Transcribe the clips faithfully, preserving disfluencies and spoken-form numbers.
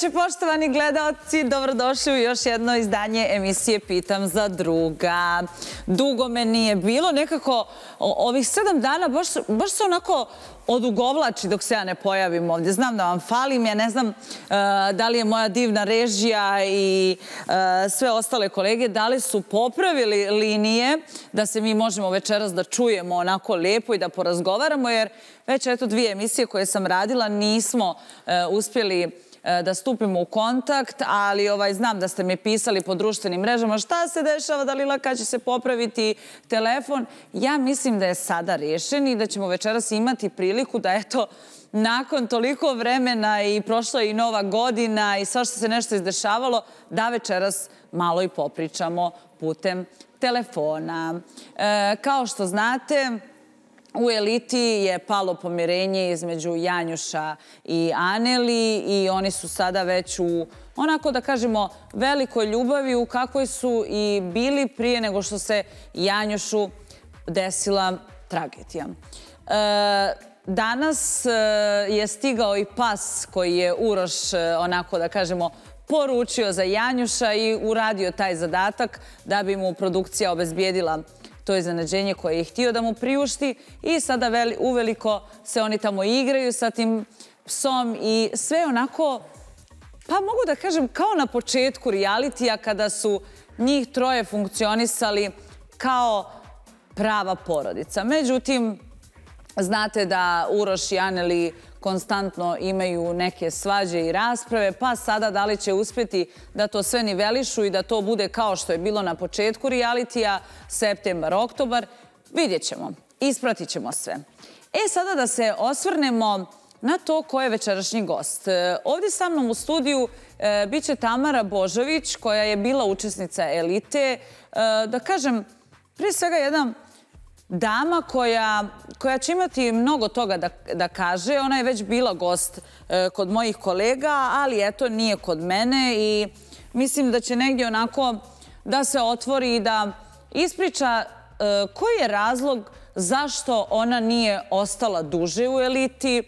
veče, poštovani gledaoci, dobrodošli u još jedno izdanje emisije Pitam za druga. Dugo me nije bilo, nekako ovih sedam dana baš, baš se onako odugovlači dok se ja ne pojavim ovdje. Znam da vam falim, ja ne znam uh, da li je moja divna režija i uh, sve ostale kolege, da li su popravili linije da se mi možemo večeras da čujemo onako lijepo i da porazgovaramo, jer već eto dvije emisije koje sam radila nismo uh, uspjeli da stupimo u kontakt, ali ovaj, znam da ste mi pisali po društvenim mrežama šta se dešava, da li laka će se popraviti telefon. Ja mislim da je sada rješen i da ćemo večeras imati priliku da eto nakon toliko vremena i prošla i nova godina i svašta se nešto izdešavalo, da večeras malo i popričamo putem telefona. E, kao što znate, u Eliti je palo pomirenje između Janjuša i Aneli i oni su sada već u, onako da kažemo, velikoj ljubavi u kakvoj su i bili prije nego što se Janjušu desila tragedija. E, danas je stigao i pas koji je Uroš, onako da kažemo, poručio za Janjuša i uradio taj zadatak da bi mu produkcija obezbijedila to iznenađenje koje je htio da mu priušti i sada veli, uveliko se oni tamo igraju sa tim psom i sve onako, pa mogu da kažem, kao na početku realitija kada su njih troje funkcionisali kao prava porodica. Međutim, znate da Uroš i Aneli konstantno imaju neke svađe i rasprave, pa sada da li će uspjeti da to sve nivelišu i da to bude kao što je bilo na početku realitija, septembar, oktobar, vidjet ćemo, ispratit ćemo sve. E sada da se osvrnemo na to ko je večerašnji gost. Ovdje sa mnom u studiju e, bit će Tamara Božović, koja je bila učesnica Elite, e, da kažem, prije svega jedna dama koja, koja će imati mnogo toga da, da kaže. Ona je već bila gost e, kod mojih kolega, ali eto nije kod mene i mislim da će negdje onako da se otvori i da ispriča e, koji je razlog zašto ona nije ostala duže u Eliti, e,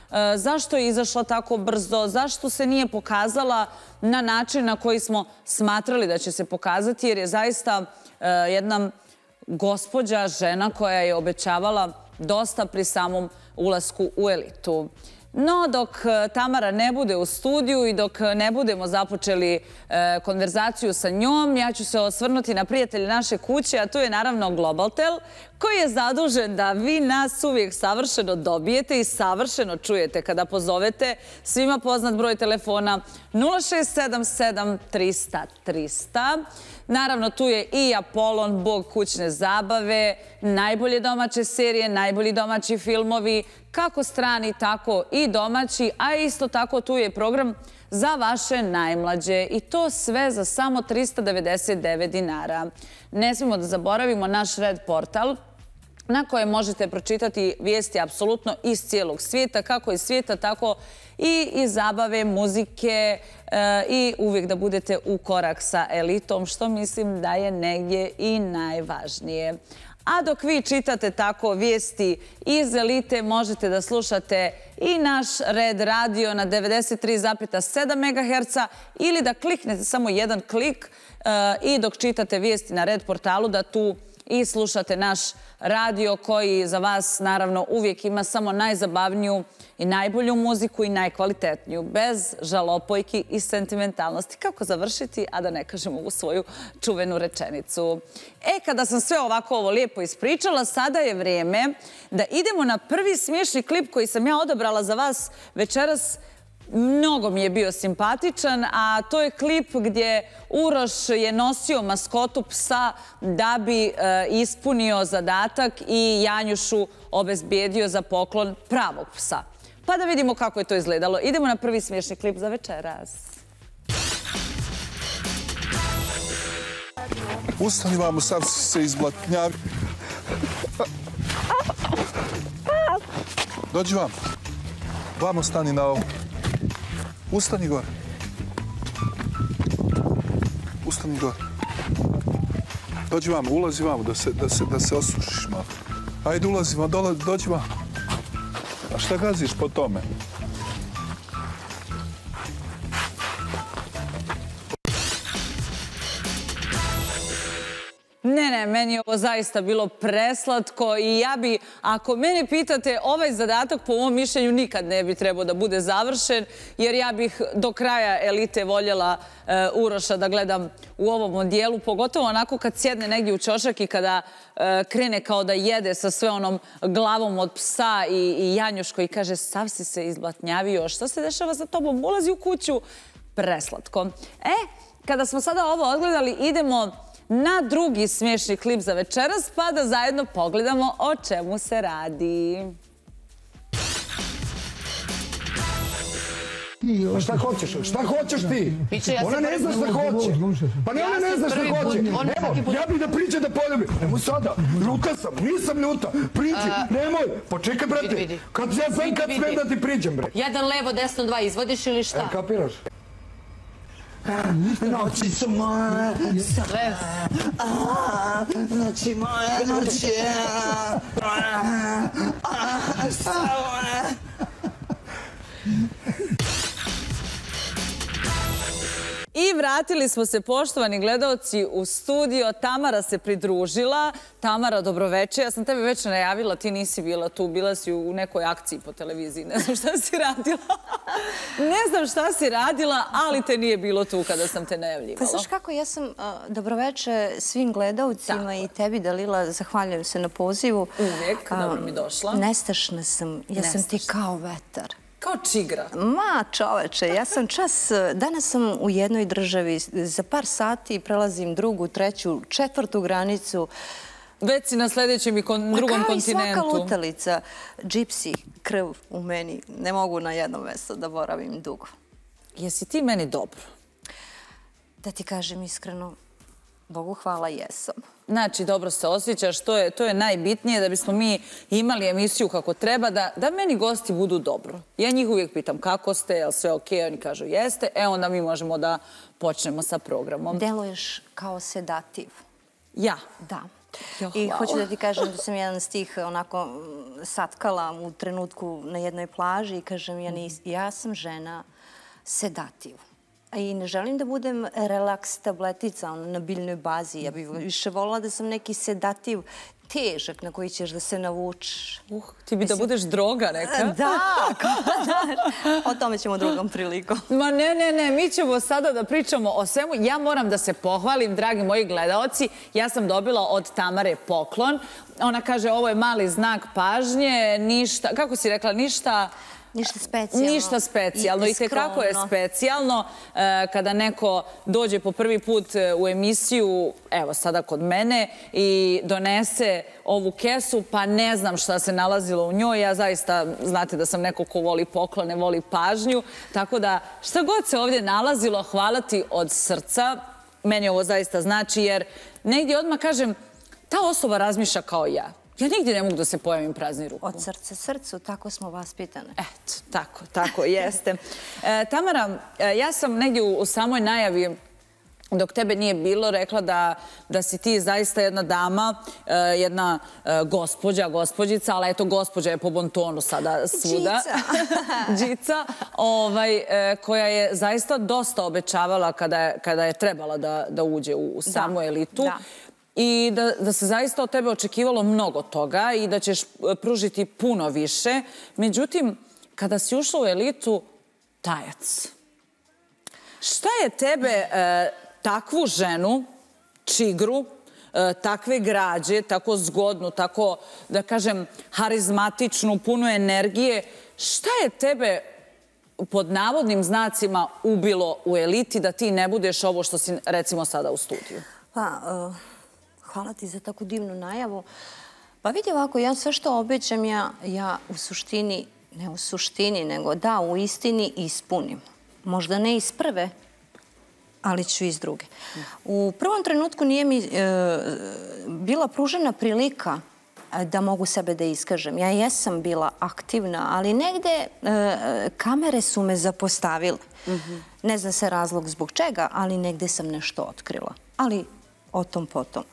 zašto je izašla tako brzo, zašto se nije pokazala na način na koji smo smatrali da će se pokazati, jer je zaista e, jedna gospođa, žena koja je obećavala dosta pri samom ulasku u Elitu. No, dok Tamara ne bude u studiju i dok ne budemo započeli e, konverzaciju sa njom, ja ću se osvrnuti na prijatelje naše kuće, a tu je naravno Globaltel, koji je zadužen da vi nas uvijek savršeno dobijete i savršeno čujete kada pozovete. Svima poznat broj telefona nula šest sedam sedam trista trista. Naravno, tu je i Apolon, bog kućne zabave, najbolje domaće serije, najbolji domaći filmovi, kako strani, tako i domaći, a isto tako tu je program za vaše najmlađe i to sve za samo trista devedeset devet dinara. Ne smijemo da zaboravimo naš Red portal na kojem možete pročitati vijesti apsolutno iz cijelog svijeta, kako iz svijeta, tako i iz zabave, muzike e, i uvijek da budete u korak sa Elitom, što mislim da je negdje i najvažnije. A dok vi čitate tako vijesti iz Elite, možete da slušate i naš Red radio na devedeset tri zarez sedam megaherca ili da kliknete samo jedan klik e, i dok čitate vijesti na Red portalu da tu i slušate naš radio koji za vas naravno uvijek ima samo najzabavniju i najbolju muziku i najkvalitetniju, bez žalopojki i sentimentalnosti. Kako završiti, a da ne kažemo u svoju čuvenu rečenicu. E, kada sam sve ovako ovo lijepo ispričala, sada je vrijeme da idemo na prvi smiješni klip koji sam ja odabrala za vas večeras. Mnogo mi je bio simpatičan, a to je klip gdje Uroš je nosio maskotu psa da bi e, ispunio zadatak i Janjušu obezbijedio za poklon pravog psa. Pa da vidimo kako je to izgledalo. Idemo na prvi smiješni klip za večeras. Ustani vamo, sad se izblatnjavi. Dođi vam. Vamo stani na ovo. Ustani gore. Ustani gore. Dođi vamo, ulazi vamo da se, da se, da se osušiš malo. Ajde, ulazi vamo, dolazi, dođi vamo. A šta gaziš po tome? Ne, ne, meni je ovo zaista bilo preslatko i ja bi, ako mene pitate, ovaj zadatak po mom mišljenju nikad ne bi trebao da bude završen, jer ja bih do kraja elite voljela Uroša da gledam u ovom odijelu, pogotovo onako kad sjedne negdje u ćošak i kada krene kao da jede sa sve onom glavom od psa i Janjuško i kaže sav si se izblatnjavio, šta se dešava sa tobom, ulazi u kuću, preslatko. E, kada smo sada ovo odgledali, idemo na drugi smiješni klip za večeras, pa da zajedno pogledamo o čemu se radi. Pa šta hoćeš? Šta hoćeš ti? Ona ne zna šta hoće. Pa ne, ona ne zna šta hoće. Evo, ja bih da priđe da poljubim. Nemoj sada, ljuta sam, nisam ljuta. Priđi, nemoj. Počekaj, brate. Kad ja znam kad smem da ti priđem, bre. Jedan levo, desno, dva, izvodiš ili šta? Kapiraš? Noći su moje, sve, noći moje, noći, I vratili smo se, poštovani gledaoci, u studio. Tamara se pridružila. Tamara, dobroveče. Ja sam tebe već najavila, ti nisi bila tu. Bila si u nekoj akciji po televiziji. Ne znam šta si radila. Ne znam šta si radila, ali te nije bilo tu kada sam te najavljivala. Pa znaš kako, ja sam dobroveče svim gledaocima i tebi, Dalila, zahvaljujem se na pozivu. Uvijek, dobro mi došla. Nestašna sam, ja sam ti kao vetar. Kao čigra. Ma, čoveče, ja sam čas, danas sam u jednoj državi, za par sati prelazim drugu, treću, četvrtu granicu. Već si na sljedećem i drugom kontinentu. Kao i svaka lutalica, džipsi, krv u meni, ne mogu na jedno mjesto da boravim dugo. Jesi ti meni dobro? Da ti kažem iskreno, Bogu hvala, jesam. Znači, dobro se osjećaš, to je najbitnije da bismo mi imali emisiju kako treba, da meni gosti budu dobro. Ja njih uvijek pitam kako ste, je li sve okej, oni kažu jeste, e onda mi možemo da počnemo sa programom. Deluješ kao sedativ. Ja? Da. I hoću da ti kažem da sam jedan stih onako satkala u trenutku na jednoj plaži i kažem ja sam žena sedativ. I ne želim da budem relaks tabletica na biljnoj bazi. Ja bih više volila da sam neki sedativ težak na koji ćeš da se navučeš. Uh, ti bi da budeš droga neka. Da, o tome ćemo drugom prilikom. Ma ne, ne, ne, mi ćemo sada da pričamo o svemu. Ja moram da se pohvalim, dragi moji gledaoci. Ja sam dobila od Tamare poklon. Ona kaže ovo je mali znak pažnje, ništa, kako si rekla, ništa... Ništa specijalno. Ništa specijalno. I tekako je specijalno kada neko dođe po prvi put u emisiju, evo sada kod mene, i donese ovu kesu, pa ne znam šta se nalazilo u njoj. Ja zaista, znate da sam neko ko voli poklone, voli pažnju. Tako da šta god se ovdje nalazilo, hvala ti od srca. Meni ovo zaista znači, jer negdje odmah kažem, ta osoba razmišlja kao ja. Ja nigdje ne mogu da se pojavim prazni ruku. Od srca srcu, tako smo vaspitane. Eto, tako, tako jeste. Tamara, ja sam negdje u samoj najavi, dok tebe nije bilo, rekla da si ti zaista jedna dama, jedna gospođa, gospođica, ali eto, gospođa je po bontonu sada svuda. Džica. Džica, koja je zaista dosta obećavala kada je trebala da uđe u samu elitu. Da. I da se zaista od tebe očekivalo mnogo toga i da ćeš pružiti puno više. Međutim, kada si ušla u elitu, tajac. Šta je tebe, takvu ženu, čigru, takve građe, tako zgodnu, tako, da kažem, harizmatičnu, punu energije, šta je tebe pod navodnim znacima ubilo u eliti da ti ne budeš ovo što si, recimo, sada u studiju? Pa... Hvala ti za tako divnu najavu. Pa vidi ovako, ja sve što obećam, ja u suštini, ne u suštini, nego da, u istini ispunim. Možda ne iz prve, ali ću iz druge. U prvom trenutku nije mi bila pružena prilika da mogu sebe da iskažem. Ja jesam bila aktivna, ali negde kamere su me zapostavile. Ne zna se razlog zbog čega, ali negde sam nešto otkrila. Ali o tom potom.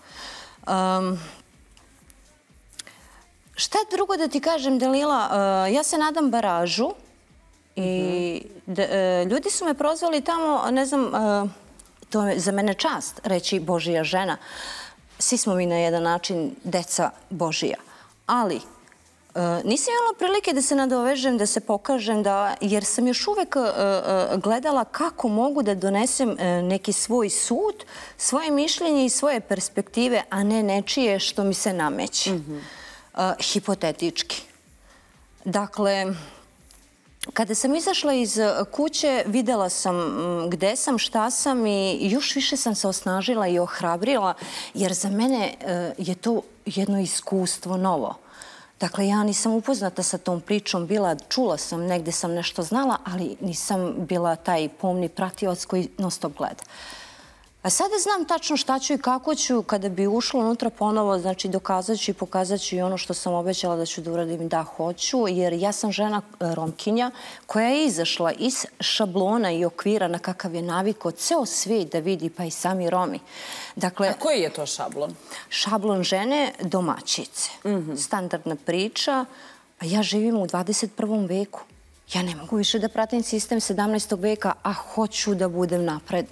Šta drugo da ti kažem, Dalila? Ja se nadam baražu i ljudi su me prozvali tamo, ne znam, to je za mene čast reći Božija žena. svi smo mi na jedan način deca Božija. Ali nisam imala prilike da se nadovežem, da se pokažem, jer sam još uvek gledala kako mogu da donesem neki svoj sud, svoje mišljenje i svoje perspektive, a ne nečije što mi se nameće. Hipotetički. Dakle, kada sam izašla iz kuće, videla sam gde sam, šta sam i još više sam se osnažila i ohrabrila, jer za mene je to jedno iskustvo novo. Dakle, ja nisam upoznata sa tom pričom bila, čula sam, negde sam nešto znala, ali nisam bila taj pomni pratioc koji non stop gleda. A sada znam tačno šta ću i kako ću, kada bi ušla unutra ponovo, znači dokazat ću i pokazat ću i ono što sam obećala da ću da uradim, da hoću, jer ja sam žena Romkinja koja je izašla iz šablona i okvira na kakav je navikao ceo svijet da vidi, pa i sami Romi. A koji je to šablon? Šablon žene domaćice. Standardna priča, a ja živim u dvadeset prvom veku. Ja ne mogu više da pratim sistem sedamnaestog veka, a hoću da budem napredna.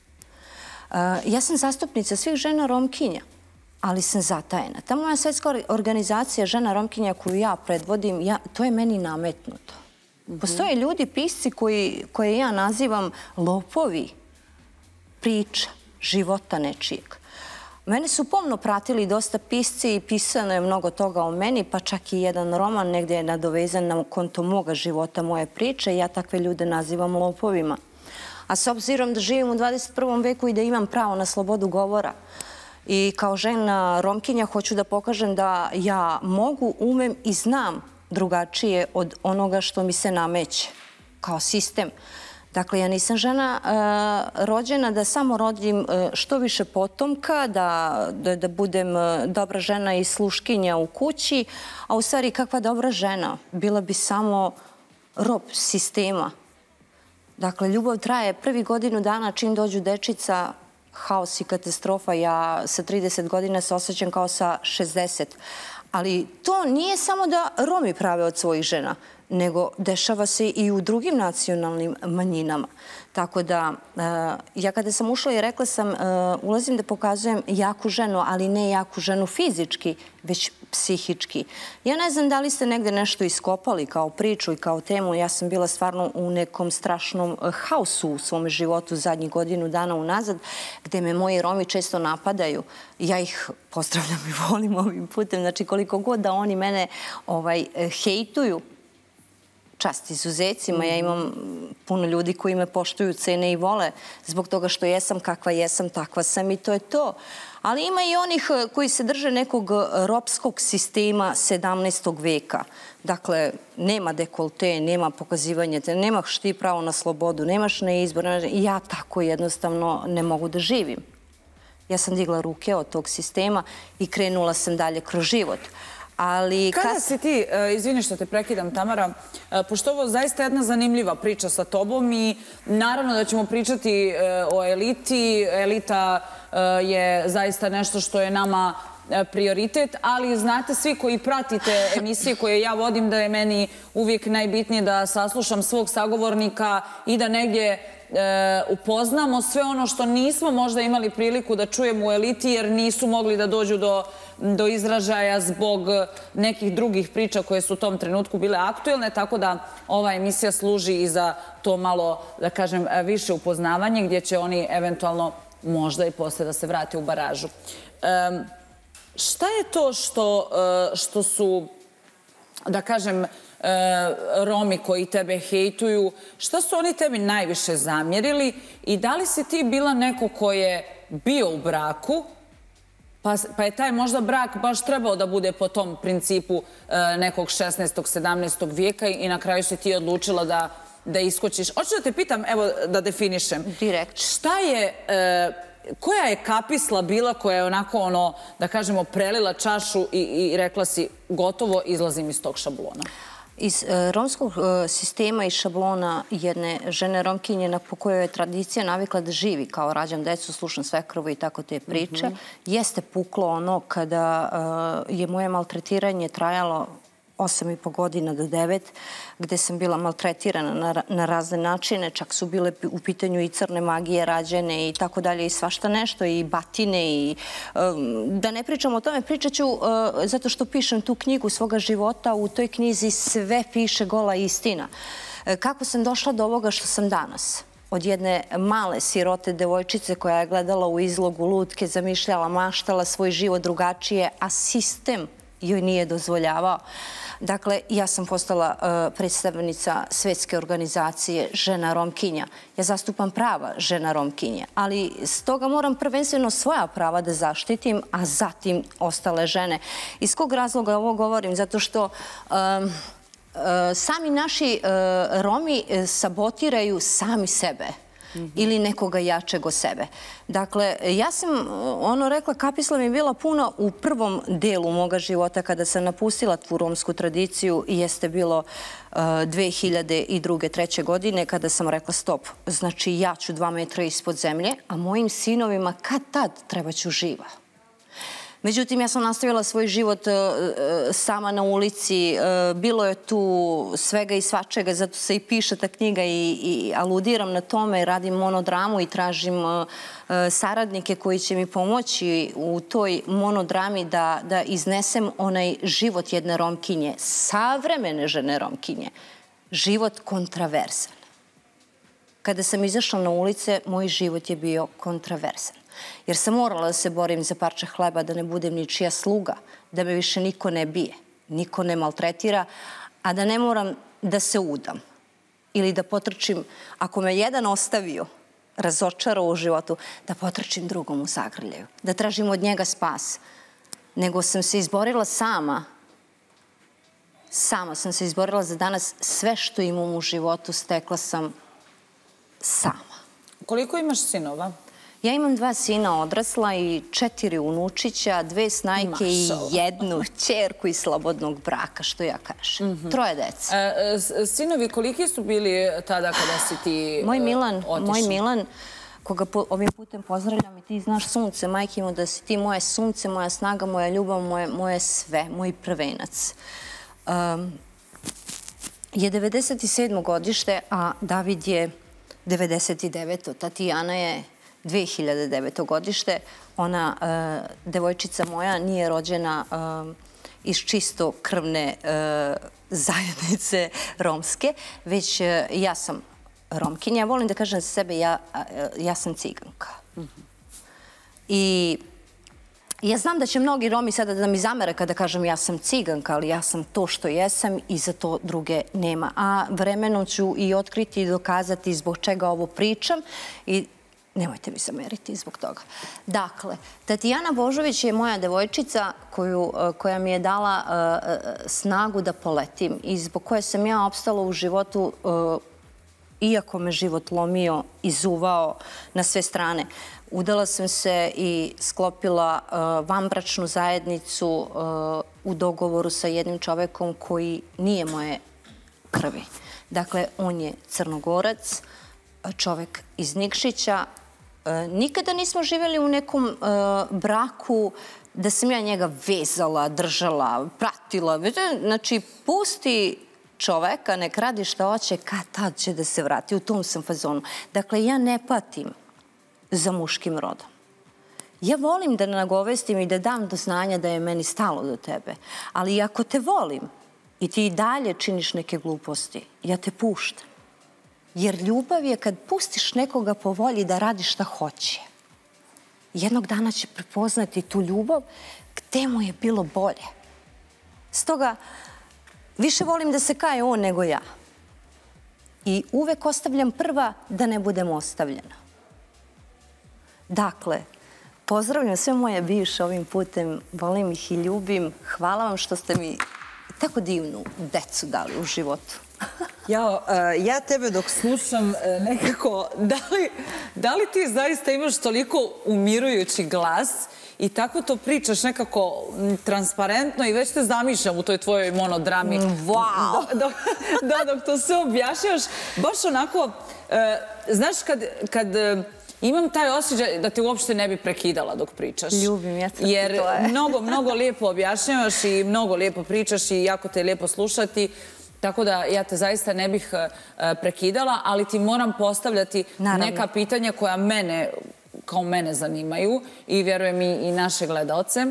Ja sam zastupnica svih žena Romkinja, ali sam zatajena. Ta moja svetska organizacija žena Romkinja koju ja predvodim, to je meni nametnuto. Postoje ljudi, pisci koje ja nazivam lopovi priča, života nečijeg. Mene su pomno pratili dosta pisci i pisano je mnogo toga o meni, pa čak i jedan roman negdje je nadovezan na konto moga života, moje priče. Ja takve ljude nazivam lopovima. A s obzirom da živim u dvadeset prvom veku i da imam pravo na slobodu govora i kao žena Romkinja hoću da pokažem da ja mogu, umem i znam drugačije od onoga što mi se nameće kao sistem. Dakle, ja nisam žena rođena da samo rodim što više potomka, da budem dobra žena i sluškinja u kući, a u stvari kakva dobra žena? Bila bi samo rob sistema. Dakle, ljubav traje prvi godinu dana čim dođu dečica, haos i katastrofa. Ja sa trideset godina se osjećam kao sa šezdeset. Ali to nije samo da Romi prave od svojih žena, nego dešava se i u drugim nacionalnim manjinama. Tako da, ja kada sam ušla i rekla sam, ulazim da pokazujem jaku ženu, ali ne jaku ženu fizički, već psihički. Ja ne znam da li ste negde nešto iskopali kao priču i kao temu. Ja sam bila stvarno u nekom strašnom haosu u svom životu zadnjih godinu dana unazad, gde me moji Romi često napadaju. Ja ih pozdravljam i volim ovim putem. Znači, koliko god da oni mene hejtuju, čast izuzecima. Ja imam puno ljudi koji me poštuju, cene i vole zbog toga što jesam kakva jesam, takva sam i to je to. Ali ima i onih koji se drže nekog ropskog sistema sedamnaestog veka. Dakle, nema dekolte, nema pokazivanja, nemaš ti pravo na slobodu, nemaš na izbor. I ja tako jednostavno ne mogu da živim. Ja sam digla ruke od tog sistema i krenula sam dalje kroz život. Kada si ti, izvini što te prekidam Tamara, pošto ovo zaista jedna zanimljiva priča sa tobom i naravno da ćemo pričati o eliti, elita je zaista nešto što je nama prioritet, ali znate svi koji pratite emisije koje ja vodim da je meni uvijek najbitnije da saslušam svog sagovornika i da negdje upoznamo sve ono što nismo možda imali priliku da čujemo u eliti jer nisu mogli da dođu do izražaja zbog nekih drugih priča koje su u tom trenutku bile aktuelne, tako da ova emisija služi i za to malo, da kažem, više upoznavanje gdje će oni eventualno možda i posle da se vrate u baražu. Šta je to što su, da kažem, Romi koji tebe hejtuju, šta su oni tebi najviše zamjerili i da li si ti bila neko ko je bio u braku, pa je taj možda brak baš trebao da bude po tom principu nekog šesnaestog sedamnaestog vijeka i na kraju si ti odlučila da iskočiš. Hoću da te pitam, evo da definišem. Direkt. Šta je, koja je kapisla bila koja je onako ono, da kažemo, prelila čašu i rekla si gotovo, izlazim iz tog šablona? Iz romskog sistema i šablona jedne žene Romkinje po kojoj je tradicija navikla da živi kao rađam decu, slušam svekrvu i tako te priče, jeste puklo ono kada je moje maltretiranje trajalo osam i po godina do devet, gde sam bila maltretirana na razne načine, čak su bile u pitanju i crne magije rađene i tako dalje i svašta nešto, i batine i da ne pričam o tome, pričat ću zato što pišem tu knjigu svoga života, u toj knjizi sve piše gola istina. Kako sam došla do ovoga što sam danas? Od jedne male sirote devojčice koja je gledala u izlogu lutke, zamišljala, maštala svoj život drugačije, a sistem joj nije dozvoljavao. Dakle, ja sam postala predstavnica svetske organizacije Žena Romkinja. Ja zastupam prava žena Romkinja, ali stoga moram prvenstveno svoja prava da zaštitim, a zatim ostale žene. Iz kog razloga ovo govorim? Zato što sami naši Romi sabotiraju sami sebe ili nekoga jačeg od sebe. Dakle, ja sam ono rekla, kapisla mi je bila puno u prvom delu moga života kada sam napustila tu romsku tradiciju i jeste bilo dve hiljade druge treće godine kada sam rekla stop. Znači, ja ću dva metra ispod zemlje, a mojim sinovima kad tad treba ću živa. Međutim, ja sam nastavila svoj život sama na ulici. Bilo je tu svega i svačega, zato se i piše ta knjiga i aludiram na tome. Radim monodramu i tražim saradnike koji će mi pomoći u toj monodrami da iznesem onaj život jedne Romkinje, savremene žene Romkinje. Život kontraversan. Kada sam izašla na ulice, moj život je bio kontraversan. Jer sam morala da se borim za parče hleba, da ne budem ničija sluga, da me više niko ne bije, niko ne maltretira, a da ne moram da se udam ili da potrčim, ako me jedan ostavio, razočarao u životu, da potrčim drugom u zagrljaju, da tražim od njega spas. Nego sam se izborila sama, sama sam se izborila za danas. Sve što imam u životu stekla sam sama. Koliko imaš sinova? Ja imam dva sina odrasla i četiri unučića, dve snajke i jednu ćerku iz slobodnog braka, što ja kažem. Troje dece. Sinovi, koliki su bili tada kada si ti otišla? Moj Milan, koga ovim putem pozdravljam, i ti znaš sunce, majke mu, da si ti moje sunce, moja snaga, moja ljubav, moje sve, moj prvenac. Je devedeset sedmo godište, a David je devedeset deveto. Tatijana je dve hiljade deveto godište. Ona, devojčica moja, nije rođena iz čisto krvne zajednice romske, već ja sam Romkinja. Ja volim da kažem za sebe, ja sam ciganka. I ja znam da će mnogi Romi sada da mi zamere kada kažem ja sam ciganka, ali ja sam to što jesam i za to druge nema. A vremenom ću i otkriti i dokazati zbog čega ovo pričam i nemojte mi zameriti zbog toga. Dakle, Tatijana Božović je moja devojčica koja mi je dala snagu da poletim i zbog koje sam ja opstala u životu, iako me život lomio, izuvao na sve strane. Udala sam se i sklopila vanbračnu zajednicu u dogovoru sa jednim čovekom koji nije moje krvi. Dakle, on je Crnogorac, čovek iz Nikšića. Nikada nismo živjeli u nekom braku da sam ja njega vezala, držala, pratila. Znači, pusti čoveka, nek radi šta hoće, kad tad će da se vrati. U tom sam fazonu. Dakle, ja ne patim za muškim rodom. Ja volim da nagovestim i da dam do znanja da je meni stalo do tebe. Ali ako te volim i ti i dalje činiš neke gluposti, ja te puštam. Jer ljubav je kad pustiš nekoga po volji da radi šta hoće. Jednog dana će prepoznati tu ljubav gde mu je bilo bolje. Stoga, više volim da se kaje on nego ja. I uvek ostavljam prva da ne budem ostavljena. Dakle, pozdravljam sve moje bivše ovim putem, volim ih i ljubim. Hvala vam što ste mi tako divnu decu dali u životu. Ja tebe dok slušam nekako, da li ti zaista imaš toliko umirujući glas i tako to pričaš nekako transparentno i već te zamišljam u toj tvojoj monodrami. Wow! Da, dok to sve objašnjaš, baš onako, znaš, kad imam taj osjećaj da te uopšte ne bi prekidala dok pričaš. Ljubim, ja crti, jer to je. mnogo, mnogo lijepo objašnjavaš i mnogo lijepo pričaš i jako te je lijepo slušati. Tako da ja te zaista ne bih prekidala, ali ti moram postavljati neka pitanja koja mene, kao mene zanimaju i vjerujem i naše gledaoce.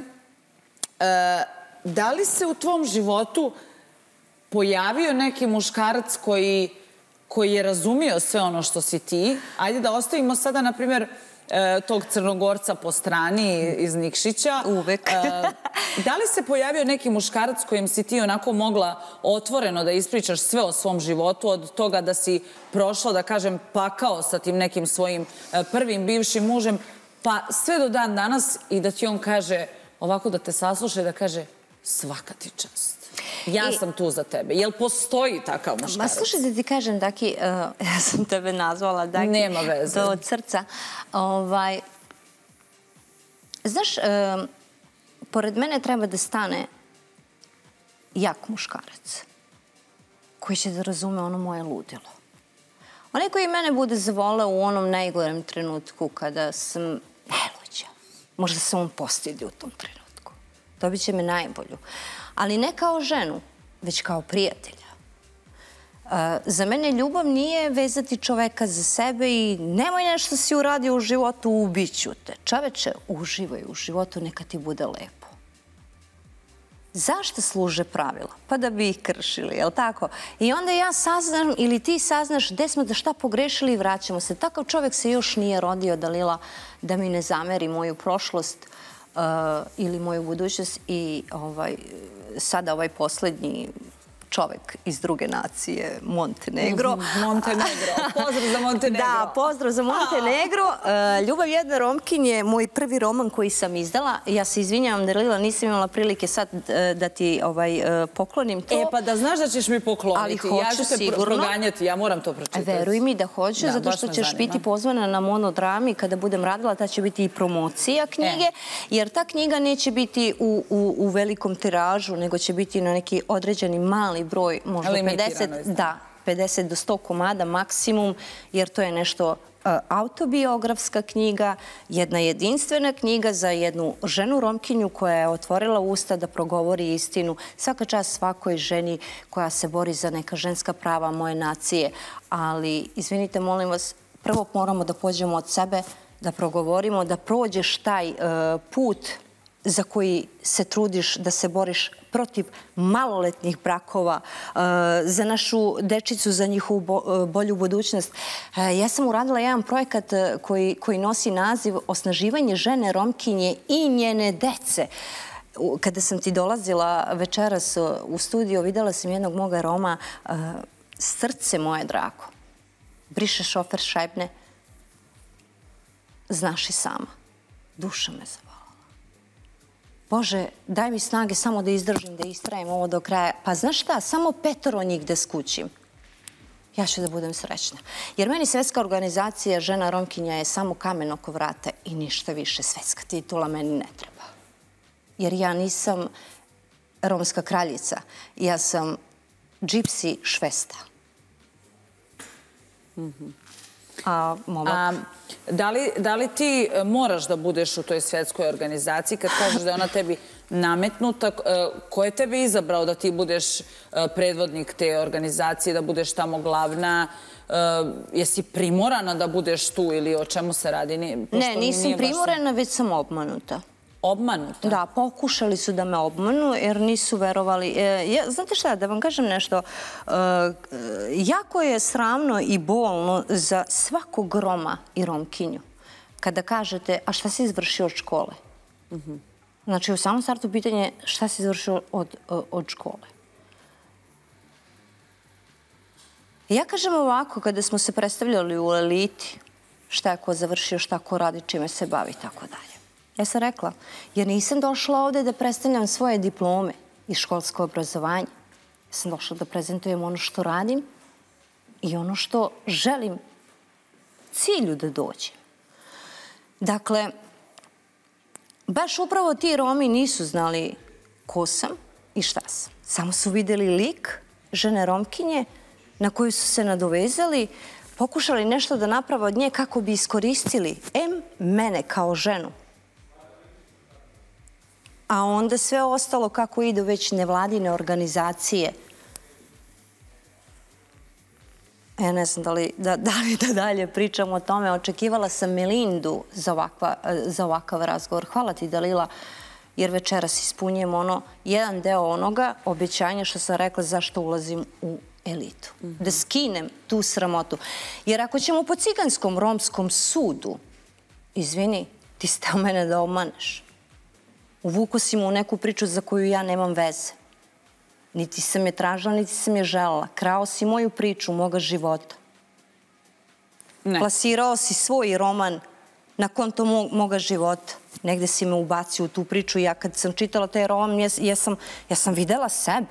Da li se u tvom životu pojavio neki muškarac koji, koji je razumio sve ono što si ti? Ajde da ostavimo sada, na primjer, tog Crnogorca po strani iz Nikšića. Uvek. Da li se pojavio neki muškarac kojim si ti onako mogla otvoreno da ispričaš sve o svom životu, od toga da si prošla, da kažem, pakao sa tim nekim svojim prvim bivšim mužem, pa sve do dan danas i da ti on kaže, ovako da te sasluša i da kaže, svaka ti čast. Ja sam tu za tebe. Jel postoji takav muškarac? Ma slušaj da ti kažem, Daki, ja sam tebe nazvala Daki. Nema veze. Od srca. Znaš, pored mene treba da stane jak muškarac koji će da razume ono moje ludilo. Onaj koji mene bude zavoleo u onom najgorem trenutku kada sam najluđa. Možda se on postidi u tom trenutku. Dobit će me najbolju. Ali ne kao ženu, već kao prijatelja. Za mene ljubav nije vezati čoveka za sebe i nemoj nešto si uradio u životu, ubiću te. Čoveče, uživaj u životu, neka ti bude lepo. Zašto služe pravila? Pa da bi ih kršili, jel' tako? I onda ja saznam ili ti saznaš gde smo da šta pogrešili i vraćamo se. Takav čovek se još nije rodio, Dalila, da mi ne zameri moju prošlost ili moju budućnost i sada ovaj posljednji čovek iz druge nacije, Montenegro. Montenegro. Pozdrav za Montenegro. Da, pozdrav za Montenegro. Ljubav jedne Romkinje je moj prvi roman koji sam izdala. Ja se izvinjavam, Dalila, nisam imala prilike sad da ti poklonim to. E, pa da znaš da ćeš mi pokloniti. Ali hoću sigurno. Ja ću te proganjati, ja moram to pročitati. Veruj mi da hoću, zato što ćeš biti pozvana na monodrami. Kada budem radila, ta će biti i promocija knjige, jer ta knjiga neće biti u velikom tiražu, nego će biti na neki određeni mali broj, možda pedeset do sto komada maksimum, jer to je nešto autobiografska knjiga, jedna jedinstvena knjiga za jednu ženu Romkinju koja je otvorila usta da progovori istinu. Svaka čast svakoj ženi koja se bori za neka ženska prava moje nacije. Ali, izvinite, molim vas, prvo moramo da pođemo od sebe, da progovorimo, da prođeš taj put za koji se trudiš da se boriš protiv maloletnih brakova, za našu dečicu, za njihovu bolju budućnost. Ja sam uradila jedan projekat koji nosi naziv Osnaživanje žene Romkinje i njene dece. Kada sam ti dolazila večeras u studio, videla sam jednog moga Roma, srce moje drago, briše šofer šajbne, znaš i sama, duša me zavala. Bože, daj mi snage samo da izdržim, da istrajem ovo do kraja. Pa znaš šta, samo petoro njih da skućim. Ja ću da budem srećna. Jer meni Svetska organizacija žena Romkinja je samo kamen oko vrata i ništa više. Svetska titula meni ne treba. Jer ja nisam romska kraljica. Ja sam džipsi švesta. A momak... Da li ti moraš da budeš u toj svjetskoj organizaciji kad kažeš da je ona tebi nametnuta? Ko je tebi izabrao da ti budeš predvodnik te organizacije, da budeš tamo glavna? Jesi primorana da budeš tu ili o čemu se radi? Ne, nisam primorana, već sam obmanuta. Obmanuta? Da, pokušali su da me obmanu jer nisu verovali. Znate šta, da vam kažem nešto, jako je sramno i bolno za svakog Roma i Romkinju kada kažete, a šta si izvršio od škole? Znači, u samom startu pitanje šta si izvršio od škole? Ja kažem ovako, kada smo se predstavljali u eliti, šta je ko završio, šta ko radi, čime se bavi i tako dalje. Ja sam rekla, jer nisam došla ovde da predstavljam svoje diplome i školsko obrazovanje. Ja sam došla da prezentujem ono što radim i ono što želim cilju da dođem. Dakle, baš upravo ti Romi nisu znali ko sam i šta sam. Samo su videli lik žene Romkinje na koju su se nadovezali, pokušali nešto da naprave od nje kako bi iskoristili em mene kao ženu, a onda sve ostalo kako idu već nevladine organizacije. Ja ne znam da li da, da li da dalje pričam o tome. Očekivala sam Melindu za, ovakva, za ovakav razgovor. Hvala ti, Dalila, jer večeras ispunjujem ono, jedan deo onoga obećanja što sam rekla zašto ulazim u elitu. Mm-hmm. Da skinem tu sramotu. Jer ako ćemo po ciganskom romskom sudu, izvini, ti si teo mene da obmaneš. Uvuko si mu u neku priču za koju ja nemam veze. Niti sam je tražila, niti sam je želela. Krao si moju priču, moga života. Ne. Plasirao si svoj roman na konto mo moga života. Negde si me ubacio u tu priču. Ja kad sam čitala taj roman, ja, ja, sam, ja sam videla sebe.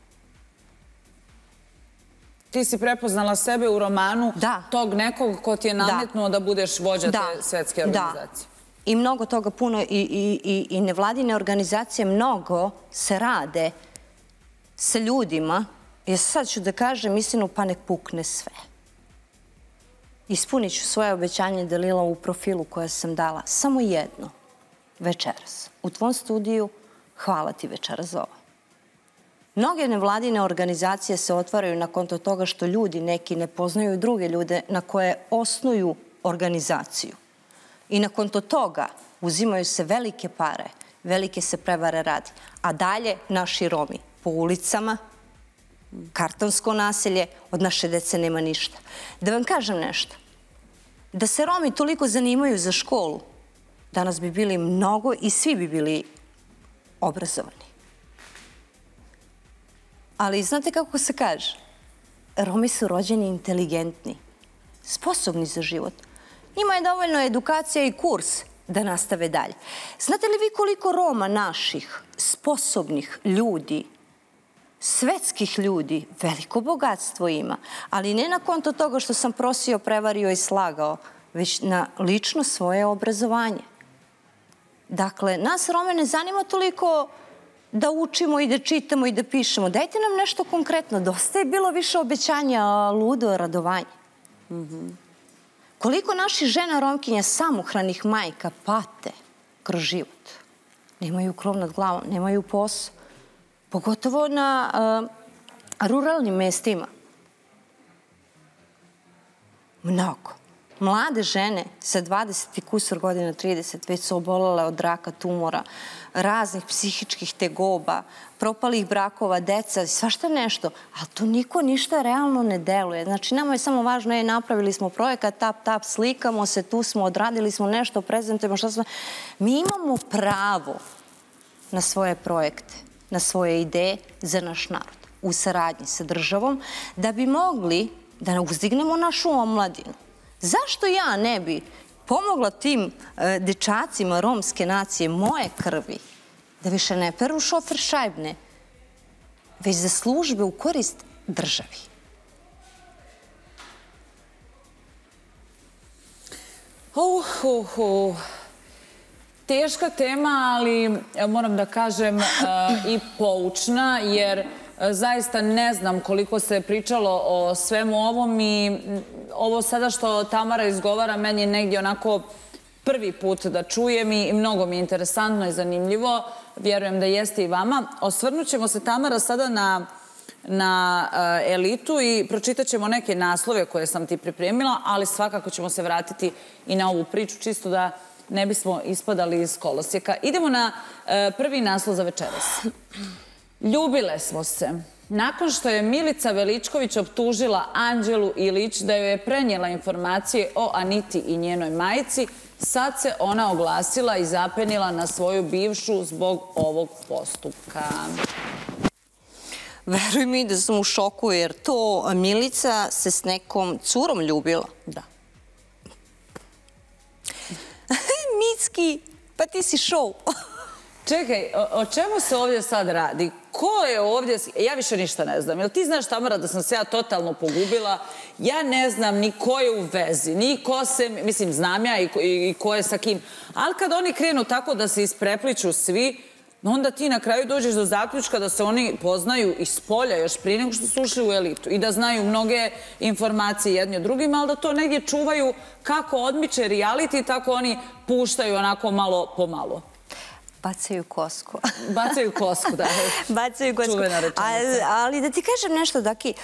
Ti si prepoznala sebe u romanu da. Tog nekog ko ti je nametnuo da, da budeš vođa da. Te svetske organizacije. Da. I mnogo toga puno i, i, i, i nevladine organizacije mnogo se rade sa ljudima. Ja sad ću da kažem istinu, pa nek pukne sve. Ispunit ću svoje obećanje, Dalila, u profilu koje sam dala. Samo jedno. Večeras. U tvom studiju, hvala ti večeras za ovo. Mnoge nevladine organizacije se otvaraju na konto toga što ljudi neki ne poznaju druge ljude na koje osnuju organizaciju. I na konto toga uzimaju se velike pare, velike se prevare radi. A dalje naši Romi po ulicama, kartonsko naselje, od naše dece nema ništa. Da vam kažem nešto. Da se Romi toliko zanimaju za školu, danas bi bili mnogo i svi bi bili obrazovani. Ali znate kako se kaže? Romi su rođeni inteligentni, sposobni za život. Njima je dovoljno edukacija i kurs da nastave dalje. Znate li vi koliko Roma naših, sposobnih ljudi, svetskih ljudi, veliko bogatstvo ima, ali ne na konto toga što sam prosio, prevario i slagao, već na lično svoje obrazovanje. Dakle, nas Rome ne zanima toliko da učimo i da čitamo i da pišemo. Dajte nam nešto konkretno. Dosta je bilo više obećanja, ludo radovanje. Mm-hmm. Koliko naših žena Romkinja, samohranih majka, pate kroz život. Nemaju krov nad glavom, nemaju posao. Pogotovo na uh, ruralnim mestima. Mnogo. Mlade žene sa dvadeset i kusur godina, trideset, već su obolele od raka, tumora, raznih psihičkih tegoba, propalih brakova, deca i svašta nešto. Ali to niko ništa realno ne deluje. Znači, nama je samo važno, je, napravili smo projekat, tap, tap, slikamo se, tu smo, odradili smo nešto, prezentujemo, šta smo... Mi imamo pravo na svoje projekte, na svoje ideje za naš narod, u saradnji sa državom, da bi mogli da uzdignemo našu omladinu. Zašto ja ne bi pomogla tim e, dečacima romske nacije moje krvi da više ne peru šofer šajbne, već za službe u korist državi? Uh, uh, uh. Teška tema, ali moram da kažem uh, i poučna, jer zaista ne znam koliko se pričalo o svemu ovom i ovo sada što Tamara izgovara meni je negdje onako prvi put da čujem i mnogo mi je interesantno i zanimljivo. Vjerujem da jeste i vama. Osvrnut ćemo se, Tamara, sada na, na uh, elitu i pročitat ćemo neke naslove koje sam ti pripremila, ali svakako ćemo se vratiti i na ovu priču, čisto da ne bismo ispadali iz kolosijeka. Idemo na uh, prvi naslov za večeras. Ljubile smo se. Nakon što je Milica Veličković optužila Anđelu Ilić da joj je prenijela informacije o Aniti i njenoj majici, sad se ona oglasila i zapenila na svoju bivšu zbog ovog postupka. Veruj mi da sam u šoku, jer to Milica se s nekom curom ljubila. Da. Micki, pa ti si šou. Čekaj, o, o čemu se ovdje sad radi? Ko je ovdje... Ja više ništa ne znam. Jel ti znaš, Tamara, da sam se ja totalno pogubila? Ja ne znam ni ko je u vezi, ni ko se... Mislim, znam ja i ko, i ko je sa kim. Ali kad oni krenu tako da se isprepliču svi, onda ti na kraju dođeš do zaključka da se oni poznaju iz polja još prije nego što su ušli u elitu i da znaju mnoge informacije jedni od drugima, ali da to negdje čuvaju kako odmiče reality, tako oni puštaju onako malo po malo. Bacaju kosku. Bacaju kosku, da. Bacaju kosku. Čuvena rečenica. Ali da ti kažem nešto, Daki,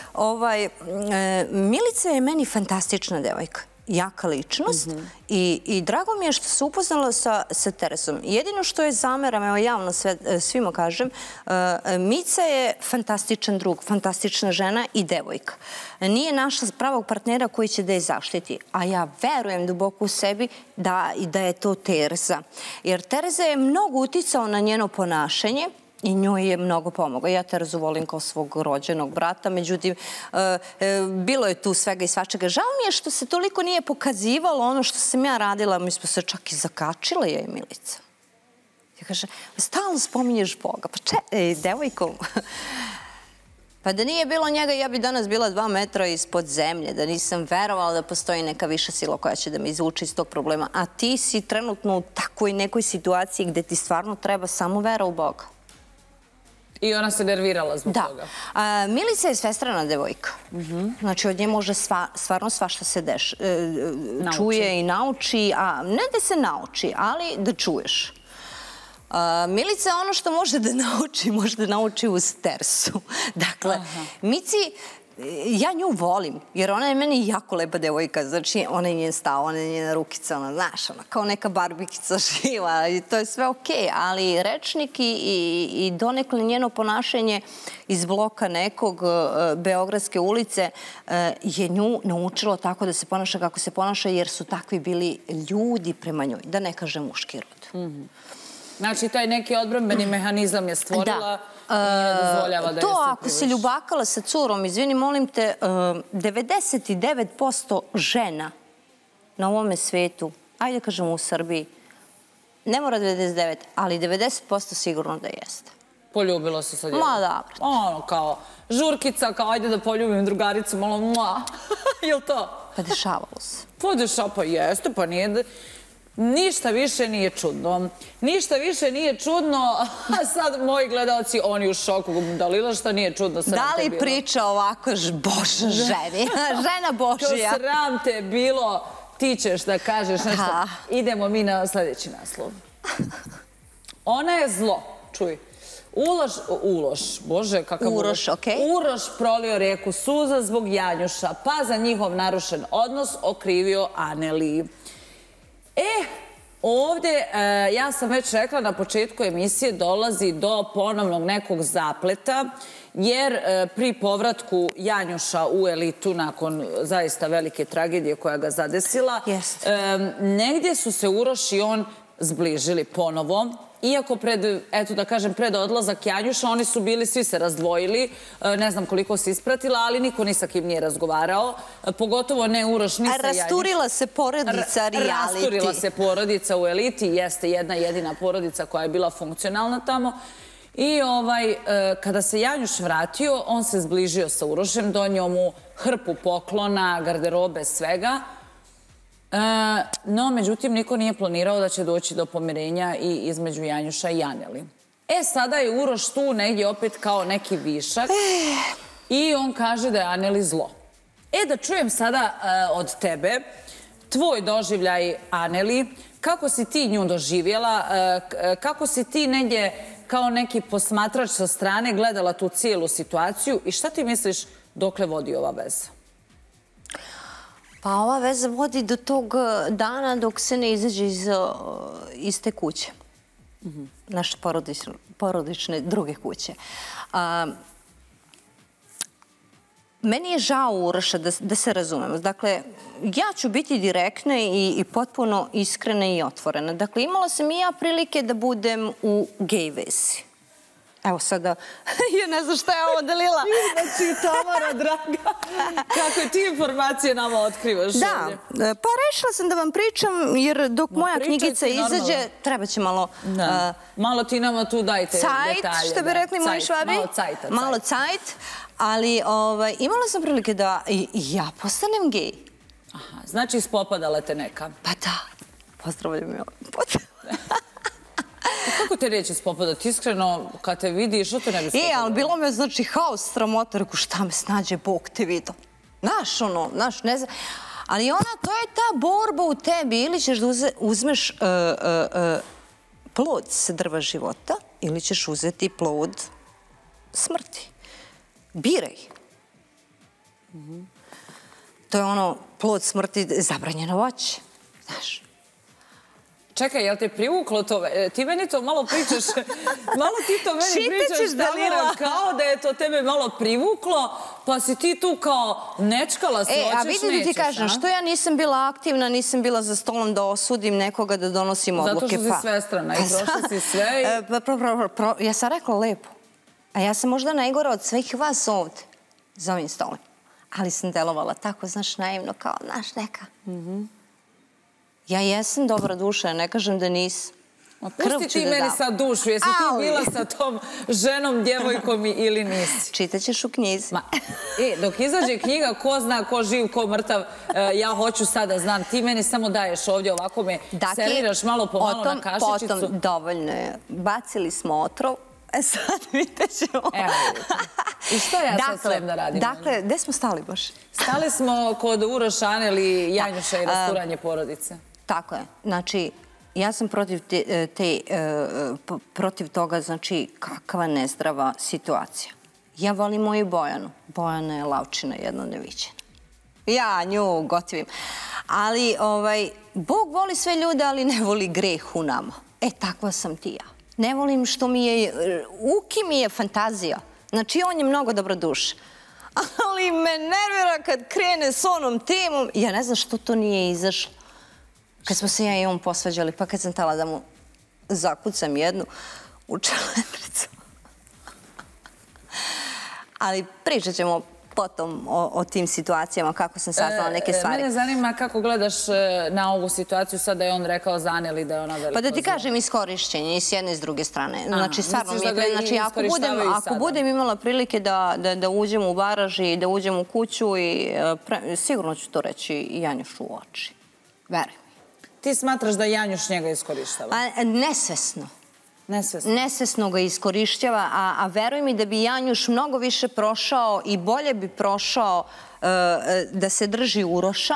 Milica je meni fantastična devojka. Jaka ličnost i drago mi je što se upoznala sa Teresom. Jedino što je zameram, evo javno svima kažem, Mica je fantastičan drug, fantastična žena i devojka. Nije našla pravog partnera koji će da je zaštiti, a ja verujem duboko u sebi da je to Tereza. Jer Tereza je mnogo uticao na njeno ponašanje i njoj je mnogo pomogao. Ja Terezu volim kao svog rođenog brata, međutim, bilo je tu svega i svačega. Žao mi je što se toliko nije pokazivalo ono što sam ja radila. Mi smo se čak i zakačile, ja i Milica. Ja kaže, stalno spominješ Boga. Pa če, devojko, pa da nije bilo njega, ja bi danas bila dva metra ispod zemlje, da nisam verovala da postoji neka viša sila koja će da me izvuče iz tog problema. A ti si trenutno u takvoj nekoj situaciji gde ti stvarno treba samo vera u Boga. I ona se nervirala zbog toga. Da. Milica je svestrana devojka. Znači, od nje može stvarno svašta se čuje i nauči. Ne da se nauči, ali da čuješ. Milica ono što može da nauči, može da nauči uz Tersu. Dakle, Mici, ja nju volim, jer ona je meni jako lepa devojka. Znači, ona je njen stav, ona je njena rukica, ona, znaš, ona kao neka barbikica živa i to je sve okej, ali rečnik i donekle njeno ponašanje iz bloka nekog Beogradske ulice je nju naučilo tako da se ponaša kako se ponaša, jer su takvi bili ljudi prema njoj, da ne kažem muški rod. Znači, taj neki odbrambeni mehanizam je stvorila i ne dozvoljava da je se privuš. To, ako si ljubakala sa curom, izvini, molim te, devedeset devet posto žena na ovome svetu, ajde kažemo u Srbiji, ne mora devedeset devet, ali devedeset posto sigurno da jeste. Poljubilo se sad jedno. Ma da. Ono, kao žurkica, kao ajde da poljubim drugaricu, malo mua. Je li to? Pa dešavalo se. Pa dešavalo, pa jeste, pa nije... Ništa više nije čudno. Ništa više nije čudno, a sad moji gledalci, oni u šoku. Dalila, šta nije čudno? Da li priča ovako Boža ženi? Žena Božija. Ko sram te bilo, ti ćeš da kažeš nešto. Idemo mi na sljedeći naslov. Ona je zlo. Čuj. Uloš, Uloš, bože, kakav Uroš, okej. Uroš prolio rijeku suza zbog Janjuša, pa za njihov narušen odnos okrivio Aneli. E, ovdje, ja sam već rekla na početku emisije, dolazi do ponovnog nekog zapleta, jer pri povratku Janjuša u elitu, nakon zaista velike tragedije koja ga zadesila, negdje su se Uroš i on zbližili ponovo. Iako pred, eto da kažem, pred odlazak Janjuša, oni su bili, svi se razdvojili, ne znam koliko se ispratila, ali niko ni sa kim nije razgovarao, pogotovo ne Uroš, ni sa Janjušom. Rasturila se porodica reality. Rasturila se porodica u eliti, jeste jedna jedina porodica koja je bila funkcionalna tamo. I kada se Janjuš vratio, on se zbližio sa Urošem, donio mu hrpu poklona, garderobe, svega. No, međutim, niko nije planirao da će doći do pomirenja i između Janjuša i Aneli. E, sada je Uroš tu negdje opet kao neki višak i on kaže da je Aneli zlo. E, da čujem sada od tebe tvoj doživljaj Aneli, kako si ti nju doživjela, kako si ti negdje kao neki posmatrač sa strane gledala tu cijelu situaciju i šta ti misliš dokle vodi ova veza? Pa ova veza vodi do tog dana dok se ne izađe iz te kuće. Naše porodične druge kuće. Meni je žao Uroša, da se razumemo. Dakle, ja ću biti direktna i potpuno iskrena i otvorena. Dakle, imala sam i ja prilike da budem u gej vezi. Evo sada, ja ne znam šta je ovo delila. Znači, Tamara, draga, kako ti informacije nama otkrivaš ovdje? Da, pa rešila sam da vam pričam, jer dok moja knjigica izađe, treba će malo... Malo ti nama tu dajte detalje. Cajt, što bi rekli moji švabi. Malo cajta. Malo cajt, ali imala sam prilike da ja postanem gej. Aha, znači ispopadala te neka. Pa da, pozdravljam je ovim putem. Kako te neće spopadati? Iskreno, kad te vidi, što te ne bi spopadati? E, ali bilo me, znači, haos, sramota, reku, šta me snađe, Bog te vidio. Znaš, ono, znaš, ne znam. Ali ona, to je ta borba u tebi. Ili ćeš da uzmeš plod s drva života, ili ćeš uzeti plod smrti. Biraj. To je ono, plod smrti, zabranjeno voće. Znaš. Čekaj, jel te privuklo to? Ti meni to malo pričaš, malo ti to meni pričaš, Dalila, kao da je to tebe malo privuklo, pa si ti tu kao nečkala se, hoćeš, nećeš, a? E, a vidi da ti kažem, što ja nisam bila aktivna, nisam bila za stolom da osudim nekoga, da donosim odluke. Zato što si svestrana i prošla si sve i... Ja sam rekla lepo, a ja sam možda najgora od svih vas ovde, za ovim stolom. Ali sam delovala tako, znaš, naivno, kao, znaš, neka. Ja jesam dobra duša, ja ne kažem da nisam. Pusti ti meni sad dušu, jesi ti bila sa tom ženom, djevojkom ili nisi? Čitaćeš u knjizi. E, dok izađe knjiga, ko zna, ko živ, ko mrtav, ja hoću sada znam. Ti meni samo daješ ovdje, ovako me serviraš malo po malo na kašičicu. Potom, dovoljno je. Bacili smo otrov, e sad vidjet ćemo. Evo vidite. I što ja sad sve da radim? Dakle, gde smo stali baš? Stali smo kod Uroš, Aneli, Janjuša i rasturanje porodice. Tako je. Znači, ja sam protiv toga, znači, kakva nezdrava situacija. Ja volim moju Bojanu. Bojana je lavčina jedna neviđena. Ja nju gotivim. Ali, Bog voli sve ljude, ali ne voli greh u nama. E, takva sam ti ja. Ne volim što mi je, Uki mi je fantazija. Znači, on je mnogo dobroduša. Ali me nervira kad krene s onom temom. Ja ne znam što to nije izašlo. Kad smo se ja i on posvađali, pa kad sam tala da mu zakucam jednu u čeletricu. Ali pričat ćemo potom o tim situacijama, kako sam saznala neke stvari. Mene zanima kako gledaš na ovu situaciju sad da je on rekao za Aneli da je ona veliko... Pa da ti kažem, iskorišćenje i s jedne i s druge strane. Znači, stvarno mi je... Znači, ako budem imala prilike da uđem u baraž i da uđem u kuću, sigurno ću to reći i Janjušu u oči. Veruj. Ti smatraš da Janjuš njega iskorištava? Nesvesno. Nesvesno? Nesvesno ga iskorištava, a veruj mi da bi Janjuš mnogo više prošao i bolje bi prošao da se drži Uroša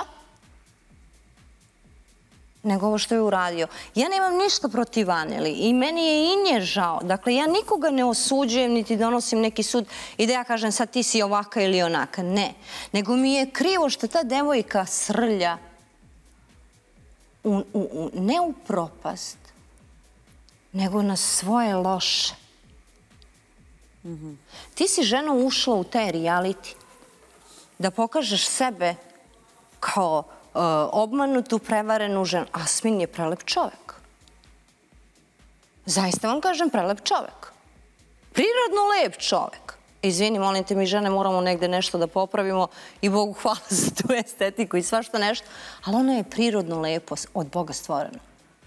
nego ovo što je uradio. Ja nemam ništa protiv Aneli i meni je i nje žao. Dakle, ja nikoga ne osuđujem niti donosim neki sud i da ja kažem sad ti si ovaka ili onaka. Ne. Nego mi je krivo što ta devojka srlja ne u propast, nego na svoje loše. Ti si žena ušla u taj reality da pokažeš sebe kao obmanutu, prevarenu ženu. Asmin je prelep čovek. Zaista vam kažem, prelep čovek. Prirodno lep čovek. Izvini, molim te, mi žene moramo negde nešto da popravimo i Bogu hvala za tu estetiku i svašta nešto, ali ona je prirodno lepo od Boga stvorena.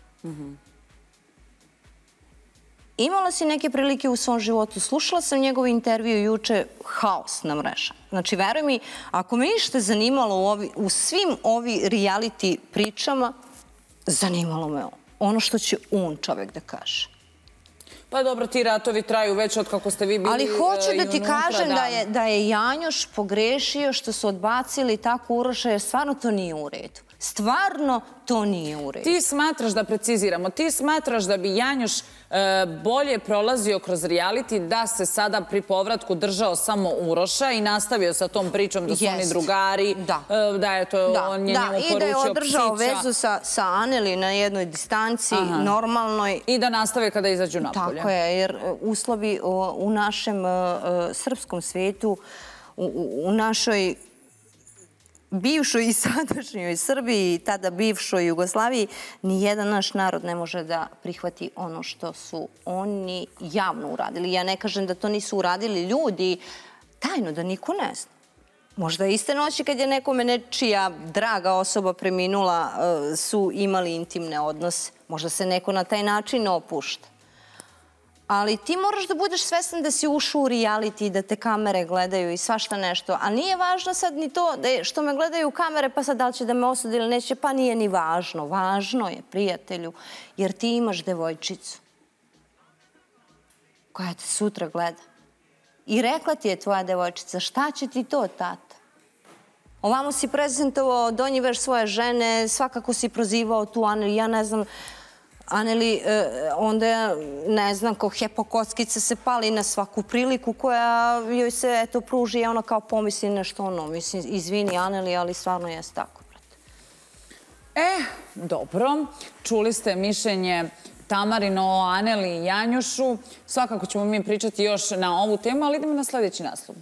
Imala si neke prilike u svom životu, slušala sam njegov intervju juče, haos na mrežama. Znači, veruj mi, ako me ište zanimalo u svim ovi reality pričama, zanimalo me ono što će on čovek da kaže. Pa dobro, ti ratovi traju već od kako ste vi bili i unutra. Ali hoću da ti kažem da je Janjuš pogrešio što su odbacili tako Uroša, jer stvarno to nije u redu. Stvarno to nije u redu. Ti smatraš, da preciziramo, ti smatraš da bi Janjuš bolje prolazio kroz reality, da se sada pri povratku držao samo Uroša i nastavio sa tom pričom da su oni drugari, da je to on je njemu poručio psića. I da je održao vezu sa Aneli na jednoj distanci, normalnoj. I da nastave kada izađu napolje. Tako je, jer uslovi u našem srpskom svetu, u našoj bivšoj i sadašnjoj Srbiji i tada bivšoj Jugoslaviji, nijedan naš narod ne može da prihvati ono što su oni javno uradili. Ja ne kažem da to nisu uradili ljudi, tajno da niko ne zna. Možda iste noći kad je nekome nečija draga osoba preminula su imali intimne odnose. Možda se neko na taj način opušta. Ali ti moraš da budeš svestan da si ušao u reality i da te kamere gledaju i svašta nešto. A nije važno sad ni to što me gledaju kamere, pa sad da li će da me osudi ili neće, pa nije ni važno. Važno je, prijatelju, jer ti imaš devojčicu. koja te sutra gleda. I rekla ti je tvoja devojčica, šta će ti to, tata? Ovamo si prezentovao donji veš svoje žene, svakako si prozivao tu Aneli, ja ne znam, Aneli, onda, ne znam, kao hepokockica se pali na svaku priliku koja joj se, eto, pruži i ona kao pomisli nešto ono. Mislim, izvini, Aneli, ali stvarno jeste tako, brate. E, dobro. Čuli ste mišljenje Tamarino o Aneli i Janjušu. Svakako ćemo mi pričati još na ovu temu, ali idemo na sljedeći naslov.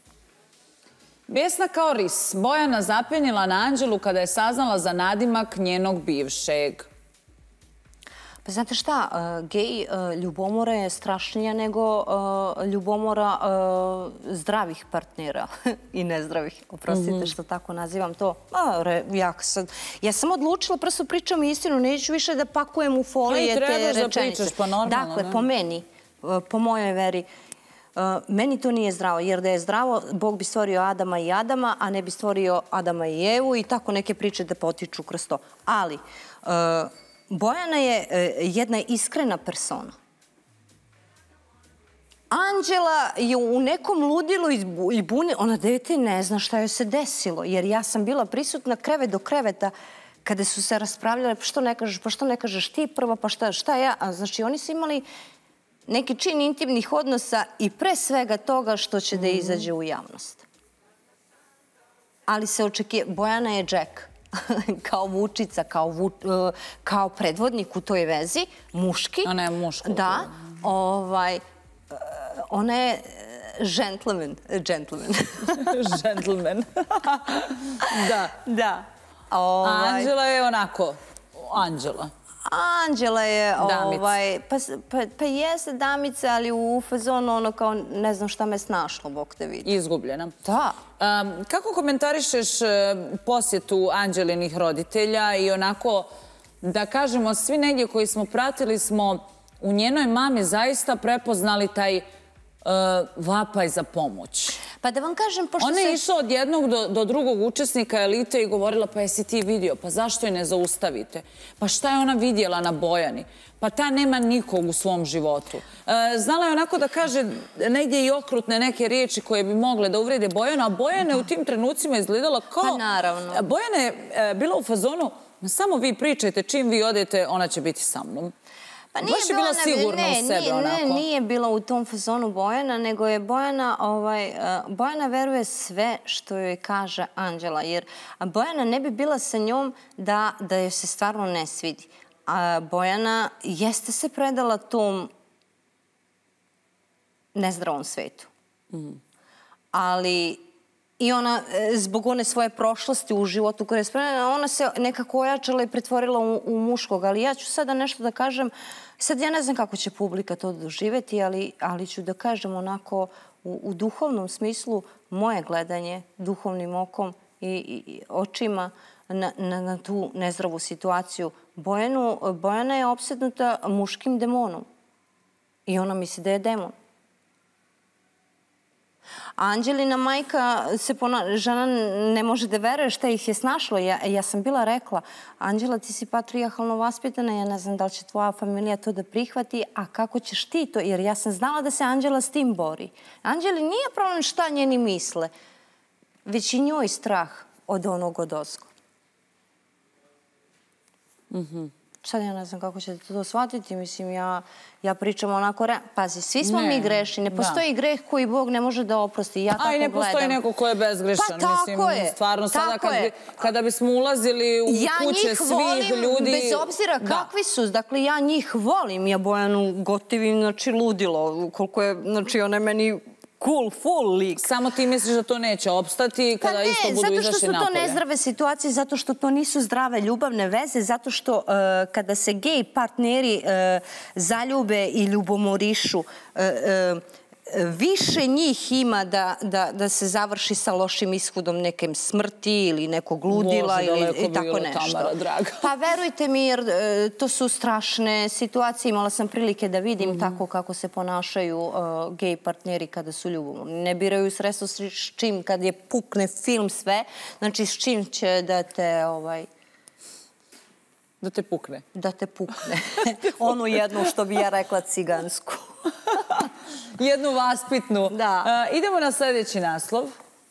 Besna kao ris. Bojana zapenjila na Anđelu kada je saznala za nadimak njenog bivšeg. Pa znate šta, gej ljubomora je strašnija nego ljubomora zdravih partnera i nezdravih. Oprostite što tako nazivam to. Ja sam odlučila, prosto pričam istinu, neću više da pakujem u folije te rečenice. I trebaš da pričaš, pa normalno. Dakle, po meni, po mojoj veri, meni to nije zdravo, jer da je zdravo, Bog bi stvorio Adama i Adama, a ne bi stvorio Adama i Evu i tako neke priče da potiču kroz to. Ali, Bojana je jedna iskrena persona. Anđela je u nekom ludilu i buni, ona dete ne zna šta joj se desilo, jer ja sam bila prisutna krevet do kreveta kada su se raspravljale, pa što ne kažeš, pa što ne kažeš ti prvo, pa šta ja, a znači oni su imali neki čin intimnih odnosa i pre svega toga što će da izađe u javnost. Ali se očekuje, Bojana je Jack, kao Vučica, kao predvodnik u toj vezi, muški. Ona je muško. Da, ona je gentleman. Gentleman. Gentleman. Da. Da. Anđela je onako, Anđela. Anđela je, pa jeste damica, ali u fazonu ono kao ne znam šta me snašlo, Bog te vidi. Izgubljena. Da. Kako komentarišeš posjetu Anđelinih roditelja i onako, da kažemo, svi negdje koji smo pratili smo u njenoj mami zaista prepoznali taj vapaj za pomoć. Pa da vam kažem, pošto se... Ona je išla od jednog do drugog učesnika elite i govorila, pa jesi ti vidio, pa zašto je ne zaustavite? Pa šta je ona vidjela na Bojani? Pa ta nema nikog u svom životu. Znala je onako da kaže negdje i okrutne neke riječi koje bi mogle da uvrede Bojana, a Bojana je u tim trenucima izgledala kao... Pa naravno. Bojana je bila u fazonu, samo vi pričajte, čim vi odete, ona će biti sa mnom. Baš je bila sigurna u sebe onako. Ne, nije bila u tom fazonu Bojana, nego je Bojana, Bojana veruje sve što joj kaže Anđela, jer Bojana ne bi bila sa njom da joj se stvarno ne svidi. A Bojana jeste se predala tom nezdravom svetu. Ali i ona, zbog one svoje prošlosti u životu koje je spremljena, ona se nekako ojačala i pretvorila u muškog. Ali ja ću sada nešto da kažem, sad ja ne znam kako će publika to doživjeti, ali ću da kažem onako u duhovnom smislu moje gledanje duhovnim okom i očima na tu nezdravu situaciju. Bojana je opsednuta muškim demonom i ona misli da je demon. Anđelina majka se ponaša, žena ne može da veruje šta ih je snašlo. Ja sam bila rekla, Anđela, ti si patrijarhalno vaspitana, ja ne znam da li će tvoja familija to da prihvati, a kako ćeš ti to? Jer ja sam znala da se Anđela s tim bori. Anđeli nije problem šta njeni misle, već i njoj strah od onog odozgo. Sad ja ne znam kako ćete to shvatiti. Mislim, ja pričam onako... Pazi, svi smo mi grešni. Ne postoji greh koji Bog ne može da oprosti. Ja tako gledam. A i ne postoji neko ko je bezgrešan. Pa tako je. Stvarno, sada kada bismo ulazili u kuće svih ljudi... Bez obzira kakvi su. Dakle, ja njih volim. Ja Bojanu gotivim, znači, ludilo. Koliko je, znači, ona je meni... cool, full lik. Samo ti misliš da to neće opstati kada isto budu izašli napolje? Zato što su to nezdrave situacije, zato što to nisu zdrave ljubavne veze, zato što kada se gej partneri zaljube i ljubomorišu, više njih ima da se završi sa lošim ishodom nekem smrti ili nekog ludila ili tako nešto. Pa verujte mi, jer to su strašne situacije. Imala sam prilike da vidim tako kako se ponašaju gej partneri kada su ljubomorni. Ne biraju sredstvo s čim, kad je pukne film sve, znači s čim će da te... Da te pukne. Da te pukne. Onu jednu što bi ja rekla cigansku. jednu vaspitnu. Da. Idemo na sljedeći naslov.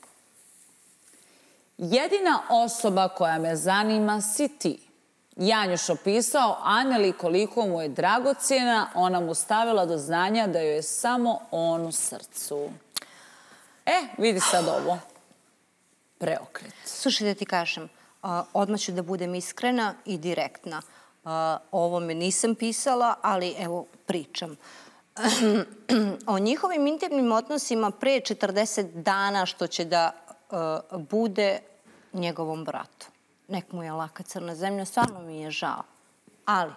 Jedina osoba koja me zanima si ti. Janjuš opisao Aneli koliko mu je dragocjena, ona mu stavila do znanja da joj je samo on u srcu. E, vidi sad ovo. Preokret. Slušaj da ti kažem, odmah ću da budem iskrena i direktna. Ovo me nisam pisala, ali evo pričam. O njihovim intimnim odnosima pre četrdeset dana što će da bude njegovom bratu. Nek mu je laka crna zemlja, stvarno mi je žao. Ali,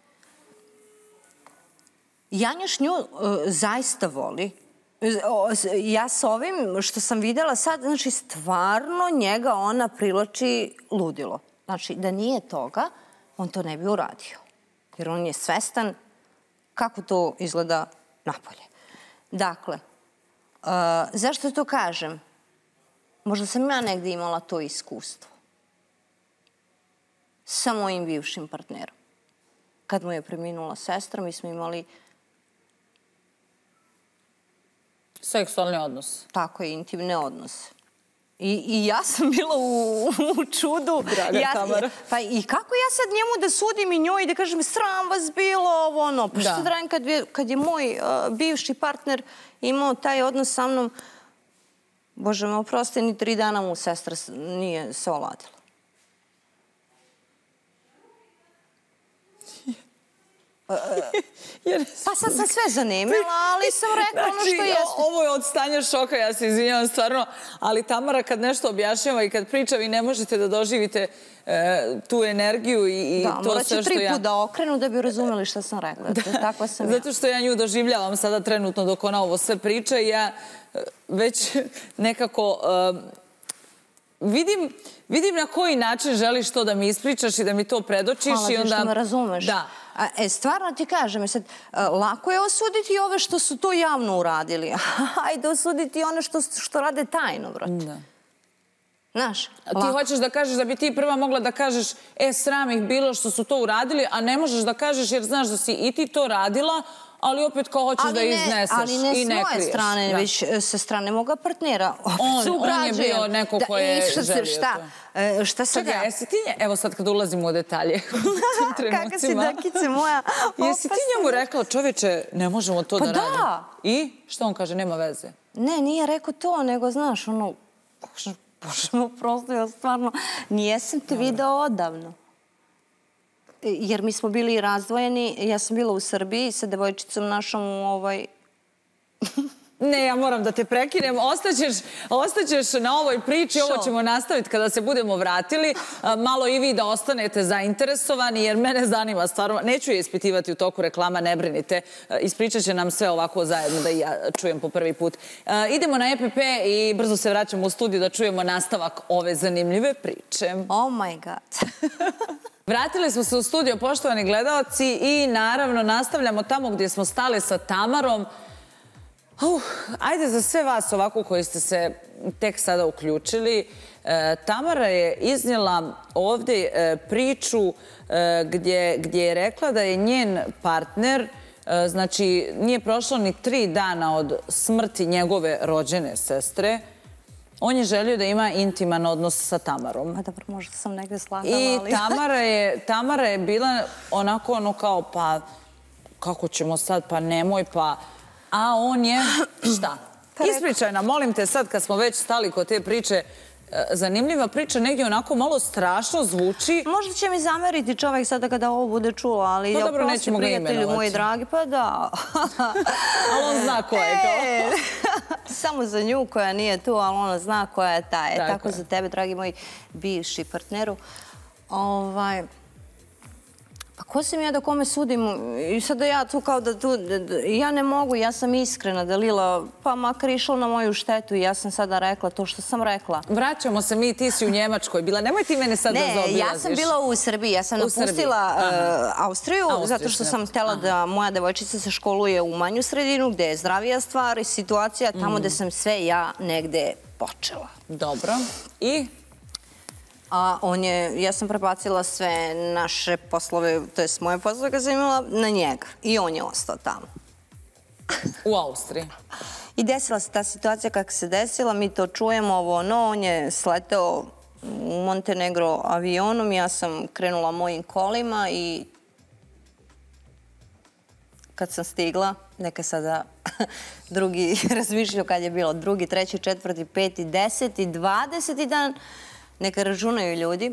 Janjuš nju zaista voli. Ja s ovim što sam vidjela sad, znači stvarno njega ona privlači ludilo. Znači, da nije toga, on to ne bi uradio. Jer on je svestan kako to izgleda napolje. Dakle, zašto to kažem? Možda sam ja negdje imala to iskustvo. Sa mojim bivšim partnerom. Kad mu je preminula sestra, mi smo imali seksualni odnos. Tako je, intimne odnose. I ja sam bila u čudu. Draga Tamara. Pa i kako ja sad njemu da sudim i njoj i da kažem sram vas bilo ovo ono. Pa što da radim kad je moj bivši partner imao taj odnos sa mnom, Bože me oprosti, ni tri dana mu sestra nije se oladila. Pa sad sam sve zanimala, ali sam rekla ono što jeste. Ovo je od stanja šoka, ja se izvinjavam stvarno, ali Tamara kad nešto objašnjava i kad priča, vi ne možete da doživite tu energiju i to sve što ja... Da, morat ću tri put da okrenu da bi razumeli što sam rekla. Takva sam ja. Zato što ja nju doživljavam sada trenutno dok ona ovo sve priča i ja već nekako vidim... Vidim na koji način želiš to da mi ispričaš i da mi to predočiš. Hvala ti što me razumeš. Da. E, stvarno ti kažem, sad, lako je osuditi ove što su to javno uradili. Hajde osuditi one što rade tajno, brate. Da. Znaš, ti hoćeš da kažeš da bi ti prva mogla da kažeš e, sram ih bilo što su to uradili, a ne možeš da kažeš jer znaš da si i ti to radila, ali opet kao hoćeš da izneseš ali ne i ne s moje strane, već sa strane moga partnera. On je bio neko ko je želio to. Šta sad ja? Čekaj, jesi ti nje, evo sad kad ulazimo u detalje. Kaka si dakice moja. Jesi ti njemu rekla, čoveče, ne možemo to da radimo? Pa da. I? Što on kaže, nema veze? Ne, nije rekao to, nego znaš, ono, Bože me prosto, ja stvarno nijesam te video odavno. Jer mi smo bili razdvojeni, ja sam bila u Srbiji sa devojčicom našom u ovaj... Ne, ja moram da te prekinem. Ostaćeš na ovoj priči, ovo ćemo nastaviti kada se budemo vratili. Malo i vi da ostanete zainteresovani, jer mene zanima stvarno. Neću je ispitivati u toku reklama, ne brinite. Ispričat će nam sve ovako zajedno da i ja čujem po prvi put. Idemo na E P P i brzo se vraćamo u studiju da čujemo nastavak ove zanimljive priče. Oh my god. Vratili smo se u studio, poštovani gledalci, i naravno nastavljamo tamo gdje smo stali sa Tamarom. Ajde za sve vas ovako koji ste se tek sada uključili. Tamara je iznijela ovdje priču gdje je rekla da je njen partner, znači nije prošlo ni tri dana od smrti njegove rođene sestre, on je želio da ima intiman odnos sa Tamarom. Ma dobro, možda sam negdje slagala, ali... I Tamara je bila onako ono kao, pa kako ćemo sad, pa nemoj, pa... A on je, šta? Ispričaj nam, molim te sad kad smo već stali kod te priče, zanimljiva priča, negdje onako malo strašno zvuči. Možda će mi zameriti čovjek sada kada ovo bude čuo, ali ja prosti prijatelju moji dragi, pa da. Ali on zna ko je to. Samo za nju koja nije tu, ali ona zna koja je ta. E, tako za tebe, dragi moji bivši partneru. Ovaj... Pa ko sam ja da kome sudim? I sada ja tu kao da tu... Ja ne mogu, ja sam iskrena, Dalila, pa makar išla na moju štetu i ja sam sada rekla to što sam rekla. Vraćamo se mi, ti si u Njemačkoj bila. Nemoj ti mene sad da zaobilaziš. Ne, ja sam bila u Srbiji. Ja sam napustila Austriju zato što sam htjela da moja devojčica se školuje u manju sredinu gdje je zdravija stvar i situacija tamo gdje sam sve ja negde počela. Dobro. I... A on je, ja sam prebacila sve naše poslove, to je moje poslove kad sam imala, na njega. I on je ostao tamo. U Austriji. I desila se ta situacija kako se desila, mi to čujemo, ovo ono, on je sleteo u Montenegro avionom, ja sam krenula mojim kolima i kad sam stigla, neka sada drugi razmišljaju kad je bilo drugi, treći, četvrti, peti, deseti, dvadeseti dan, neka računaju ljudi.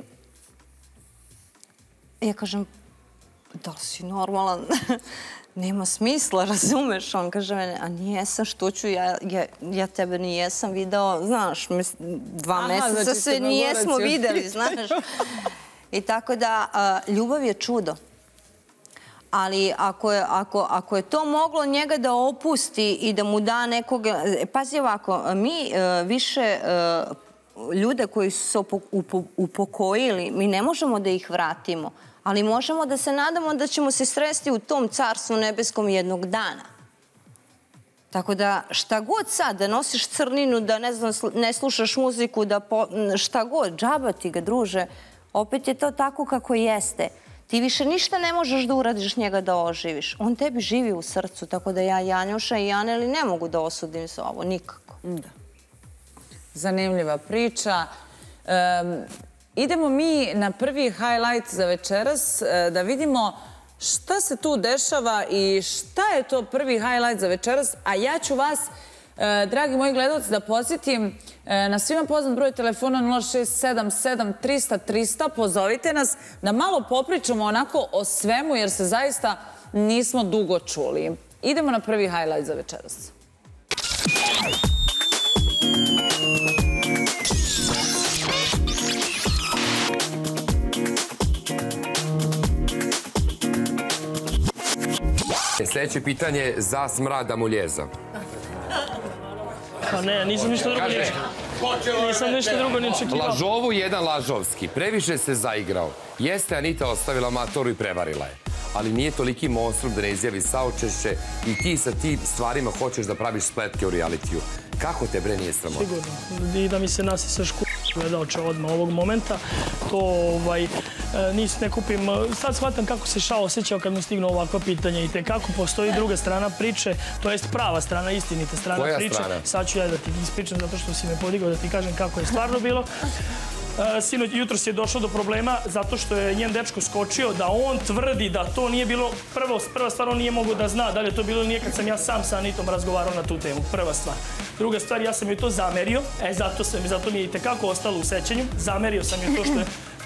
Ja kažem, da li si normalan? Nema smisla, razumeš? On kaže mene, a nijesam, što ću, ja tebe nijesam video, znaš, dva meseca se nijesmo videli, znaš. I tako da, ljubav je čudo. Ali ako je to moglo njega da opusti i da mu da nekoga... Pazi ovako, mi više ljude koji su se upokojili, mi ne možemo da ih vratimo, ali možemo da se nadamo da ćemo se sresti u tom carstvu nebeskom jednog dana. Tako da šta god sad, da nosiš crninu, da ne slušaš muziku, da šta god, džaba ti ga, druže, opet je to tako kako jeste. Ti više ništa ne možeš da uradiš njega da oživiš. On tebi živi u srcu, tako da ja Janjuša i Janeli ne mogu da osudim se ovo, nikako. Da. Zanimljiva priča. Idemo mi na prvi highlight za večeras da vidimo šta se tu dešava i šta je to prvi highlight za večeras. A ja ću vas, dragi moji gledalci, da podsjetim na svima poznat broj telefona nula šest sedam sedam trista trista. Pozovite nas da malo popričamo onako o svemu jer se zaista nismo dugo čuli. Idemo na prvi highlight za večeras. Sljedeće pitanje za Smrada Muljeza. Pa ne, nisam ništa drugo ni očekivao. Nisam ništa drugo ni očekivao. Lažovu jedan lažovski. Previše se zaigrao. Jeste Anita ostavila matoru i prevarila je. Ali nije toliki monstrum da ne izjavi saučešće i ti sa tim stvarima hoćeš da praviš spletke u realitiju. Kako te bre nije sramota? Sigurno. I da mi se nasisa šku gledaoče odmah ovog momenta. To nis ne kupim. Sad shvatam kako se Šao osjećao kad mu stignu ovakva pitanja i te kako postoji druga strana priče, to jest prava strana, istinita strana priče. Koja strana? Sad ću ja da ti ispričam zato što si me podigao da ti kažem kako je stvarno bilo. Sinoć, jutros je došlo do problema zato što je njen dečko skočio da on tvrdi da to nije bilo, prva stvar on nije mogao da zna da li je to bilo ili nije kad sam ja sam sa Anitom razgovarao na tu temu, prva stvar. Druga stvar, ja sam joj to zamerio, e zato mi je i tekako ostalo u sećanju, zamerio sam joj to što je...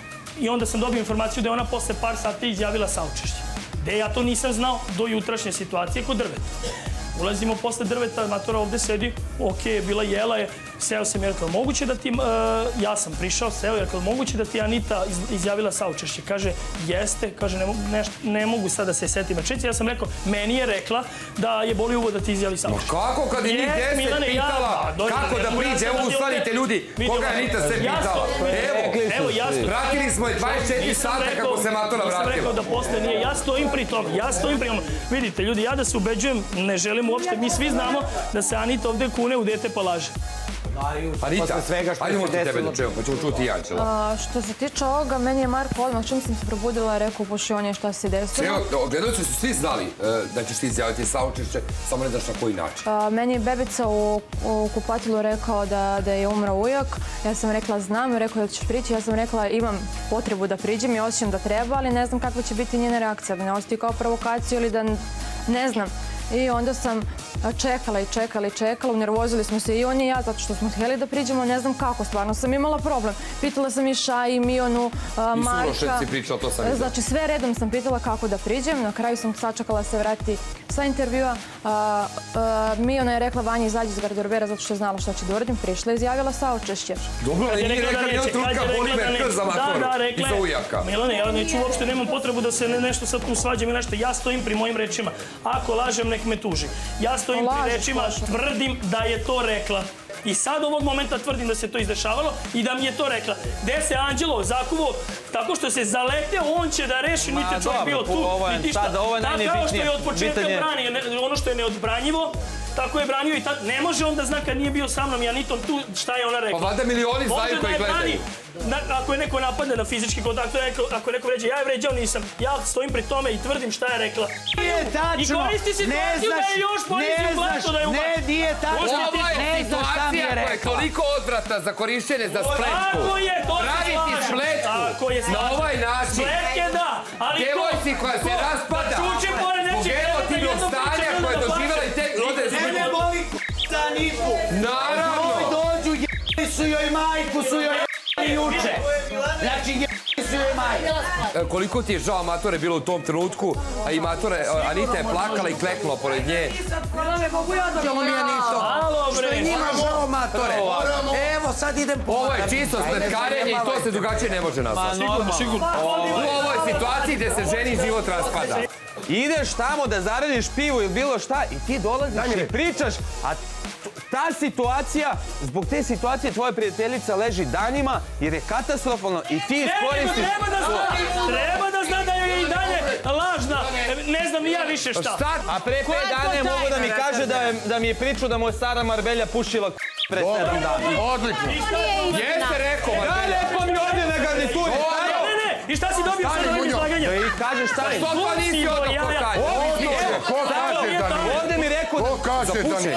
I onda sam dobio informaciju da je ona posle par sati izjavila saučešće. Gde ja to nisam znao do jutrašnje situacije kod drveta. Ulazimo posle drveta, matora ovde sedi, ok, bila jela je, seo sam, jer kao moguće da ti, ja sam prišao, seo, jer kao moguće da ti Anita izjavila saučešće. Kaže, jeste, kaže, ne mogu sad da se setim rečenice. Ja sam rekao, meni je rekla da je boli uvo da ti izjavi saučešće. Ma kako kad je njih deset pitala, kako da priđe, evo ustanite ljudi, koga je Anita sve pitala? Evo, jasno. Pratili smo je dvadeset četiri sata kako se matora vratila. Nisam rekao da posle nije, ja stojim pri tom, ja stojim pri tom. Vidite, ljudi, ja da se ubeđujem, ne želim uopšte, mi svi znamo da se Anita ovde kune u dete pa laže. Anita, ajde možete tebe da čujemo, pa ćemo čuti i Anđela. Što se tiče ovoga, meni je Marko odmah, čim sam se probudila, rekao pošto on je šta se desilo. Evo, gledalci su svi znali da ćeš ti izjaviti saučešće, samo ne znaš na koji način. Meni je bebica u kupatilu rekao da je umrao ujak. Ja sam rekla znam, rekao da ćeš prići. Ja sam rekla imam potrebu da priđem i osjećam da treba, ali ne znam kakva će biti njena reakcija. Da ne ostaje kao provokaciju ili da ne znam. I onda sam čekala i čekala i čekala, unervozili smo se i on i ja, zato što smo htjeli da priđemo, ne znam kako, stvarno sam imala problem. Pitala sam i Šaji, Mionu, Marka. I su Uroševci pričao, to sam videla. Znači sve redom sam pitala kako da priđem, na kraju sam sačekala se vrati sa intervjua. Miona je rekla Vanja izađi iz garderobera zato što je znala šta će da uradim, prišla i izjavila saučešće. Dobro, ali nije rekla jedan trutka boli me krv za matoru i za ujaka. Milane, ja neću uopšte, nemam potrebu da se nešto sad tu svađam i nešto. Ja stojim pri mojim rečima. Ako lažem, nek me tuži. Ja stojim pri rečima, tvrdim da je to rekla. I sad ovog momenta tvrdim da se to izdešavalo i da mi je to rekla. Gde se Anđelo zakuvo tako što se zaleteo, on će da reši, niti čovjek bio tu, niti šta. Kao što je od početka brani ono što je neodbranjivo, tako je branio i tad. Ne može on da zna kad nije bio sa mnom i Anitom tu šta je ona rekla. Pa valjda milioni znaju koji gledaju. Ako je neko napadne na fizički kontakt, ako je neko vređa, ja je vređao, nisam. Ja stojim pri tome i tvrdim šta je rekla. Nije tačno! I koristi situaciju da je još ponizim blato da je ubaš. Ne, nije tačno! Ova je situacija koja je toliko odvratna za korišćenje za spletku. Tako je, to se Praviti spletku na ovaj način. Spletke da, ali to... Djevojci koja se raspada zbog emotivnog stanja koja je doživjela i te... Mene boli k***a Niku! Naravno! Kad dođu j***li su joj majku, su joj j***li juče. Znači j***li su joj majku. Koliko ti je žao Matore bilo u tom trenutku, a i Matore, Anita je plakala i kleknula pored nje. Mogu ja da mi Anito? Što je njima žao Matore. Evo sad idem po... Ovo je čisto spletkarenje i to se drugačije ne može nazvati. Sigurno, sigurno. U ovoj situaciji gdje se ženi život raspada. Ideš tamo da zaradiš pivu ili bilo šta i ti dolaziš i pričaš, a ta situacija, zbog te situacije tvoja prijateljica leži danima jer je katastrofalno i ti iskoristiš... Treba da zna da je i dalje lažna, ne znam ni ja više šta. A pre pet dana je mogu da mi kaže da mi je pričao da mu je stara Marbelja pušila pre sedam dana. Odlično. Jeste rekao Marbelja. Da, lepo mi ovdje na garnituri. I šta si dobio sa ovim izlaganjem? I kažeš šta je? Što pa nisi odno ko kaže? Ko kaže da nije? Ovdje mi rekao da... Ko kaže da nije?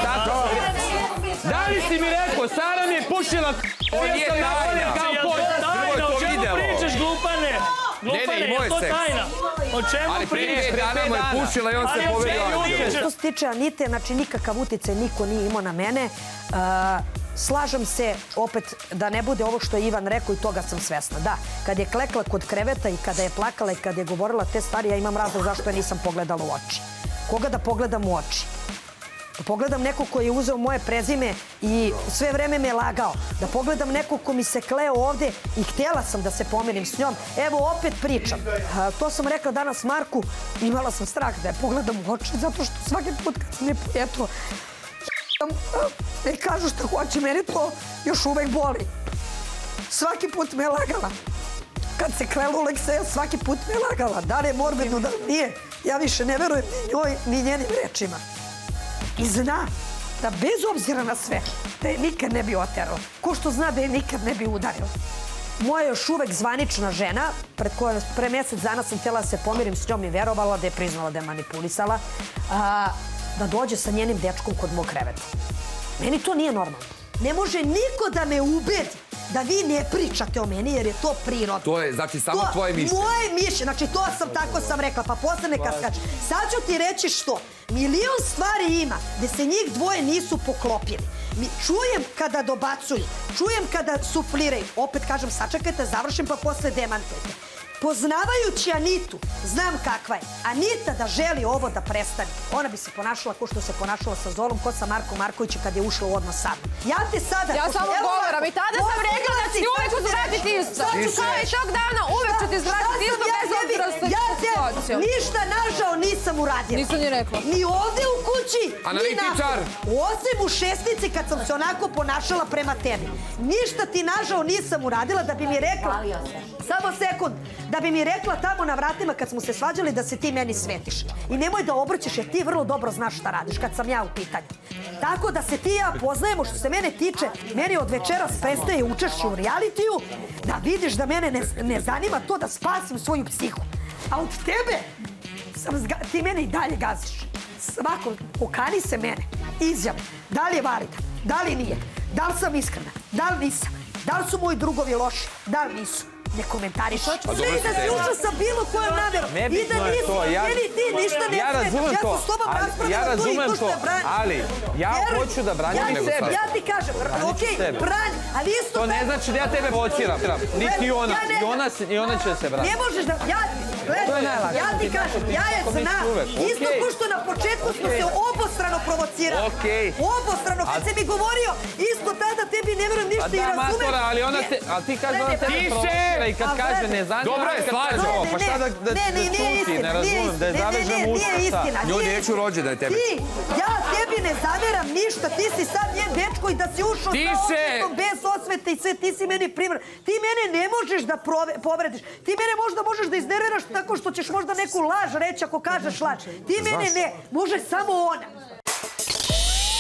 Da li si mi rekao, Sara mi je pušila... To nije tajna. To je tajna, o čemu pričaš, glupane? Glupane, je to tajna? O čemu Ali prije pričaš? dana mu je pušila i on se povedio. Što se tiče Anite, znači nikakav utjecaj niko nije imao na mene. Slažem se, opet, da ne bude ovo što je Ivan rekao i toga sam svesna. Da, kad je klekla kod kreveta i kada je plakala i kada je govorila te stvari, ja imam razlog zašto je nisam pogledala u oči. Koga da pogledam u oči? Da pogledam nekog koji je uzeo moje prezime i sve vreme me lagao. Da pogledam nekog ko mi se kleo ovde i htjela sam da se pomirim s njom. Evo, opet pričam. To sam rekla danas Marku, imala sam strah da je pogledam u oči, zato što svaki put kad sam je, eto, ne kažu što hoće, mene to još uvek boli. Svaki put me lagala. Kad se klela u Lekseja, svaki put me lagala. Da li je morbidno, da li nije. Ja više ne verujem ni njoj, ni njenim rečima. I zna da bez obzira na sve, da je nikad ne bi oterala. Ko što zna da je nikad ne bi udarila. Moja još uvek zvanična žena, pred koja pre mjesec dana sam htjela da se pomirim s njom i verovala da je priznala da je manipulisala, da dođe sa njenim dečkom kod mog kreveta. Meni to nije normalno. Ne može niko da me ubedi da vi ne pričate o meni jer je to prirodno. To je, znači, samo tvoje mišljenje. Moje mišljenje, znači to sam tako sam rekla, pa posle neka skače. Sad ću ti reći što. Milion stvari ima gde se njih dvoje nisu poklopili. Čujem kada dobacuju, čujem kada sufliraju. Opet kažem, sačekajte, završim pa posle demantujete. Poznavajući Anitu, znam kakva je. Anita da želi ovo da prestane, ona bi se ponašala ko što se ponašala sa Zorom, ko sa Markom Markovićem kad je ušla u odnos sad. Ja te sada... Ja samo govoram i tada sam rekla da ću ti uvek uzvratiti isto. Kao i tog dana uvek ću ti uzvratiti isto bez obzira s situacijom. Ništa nažao nisam uradila. Nisam ni rekla. Ni ovde u kući, ni Analitičar. Osim u šestnici kad sam se onako ponašala prema tebi. Ništa ti nažao nisam uradila da bi mi rekla... Samo sekund. Da bi mi rekla tamo na vratima kad smo se svađali da se ti meni svetiš. I nemoj da obrćeš jer ti vrlo dobro znaš šta radiš kad sam ja u pitanju. Tako da se ti i ja poznajemo što se mene tiče. Meni od večeras prestaje učešće u realitiju. Da vidiš da mene ne, ne zanima to da spasim svoju psihu. A od tebe sam zga, ti mene i dalje gaziš. Svako, okani se mene. Izjav. Da li je valida? Da li nije? Da li sam iskrena? Da li nisam? Da li su moji drugovi loši? Da li nisu? Ne komentariš. Sve i da sluša sa bilo kojom namjerom. I da nisam, meni ti ništa ne smetaš. Ja sam s tobom raspravljala tu i to što je branj. Ali, ja hoću da branim sebe. Ja ti kažem, okej, branj, ali isto... To ne znači da ja tebe vociram. Niti ona. I ona će se braniti. Ne možeš da... Ja ti kažem, ja je znam. Isto ko što na početku smo se obostrano provocirali. Obostrano. Kad se mi govorio, isto tada tebi ne verujem ništa i razumem. Da, Matora, ali ona te... Ali ti kaže ona tebe provocira i kad kaže ne zanima... Dobro je, slađo. Pa šta da čuti, ne razumem, da je zavežem usta. Nije istina. Ljudi, neću rođe da je tebe. Ti, ja tebi ne zameram ništa. Ti si sad njen dečko i da si ušao sa osvetom, bez osvete i sve. Ti si meni primjer. Ti mene ne možeš da povrediš. Ti mene možda možeš da iznerviraš tako što ćeš možda neku laž reći ako kažeš laž. Ti mene ne. Može samo ona.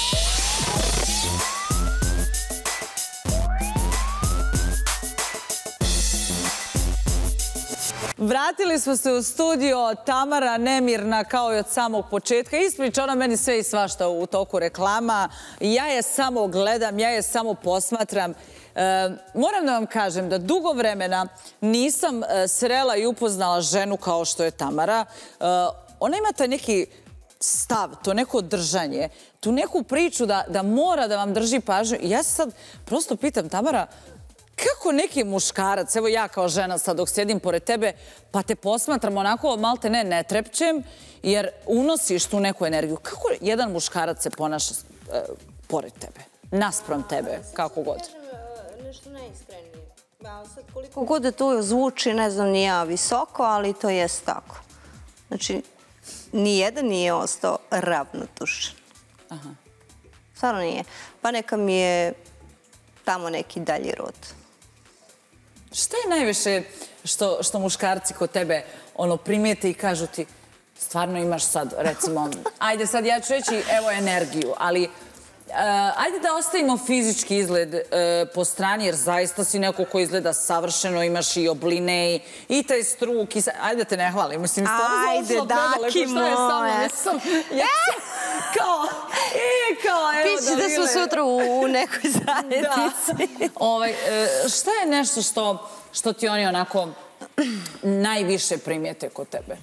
Vratili smo se u studio, Tamara nemirna kao i od samog početka. Ispriča ona meni sve i svašta u toku reklama. Ja je samo gledam, ja je samo posmatram. Moram da vam kažem da dugo vremena nisam srela i upoznala ženu kao što je Tamara. Ona ima taj neki stav, to neko držanje, tu neku priču da mora da vam drži pažnju. I ja se sad prosto pitam, Tamara, kako neki muškarac, evo ja kao žena sad dok sjedim pored tebe, pa te posmatram onako, malte ne, ne trepćem, jer unosiš tu neku energiju. Kako jedan muškarac se ponaša pored tebe, naspram tebe, kako god? Nešto neiskrenije. Koliko god da to zvuči, ne znam, ni ja visoko, ali to jest tako. Znači, nijedan nije ostao ravnodušan. Stvarno nije. Pa neka mi je tamo neki dalji rod. Šta je najviše što muškarci kod tebe primijete i kažu ti stvarno imaš sad, recimo, ajde sad ja ću reći evo energiju, ali ajde da ostavimo fizički izgled po strani, jer zaista si neko ko izgleda savršeno, imaš i obline i taj struk. Ajde te ne hvalim, mislim, stvarno ajde, daki moje. Kao, e, kao, evo da Pići da smo sutra u nekoj zajednici. Šta je nešto što ti oni onako najviše primijete kod tebe?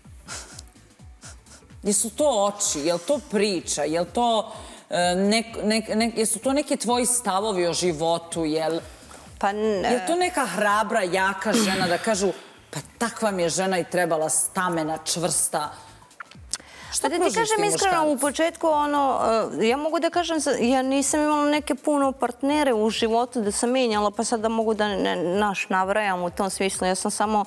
Jesu to oči, je li to priča, je li to... Jesu to neki tvoji stavovi o životu, je li to neka hrabra, jaka žena da kažu pa takva mi je žena i trebala stamena, čvrsta? Šta da ti kažem iskreno, u početku, ja mogu da kažem, ja nisam imala neke puno partnere u životu da sam menjala, pa sad da mogu da naš navrajam u tom smislu. Ja sam samo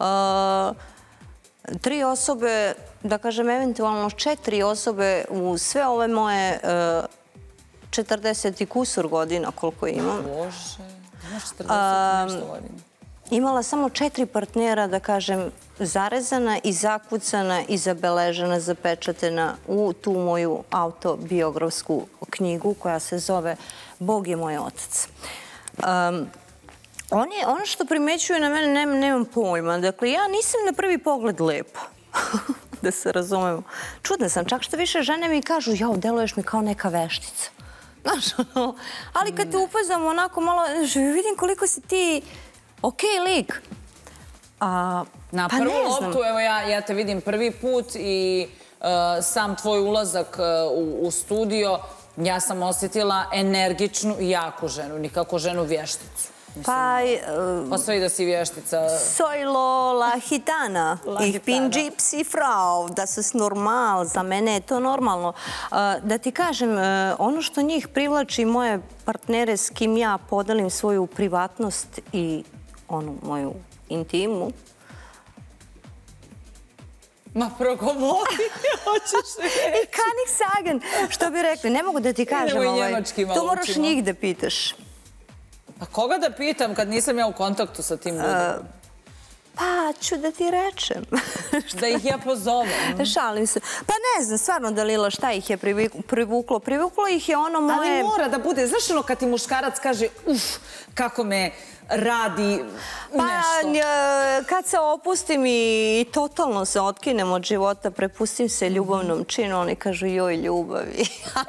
tri osobe, da kažem eventualno četiri osobe u sve ove moje četrdeset i kusur godina koliko imam. Bože, imaš četrdeset nešto godina. Imala samo četiri partnera, da kažem, zarezana i zakucana i zabeležena, zapečatena u tu moju autobiografsku knjigu koja se zove Bog je moj otac. Ono što primećuju na mene, nemam pojma. Dakle, ja nisam na prvi pogled lepa. Da se razumemo. Čudna sam. Čak što više žene mi kažu, jao, deluješ mi kao neka veštica. Znaš, ali kad te upoznam onako malo, vidim koliko si ti okej lik. Na prvu loptu, evo ja te vidim prvi put i sam tvoj ulazak u studio, ja sam osjetila energičnu i jaku ženu, nikako ženu vješticu. Pa... Pa sve i da si vještica. Soy Lola Hitana. Ich bin gypsy Frau. Das ist normal. Za mene je to normalno. Da ti kažem, ono što njih privlači moje partnere s kim ja podelim svoju privatnost i onu moju intimu. Ma progovori, hoćeš reći. I kann ich sagen. Što bi rekli, ne mogu da ti kažem. To moraš njih da pitaš. Pa koga da pitam kad nisam ja u kontaktu sa tim ljudima? Pa, ću da ti rečem. Da ih ja pozovem. Šalim se. Pa ne znam, stvarno, Dalila, šta ih je privuklo? Privuklo ih je ono moje... Ali mora da bude, znaš ono kad ti muškarac kaže, uf, kako me radi nešto. Pa, kad se opustim i totalno se otkinem od života, prepustim se ljubavnom činu, oni kažu, joj, ljubavi.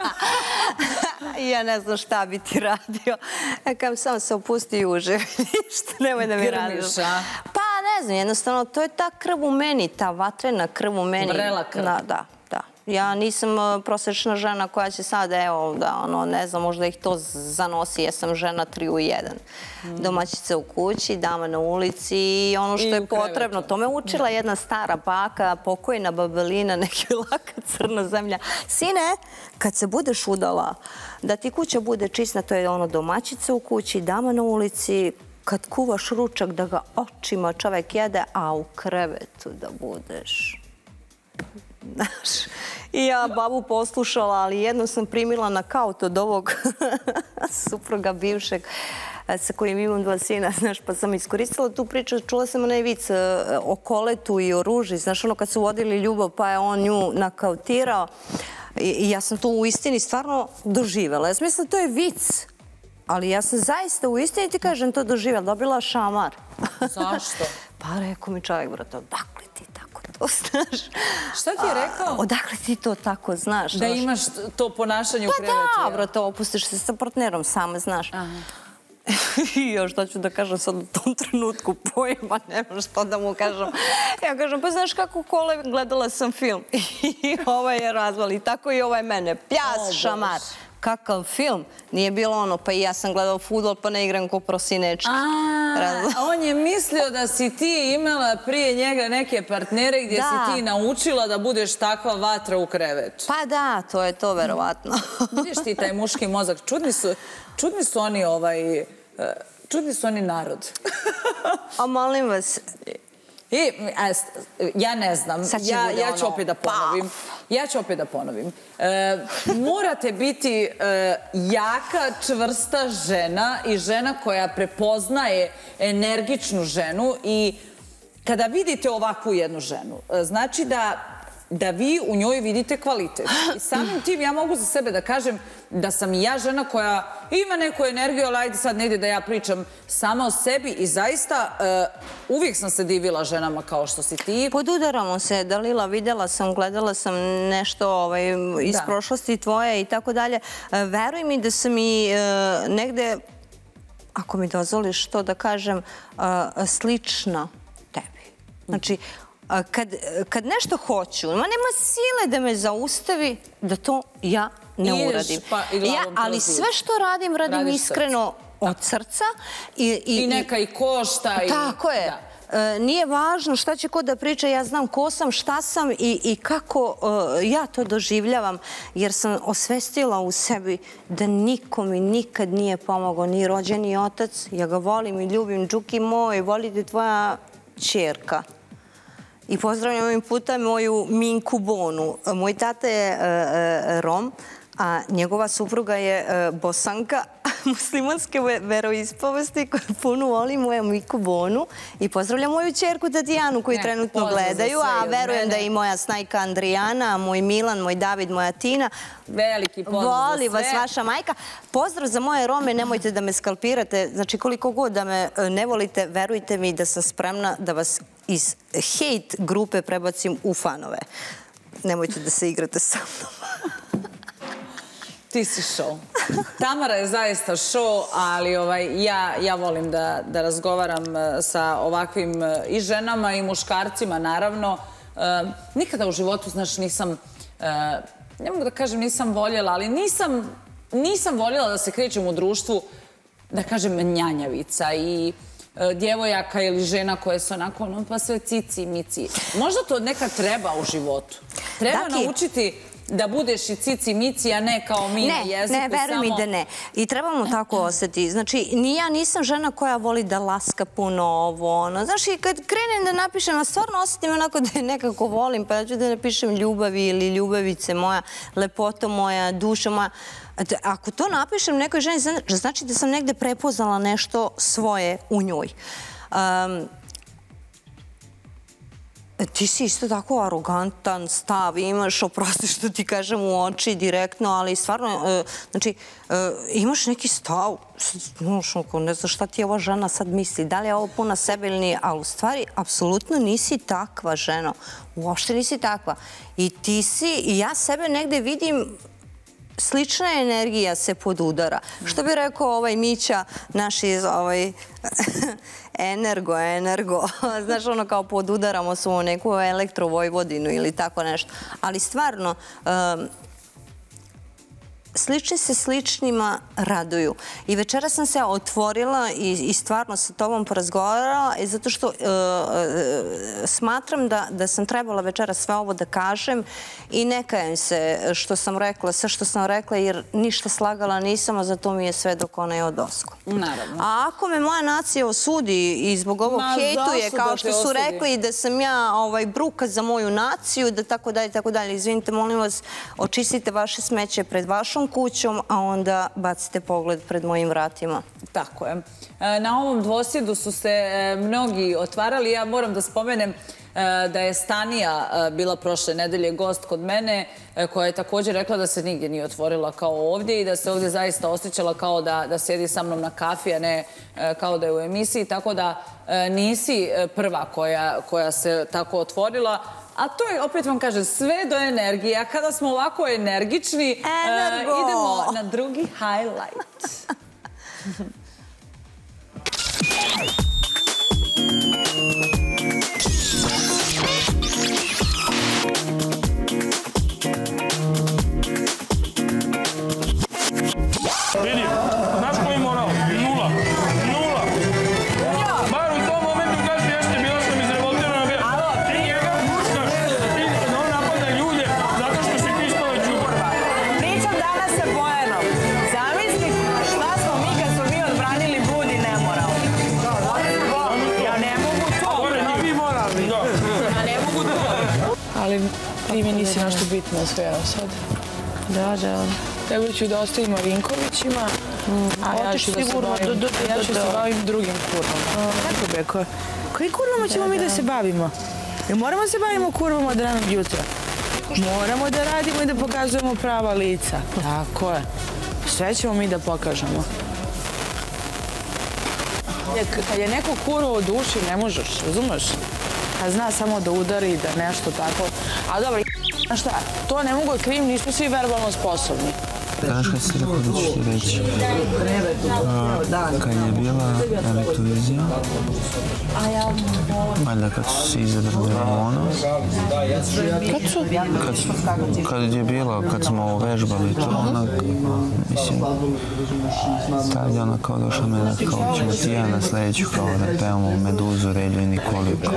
Ja ne znam šta bi ti radio. Kam sam se opusti i uživi. Ništa, nemoj da mi radiš. Grmiš, a? Pa, ne znam, jednostavno, to je ta krv u meni, ta vatrena krv u meni. Vrela krv. Da, da. Ja nisam prosječna žena koja će sad, evo, da, ono, ne znam, možda ih to zanosi, ja sam žena tri u jedan. Domaćica u kući, dama na ulici i ono što je potrebno. To me učila jedna stara baka, pokojna babelina, neki laka crna zemlja. Sine, kad se budeš udala, da ti kuća bude čista, to je ono domaćica u kući, dama na ulici, kad kuvaš ručak da ga očima čovek jede, a u krevetu da budeš. Znaš, i ja babu poslušala, ali jedno sam primila na kaut od ovog supruga bivšeg sa kojim imam dva sina, znaš, pa sam iskoristila tu priču, čula sam onaj vic o koletu i o ruži, znaš, ono kad su vodili ljubav pa je on nju nakautirao i ja sam to u istini stvarno doživjela. Ja sam mislila, to je vic. Ali ja sam zaista u istini ti kažem to doživjela. Dobila šamar. Zašto? Pa rekao mi čovjek, brate, odakle ti tako to znaš? Šta ti je rekao? Odakle ti to tako znaš? Da imaš to ponašanje u krevetu? Pa da, brate, opustiš se sa partnerom, sama znaš. I još što ću da kažem sad u tom trenutku pojma, nema što da mu kažem. Ja kažem, pa znaš kako kole, gledala sam film i ovaj je razval i tako i ovaj mene. Pljas, šamar. Kakav film? Nije bilo ono, pa i ja sam gledala fudbal pa ne igram ko prosinečki. A, on je mislio da si ti imala prije njega neke partnere gdje si ti naučila da budeš takva vatra u krevetu. Pa da, to je to verovatno. Vidiš ti taj muški mozak, čudni su, čudni su oni ovaj, čudni su oni narod. A molim vas... I, ja ne znam, ja ću opet da ponovim. Ja ću opet da ponovim. Morate biti jaka, čvrsta žena i žena koja prepoznaje energičnu ženu i kada vidite ovakvu jednu ženu, znači da da vi u njoj vidite kvalitet. I samim tim ja mogu za sebe da kažem da sam i ja žena koja ima neku energiju, ali ajde sad negdje da ja pričam sama o sebi i zaista uvijek sam se divila ženama kao što si ti. Podudaramo se, Dalila, videla sam, gledala sam nešto iz prošlosti tvoje i tako dalje. Veruj mi da sam i negde, ako mi dozvoliš to da kažem, slična tebi. Znači, kad nešto hoću, nema sile da me zaustavi da to ja ne uradim. Ali sve što radim, radim iskreno od srca. I neka i košta. Tako je. Nije važno šta će ko da priča, ja znam ko sam, šta sam i kako ja to doživljavam, jer sam osvestila u sebi da niko mi nikad nije pomogao, ni rođeni otac, ja ga volim i ljubim, Đuki moj, volite tvoja ćerka. I pozdravljam ovim puta moju Minku Bonu. Moj tata je Rom, a njegova supruga je Bosanka, muslimanske veroispovesti koju puno volim, moja Minku Bonu. I pozdravljam moju ćerku Tatjanu koju trenutno gledaju, a verujem da i moja snajka Andrijana, moj Milan, moj David, moja Tina. Veliki pozdrav za sve. Voli vas vaša majka. Pozdrav za moje Rome, nemojte da me skalpirate. Znači koliko god da me ne volite, verujte mi da sam spremna da vas iz hejt grupe prebacim u fanove. Nemojte da se igrate sa mnom. Ti si show. Tamara je zaista show, ali ja volim da razgovaram sa ovakvim i ženama i muškarcima, naravno. Nikada u životu, znaš, nisam, ne mogu da kažem nisam voljela, ali nisam voljela da se krećem u društvu, da kažem, njanjavica i djevojaka ili žena koje su onako, pa sve cici, mici. Možda to nekad treba u životu. Treba naučiti da budeš i cici, mici, a ne kao mi na jeziku. Ne, ne, veruj mi da ne. I trebamo tako osjeti. Znači, ni ja nisam žena koja voli da laska puno ovo, ono. Znaš, i kad krenem da napišem, a stvarno osjetim onako da je nekako volim, pa ja ću da napišem ljubavi ili ljubavice moja, lepoto moja, duša moja. Ako to napišem nekoj ženi, znači da sam negde prepoznala nešto svoje u njoj. Ti si isto tako arogantan stav, imaš, oprosti što ti kažem u oči direktno, ali stvarno, znači, imaš neki stav, ne znam šta ti ova žena sad misli, da li je ovo puna sebe ili nije, ali u stvari, apsolutno nisi takva žena, uopšte nisi takva. I ti si, i ja sebe negde vidim, slična energija se podudara. Što bi rekao ovaj Mića, naš iz ovaj... Energo, energo. Znaš, ono kao podudaramo se u neku elektrovojvodinu ili tako nešto. Ali stvarno, slični se sličnima raduju. I večera sam se otvorila i stvarno sa tobom porazgovarala zato što smatram da sam trebala večera sve ovo da kažem i ne kajem se što sam rekla, sve što sam rekla, jer ništa slagala nisam, a zato mi je sve dok ona je od osku. Naravno. A ako me moja nacija osudi i zbog ovog hejtuje, kao što su rekli da sam ja bruka za moju naciju, da tako dalje, tako dalje, izvinite, molim vas, očistite vaše smeće pred vašom kućom, a onda bacite pogled pred mojim vratima. Tako je. Na ovom dvosjedu su se mnogi otvarali. Ja moram da spomenem da je Stanija bila prošle nedelje gost kod mene, koja je također rekla da se nigdje nije otvorila kao ovdje i da se ovdje zaista osjećala kao da sjedi sa mnom na kafi, a ne kao da je u emisiji, tako da nisi prva koja se tako otvorila. A to je, opet vam kažem, sve do energije. A kada smo ovako energični, idemo na drugi highlight. Vidi, znaš koji moral? Nula. Nula. Bar u tom momentu kaži jeste, bila sam izrevoltirana. Ti njega puštaš, da on napada ljude zato što si ti stole čupa. Pričam danas sa Bojanom. Zamisli šta smo mi kad smo mi odbranili blud i nemoral. Ja ne mogu to. Ja ne mogu to. Ali ti mi nisi nešto bitna sfera sad. Da, da. Tebe ću da ostavim Marinkovićima, a ja ću da se bavim drugim kurvama. Kako beko? Koji kurvama ćemo mi da se bavimo? Moramo se bavimo kurvama od ranog jutra. Moramo da radimo i da pokazujemo prava lica. Tako je. Sve ćemo mi da pokažemo. Kad je neko kurvo u duši, ne možeš, razumeš? Kad zna samo da udari i da nešto tako. A dobro, znaš šta, to ne mogu da krivim, nismo svi verbalno sposobni. Znaš kad si rekao da ću ti reći? Kad je bila elektovizija, valjda kad su se izabrali ono, kad je bilo, kad smo vežbali to, ona, mislim, tad je ona kao došla me da kao ćemo ti ja na sljedeću kao da pevamo Meduzu, Relju i Nikoliku.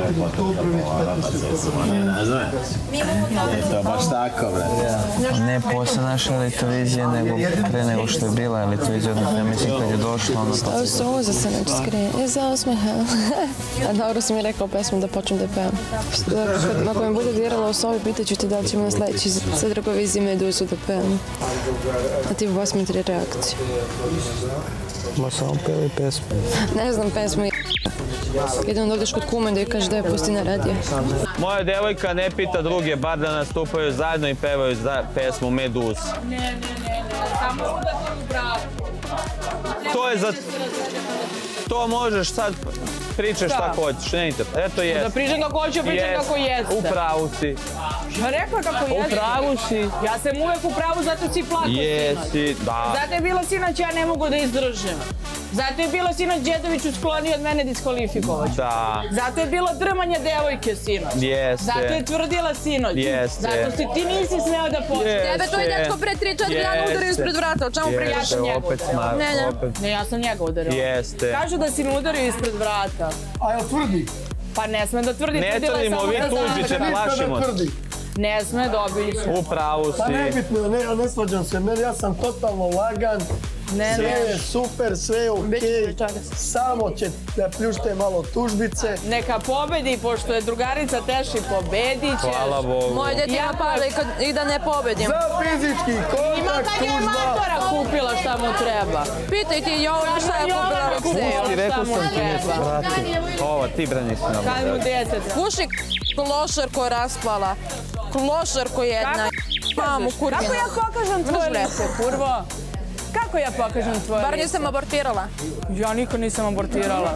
To je baš tako, bre. Ne posle naše elektovizije, nego pre nego što je bila elektovizija, ja mislim kad je došla ono pa... Suza se neće skrije, je za osmeha. A dobro si mi rekao pesmu da počnem da pevam. Ako me bude dirala u sobi, pitaću te da li ćemo na sljedeći sad Euroviziji Meduzu da pevam. A ti baš mi tri reakcije. Ma samo pevaj pesmu. Ne znam pesmu i... Idem da odeš kod kume da joj kaže da je pusti na radije. Moja devojka ne pita druge, bar da nastupaju zajedno i pevaju pesmu Meduz. Ne, ne, ne, ne, samo udati u braku. To je za... To možeš sad pričaš šta hoćeš, ne idete. Eto jeste. Da pričam kako hoću, pričam kako jeste. U pravu si. Pa rekla kako jeste. U pravu si. Ja sam uvek u pravu, zato si plakao sinoć. Jesi, da. Zato je bilo sinoć, ja ne mogu da izdržim. Zato je bilo sinoć Đedoviću sklonio od mene diskvalifikovaću. Da. Zato je bilo drmanje devojke sinoć. Jeste. Zato je tvrdila sinoć. Jeste. Zato si ti nisi smeo da počne. Tebe to je dečko pre tri četiri dana udario ispred vrata, o čemu pričaš? Ja sam njega udario. Ne, ne. Ne, ja sam njega udario. Jeste. Kažu da si me udario ispred vrata. A jel tvrdi? Pa ne sme da tvrdi. Ne tvrdimo, vi tužite, plašimo. Ne sme, dobili smo. U pravu si. Pa nebitno, ne, ne svađam se, meni ja sam totalno lagan. Sve je super, sve je okej, samo će da pljušte malo tužbice. Neka pobedi, pošto je drugarica Teši, pobedit će. Hvala Bogu. Moje dete ima para i da ne pobedim. Za fizički kontakt, ima kad je matora kupila šta mu treba. Pitaj ti Jovana šta je kupila Rokseju. Pusti, rekao sam ti nešto vrati. Ovo, ti bre nisi na Kaj mu dete treba? Puši klošarko raspala. Klošarko jedna. Mamu kurvina. Kako ja pokažem tvoje lice, kurvo? Kako ja pokažem tvoje lice? Bar nisam abortirala. Ja nikad nisam abortirala.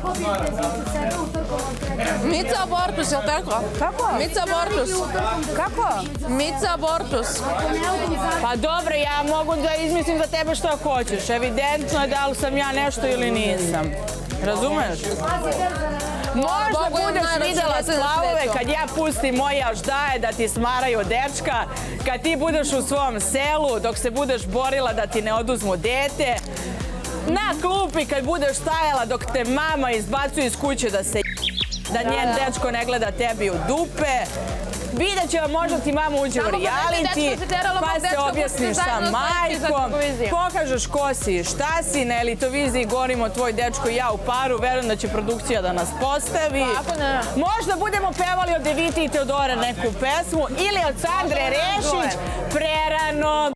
Mica abortus, jel tako? Kako? Mica abortus. Kako? Mica abortus. Pa dobro, ja mogu da izmislim za tebe što hoćeš. Evidentno je da li sam ja nešto ili nisam. Razumeš? Možda budeš videla splavove kad ja pustim moje aždaje da ti smaraju dečka, kad ti budeš u svom selu dok se budeš borila da ti ne oduzmu dete, na klupi kad budeš stajala dok te mama izbacuje iz kuće da se da njen dečko ne gleda tebi u dupe. Vidjet će vam, možda ti mama uđe u reality, pa se objasniš sa majkom, pokažeš ko si i šta si, na Elitoviziji govorimo tvoj dečko i ja u paru, verujem da će produkcija da nas postavi. Možda budemo pevali od Evite i Teodora neku pesmu ili od Sandre Rešić, Prerano.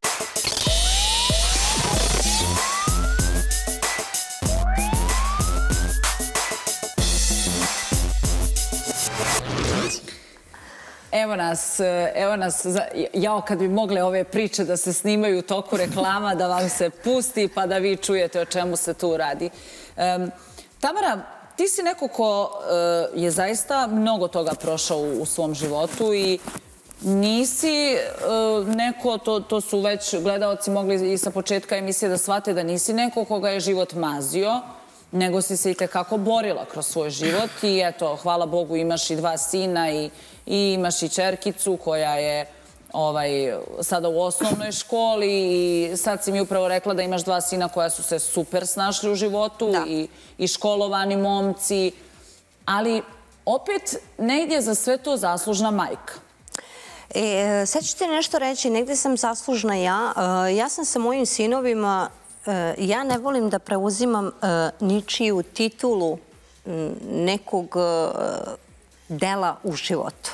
Evo nas, evo nas, jao kad bi mogle ove priče da se snimaju u toku reklama, da vam se pusti pa da vi čujete o čemu se tu radi. Tamara, ti si neko ko je zaista mnogo toga prošao u svom životu i nisi neko, to su već gledaoci mogli i sa početka emisije da shvate da nisi neko koga je život mazio, nego si se i tekako borila kroz svoj život i eto, hvala Bogu, imaš i dva sina i imaš i čerkicu koja je sada u osnovnoj školi i sad si mi upravo rekla da imaš dva sina koja su se super snašli u životu i školovani momci, ali opet negdje za sve to zaslužna majka. Sad ću ti nešto reći, negdje sam zaslužna ja. Ja sam sa mojim sinovima, ja ne volim da preuzimam ničiju titulu nekog dela u životu.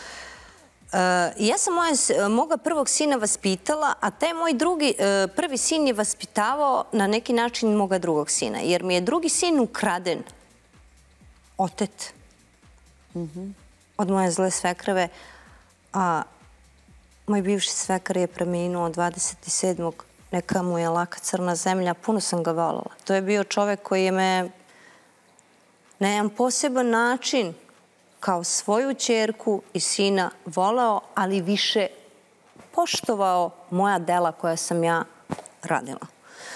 Ja sam moga prvog sina vaspitala, a taj moj drugi, prvi sin je vaspitavao na neki način moga drugog sina, jer mi je drugi sin ukraden, otet od moje zle svekrve, a moj bivši svekar je preminuo dvadeset sedmog Neka mu je laka crna zemlja, puno sam ga voljela. To je bio čovek koji je me na jedan poseban način kao svoju ćerku i sina voleo, ali više poštovao moja dela koja sam ja radila.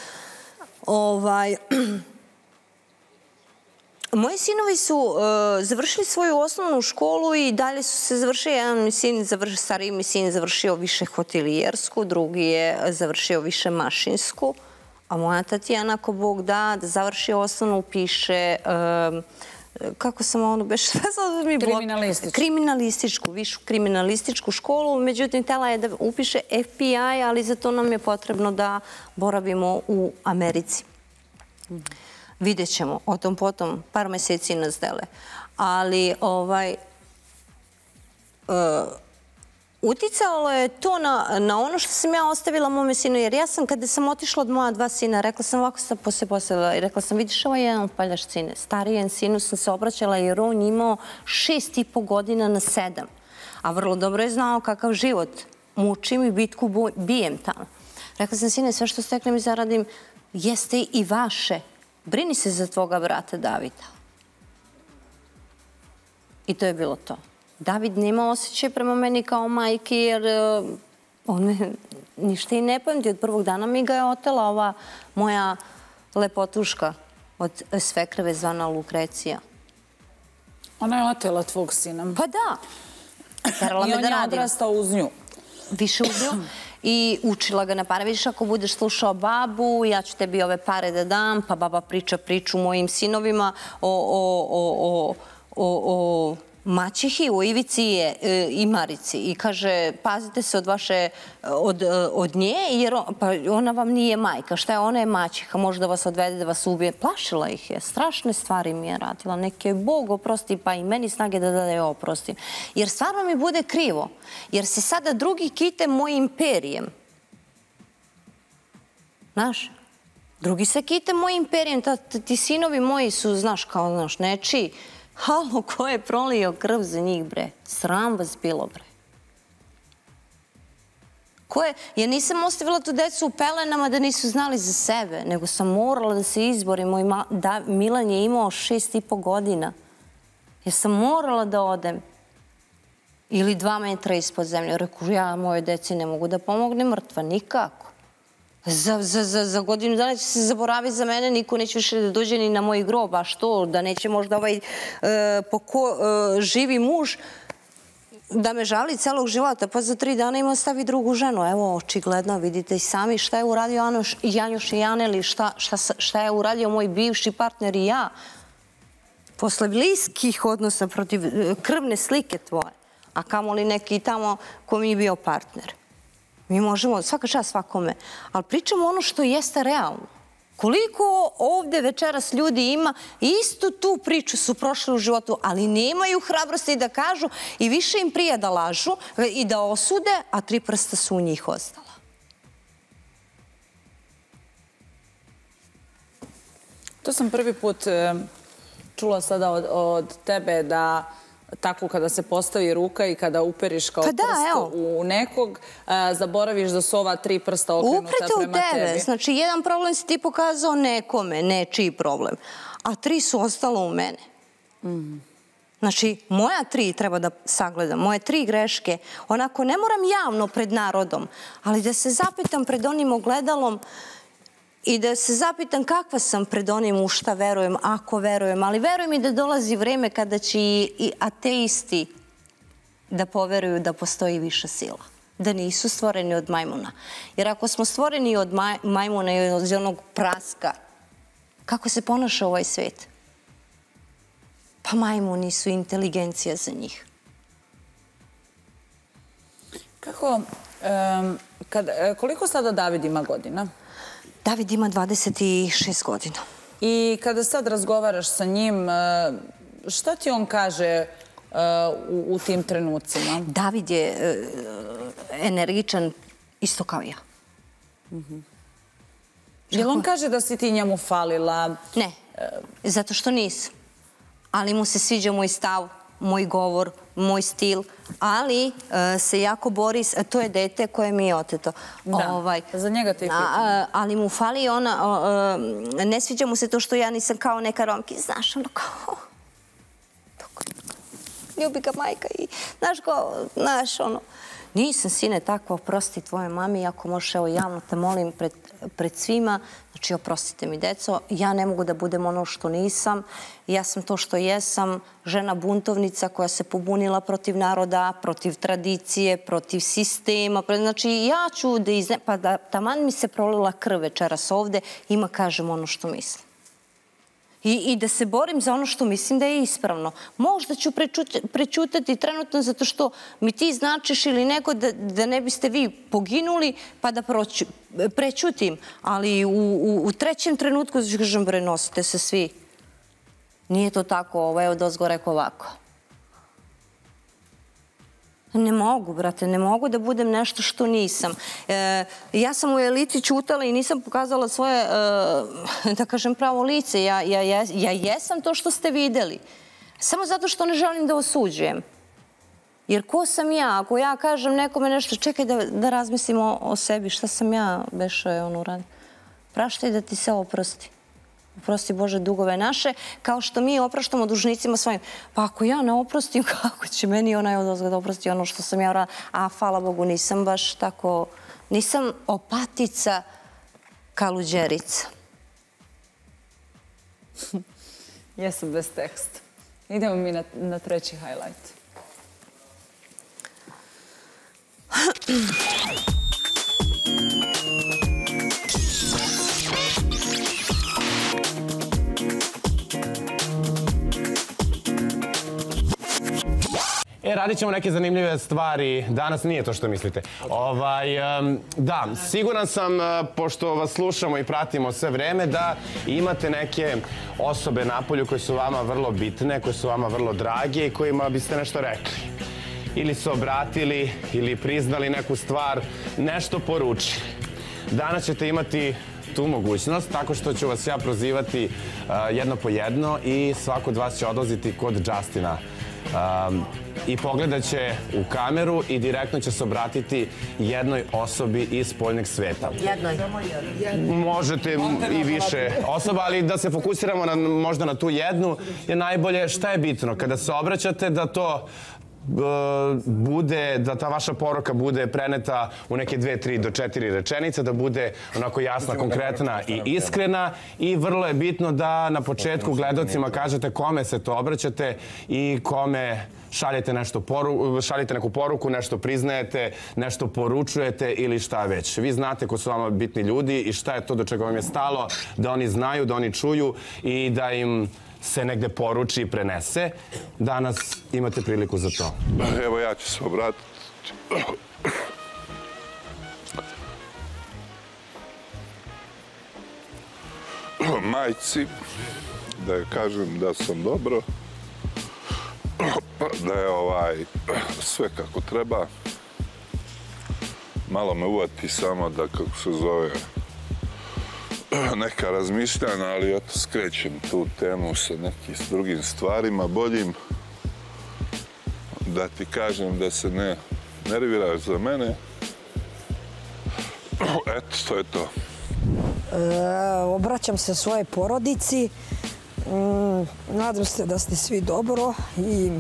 Moji sinovi su završili svoju osnovnu školu i dalje su se završili. Jedan stariji mi sin završio više hotelijersku, drugi je završio više mašinsku, a moja Tatjana, ako Bog da, da završi osnovnu, upiše, kako sam ono beš... Kriminalističku. Kriminalističku, višu kriminalističku školu. Međutim, htjela je da upiše F B I, ali za to nam je potrebno da boravimo u Americi. Vidjet ćemo, o tom potom, par meseci nas dele. Ali, ovaj, uticalo je to na ono što sam ja ostavila mome sinu, jer ja sam, kada sam otišla od moja dva sina, rekla sam ovako sam posle postavila i rekla sam, vidiš, ovo je jedan upaljaš sine. Starijen sinu sam se obraćala jer on imao šest i po godina na sedam. A vrlo dobro je znao kakav život. Mučim i bitku bijem tamo. Rekla sam, sine, sve što steknem i zaradim jeste i vaše. Brini se za tvoga brata Davida. I to je bilo to. David nema osjećaj prema meni kao majke, jer on me ništa i ne pamti. Od prvog dana mi ga je otela ova moja lepotuška od svekrve zvana Lukrecija. Ona je otela tvog sina. Pa da. I on je odrastao uz nju. Više uz nju. I učila ga na pare. Vidiš, ako budeš slušao babu, ja ću tebi ove pare da dam, pa baba priča priču mojim sinovima o maćehi, o Ivici i Marici. I kaže, pazite se od vaše, od nje, jer ona vam nije majka. Šta je, ona je maćeha, može da vas odvede, da vas ubije. Plašila ih je, strašne stvari mi je radila. Neke Bog oprosti, pa i meni snage da da je oprostim. Jer stvarno mi bude krivo. Jer se sada drugi kite mojim imperijem. Znaš? Drugi se kite mojim imperijem. Ti sinovi moji su, znaš, kao, znaš, nečiji. Halo, ko je prolio krv za njih, bre? Sram vas bilo, bre. Ko je? Ja nisam ostavila tu decu u pelenama da nisu znali za sebe, nego sam morala da se izborim. Moj Milan je imao šest i po godina. Ja sam morala da odem. Ili dva metra ispod zemlje. Reku, ja moje deci ne mogu da pomogne, mrtva, nikako. Za godinu dana će se zaboraviti za mene, niko neće više da dođe ni na moj grob, a što, da neće možda ovaj živi muž da me žali celog života, pa za tri dana ima stavi drugu ženu. Evo, očigledno, vidite i sami šta je uradio Janjoš i Janeli, šta je uradio moj bivši partner i ja. Posle bliskih odnosa protiv krvne slike tvoje, a kamoli neki tamo ko mi je bio partner. Mi možemo, svaka čast svakome, ali pričamo ono što jeste realno. Koliko ovde večeras ljudi ima, istu tu priču su prošli u životu, ali nemaju hrabrosti da kažu i više im prija da lažu i da osude, a tri prsta su u njih ostala. To sam prvi put čula sada od tebe da tako kada se postavi ruka i kada uperiš kao prst u nekog, zaboraviš da su ova tri prsta okrenuta prema tebi. Uprete u tebe. Znači, jedan problem si ti pokazao nekome, nečiji problem, a tri su ostalo u mene. Znači, moja tri treba da sagledam, moje tri greške. Onako, ne moram javno pred narodom, ali da se zapitam pred onim ogledalom i da se zapitam kakva sam pred onim u šta verujem, ako verujem, ali verujem i da dolazi vreme kada će i ateisti da poveruju da postoji viša sila, da nisu stvoreni od majmuna. Jer ako smo stvoreni od majmuna i od onog praska, kako se ponaša ovaj svet? Pa majmuni su inteligencija za njih. Kako, koliko sada David ima godina? David ima dvadeset šest godina. I kada sad razgovaraš sa njim, šta ti on kaže u tim trenucima? David je energičan isto kao ja. Jel on kaže da si ti njemu falila? Ne, zato što nisam. Ali mu se sviđa moj stav, moj govor, moj stil, ali se jako bori, to je dete koje mi je oteto. Da, za njega te i pitam. Ali mu fali ona, ne sviđa mu se to što ja nisam kao neka Romki, znaš, ono kao, ljubi ga majka i, znaš, kao, znaš, ono, nisam, sine, takva, oprosti tvoje mami, ako možeš, evo, javno te molim pred svima, znači, oprostite mi, deco, ja ne mogu da budem ono što nisam, ja sam to što jesam, žena buntovnica koja se pobunila protiv naroda, protiv tradicije, protiv sistema, znači, ja ću da izne... pa da taman mi se prolila krv večeras ovde, ima kažem ono što mislim. I da se borim za ono što mislim da je ispravno. Možda ću prećutati trenutno zato što mi ti značiš ili neko da ne biste vi poginuli pa da prećutim. Ali u trećem trenutku ću kažem, bre, nosite se svi. Nije to tako, ovo je od ozgo rekao ovako. Ne mogu, brate, ne mogu da budem nešto što nisam. Ja sam u eliti čutala i nisam pokazala svoje, da kažem, pravo lice. Ja jesam to što ste videli. Samo zato što ne želim da osuđujem. Jer ko sam ja? Ako ja kažem nekome nešto, čekaj da razmislimo o sebi. Šta sam ja beše ono uradim? Praštaj da ti se oprosti. Oprosti Bože dugove naše, kao što mi opraštamo dužnicima svojim. Pa ako ja ne oprostim, kako će meni onaj odozgo da oprosti ono što sam ja uradila? A, hvala Bogu, nisam baš tako... Nisam opatica kaluđerica. Jesam bez teksta. Idemo mi na treći highlight. E, radit ćemo neke zanimljive stvari. Danas nije to što mislite. Da, siguran sam, pošto vas slušamo i pratimo sve vreme, da imate neke osobe napolju koje su vama vrlo bitne, koje su vama vrlo drage i kojima biste nešto rekli. Ili se obratili, ili priznali neku stvar, nešto poručili. Danas ćete imati tu mogućnost, tako što ću vas ja prozivati jedno po jedno i svako od vas će odlaziti kod Justina i pogledat će u kameru i direktno će se obratiti jednoj osobi iz spoljnog sveta. Jednoj? Možete i više osoba, ali da se fokusiramo možda na tu jednu je najbolje. Šta je bitno? Kada se obraćate da to bude, da ta vaša poruka bude preneta u neke dve, tri do četiri rečenice, da bude onako jasna, konkretna i iskrena i vrlo je bitno da na početku gledalcima kažete kome se to obraćate i kome šaljete nešto, šaljete neku poruku, nešto priznajete, nešto poručujete ili šta već. Vi znate ko su vama bitni ljudi i šta je to do čega vam je stalo, da oni znaju, da oni čuju i da im se negde poruči i prenese. Danas imate priliku za to. Evo, ja ću se obratiti majci, da joj kažem da sam dobro, da je ovaj sve kako treba. Malo me uvati samo da, kako se zove, neka razmišljanja, ali eto, skrećem tu temu sa nekim drugim stvarima, boljim. da ti kažem da se ne nerviraš za mene. Eto, to je to. Obraćam se svojoj porodici. Nadam se da ste svi dobro i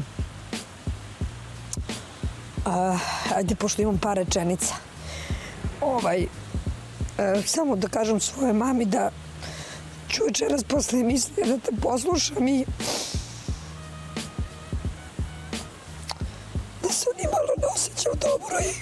ajde, pošto imam par rečenica. Ovaj, samo da kažem svojoj mami da ću večeras posle emisije da te poslušam i da se nimalo ne osjećam dobro i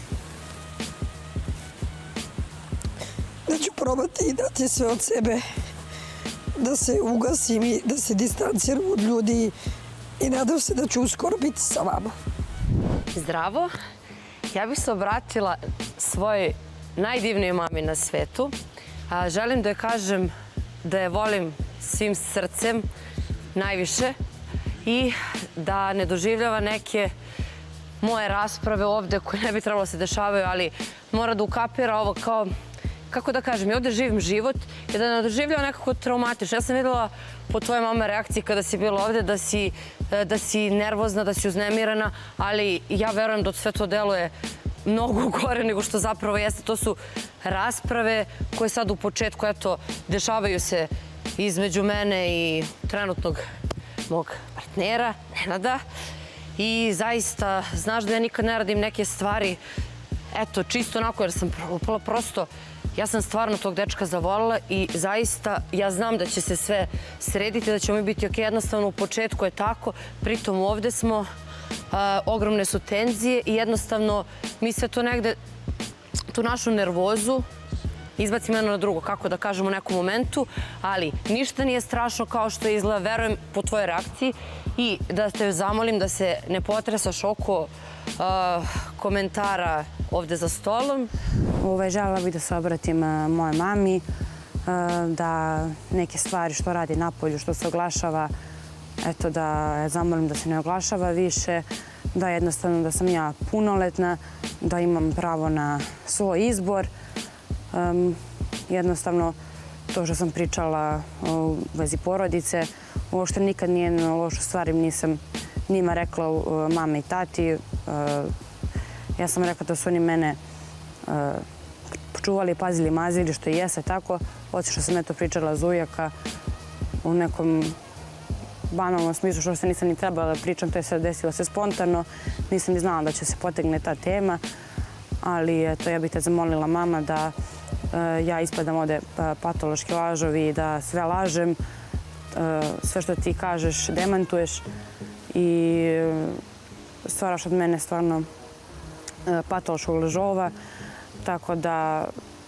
da ću probati i dati sve od sebe da se ugasim i da se distanciram od ljudi i nadam se da ću uskoro biti sa vama. Zdravo. Ja bih se obratila svojoj najdivnijoj mami na svetu. Želim da joj kažem da je volim svim srcem najviše i da ne doživljava neke moje rasprave ovde koje ne bi trebalo se dešavaju, ali mora da ukapira ovo kao, kako da kažem, ja ovde živim život i da ne doživljava nekako traumatično. Ja sam videla po tvojoj mama reakciji kada si bila ovde da si, da si nervozna, da si uznemirana, ali ja verujem da sve to deluje mnogo gore nego što zapravo jeste. To su rasprave koje sad u početku, eto, dešavaju se između mene i trenutnog mog partnera, Nenada. I zaista, znaš da ja nikad ne radim neke stvari, eto, čisto onako jer sam prosto, ja sam stvarno tog dečka zavoljela i zaista ja znam da će se sve srediti, da ćemo mi biti ok. Jednostavno u početku je tako, pritom ovde smo, ogromne su tenzije i jednostavno mi sve to negde, tu našu nervozu, izbacim jedno na drugo, kako da kažem u nekom momentu, ali ništa nije strašno kao što izgleda, verujem po tvojoj reakciji i da te zamolim da se ne potresaš oko komentara ovde za stolom. Želela bih da se obratim moje mami, da neke stvari što radi napolju, što se oglašava, eto da je zamolim da se ne oglašava više, da jednostavno da sam ja punoletna, da imam pravo na svoj izbor. Jednostavno, to što sam pričala u vezi porodice, uopšte nikad nijednu lošu stvari nisam njima rekla, mame i tati. Ja sam rekla da su oni mene čuvali, pazili, mazili, što i jeste tako. Osim što sam eto pričala za ujaka u nekom banalnom smislu, što se nisam ni trebala da pričam, to je sve desilo se spontano. Nisam ni znala da će se potegne ta tema, ali eto, ja bih te zamolila, mama, da ja ispadam ovde patološki lažovi i da sve lažem, sve što ti kažeš demantuješ i stvaraš od mene stvarno patološkog lažova, tako da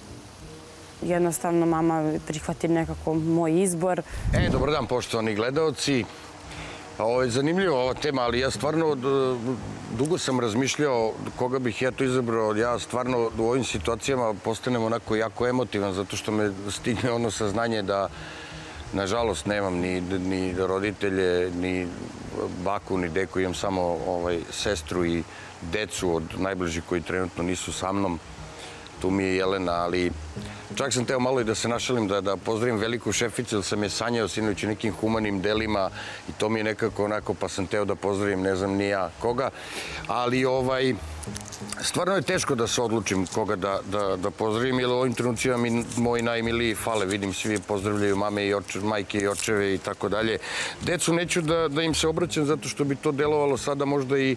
jednostavno mama prihvati nekako moj izbor. E, dobar dan, poštovani gledaoci. Ovo je zanimljiva ova tema, ali ja stvarno dugo sam razmišljao koga bih ja to izabrao. Ja stvarno u ovim situacijama postanem onako jako emotivan, zato što me stigne ono saznanje da nažalost nemam ni roditelje, ni baku, ni deku. Imam samo sestru i decu od najbližih koji trenutno nisu sa mnom. Tu mi je Jelena, ali čak sam teo malo i da se našalim, da pozdravim veliku šeficu, jer sam je sanjao sinoć nekim humanim delima i to mi je nekako onako, pa sam teo da pozdravim, ne znam ni ja koga. Ali stvarno je teško da se odlučim koga da pozdravim, jer u ovim trenucima mi moji najmiliji fale. Vidim, svi pozdravljaju mame i majke i očeve i tako dalje. Decu neću da im se obraćam zato što bi to delovalo sada možda i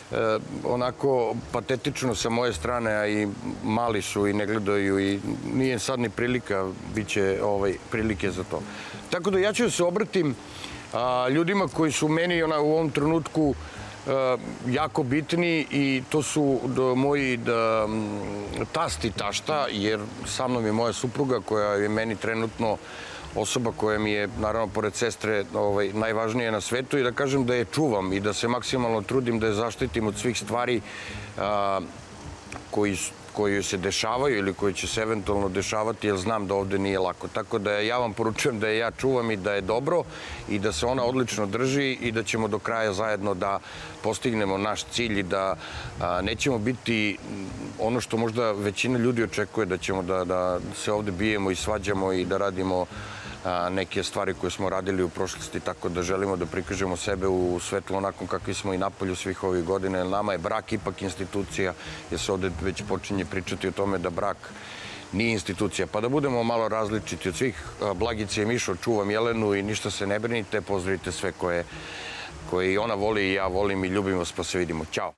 onako patetično sa moje strane, a i mali su i ne gledaju i nije sad ni prilika, bit će prilike za to. Tako da ja ću se obratim ljudima koji su meni u ovom trenutku jako bitni i to su moji tast i tašta, jer sa mnom je moja supruga koja je meni trenutno osoba koja mi je, naravno, pored sestre, najvažnija na svetu i da kažem da je čuvam i da se maksimalno trudim da je zaštitim od svih stvari koji se dešavaju ili koji će se eventualno dešavati, jer znam da ovde nije lako. Tako da ja vam poručujem da je ja čuvam i da je dobro i da se ona odlično drži i da ćemo do kraja zajedno da postignemo naš cilj i da nećemo biti ono što možda većina ljudi očekuje, da ćemo da se ovde bijemo i svađamo i da radimo neke stvari koje smo radili u prošlosti, tako da želimo da prikažemo sebe u svetlu onako kakvi smo i napolju svih ovih godina. Nama je brak ipak institucija, jer se ovde već počinje pričati o tome da brak nije institucija. Pa da budemo malo različiti od svih. Blagice i Mišo, čuvam Jelenu i ništa se ne brinite. Pozdravite sve koje, koje i ona voli i ja volim i ljubim vas, pa se vidimo. Ćao!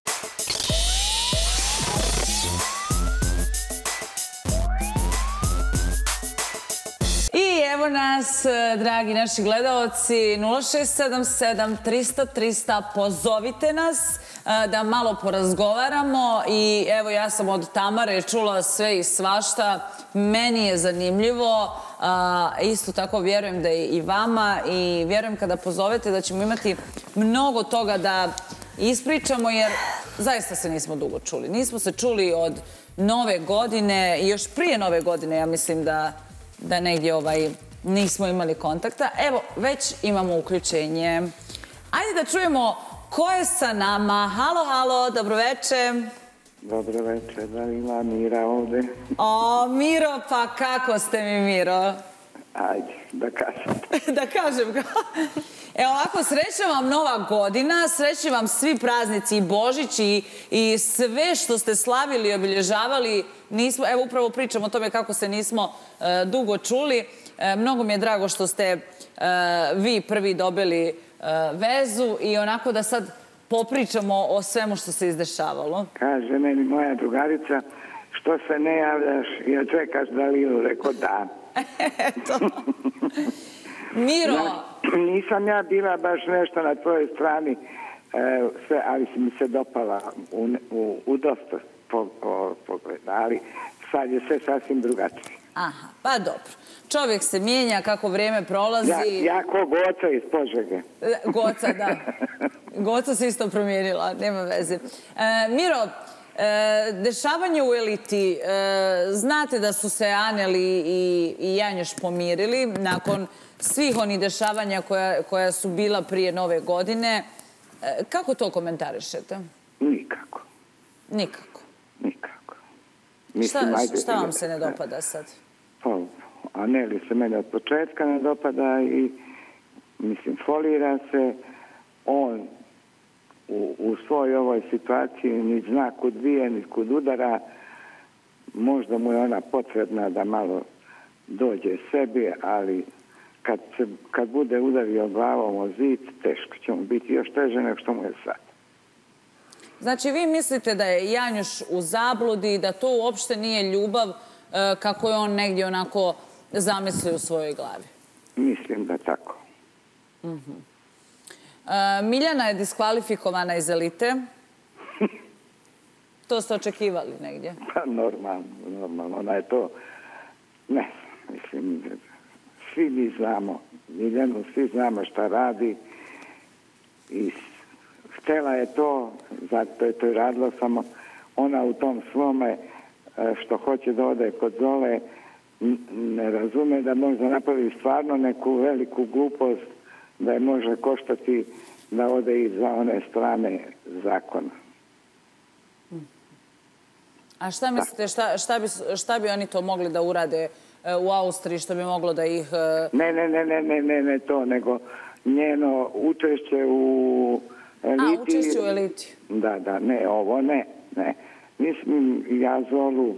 I evo nas, dragi naši gledaoci, nula šest sedam sedam trista trista, pozovite nas da malo porazgovaramo i evo ja sam od Tamare čula sve i svašta, meni je zanimljivo, isto tako vjerujem da je i vama i vjerujem kada pozovete da ćemo imati mnogo toga da ispričamo jer zaista se nismo dugo čuli. Nismo se čuli od nove godine i još prije nove godine ja mislim da da negdje ovaj nismo imali kontakta. Evo, već imamo uključenje. Ajde da čujemo ko je sa nama. Halo, halo, dobroveče. Dobroveče, da li ima Mira ovde? O, Miro, pa kako ste mi, Miro? Ajde, da kažem. Da kažem ga. Evo ovako, srećna vam nova godina, srećni vam svi praznici i Božić i, i sve što ste slavili i obilježavali. Nismo, evo upravo pričamo o tome kako se nismo e, dugo čuli. E, mnogo mi je drago što ste e, vi prvi dobili e, vezu i onako da sad popričamo o svemu što se izdešavalo. Kaže meni moja drugarica, što se ne javljaš i čekaš da Lilu, rekao da. Eto. Miro! Nisam ja bila baš nešto na tvojoj strani, sve, ali si mi se dopala u, u, u dosta pogleda, ali sad je sve sasvim drugačije. Aha, pa dobro. Čovjek se mijenja kako vrijeme prolazi. Ja, ja ko Goca iz Požege. Goca, da. Goca se isto promijenila, nema veze. E, Miro, e, dešavanje u Eliti, e, znate da su se Aneli i, i Janjoš pomirili nakon svih onih dešavanja koja, koja su bila prije nove godine. E, kako to komentarišete? Nikako. Nikako? Nikako. Šta, šta vam se ne dopada sad? Pa, Aneli se mene od početka ne dopada i, mislim, folira se. On u, u svojoj ovoj situaciji ni zna kud bije, ni kud udara. Možda mu je ona potrebna da malo dođe sebi, ali kad, se, kad bude udario glavom o zid, teško će mu biti još teže nego što mu je sad. Znači, vi mislite da je Janjoš u zabludi, da to uopšte nije ljubav kako je on negdje onako zamislio u svojoj glavi? Mislim da tako. Uh-huh. e, Miljana je diskvalifikovana iz Elite. To ste očekivali negdje? Pa normalno, normalno. Ona je to... Ne, mislim, svi mi znamo Miljanu, svi znamo šta radi i htjela je to, zato je to i radila, samo ona u tom svome što hoće da ode kod Zole ne razume da možda napravi stvarno neku veliku glupost da je može koštati da ode i za one strane zakona. A šta mislite, šta, šta, bi, šta bi oni to mogli da urade u Austriji, što bi moglo da ih... Ne, ne, ne, ne, ne, ne, ne to, nego njeno učešće u Eliti... A, učešće u Eliti. Da, da, ne, ovo ne, ne. Mislim, ja Zolu...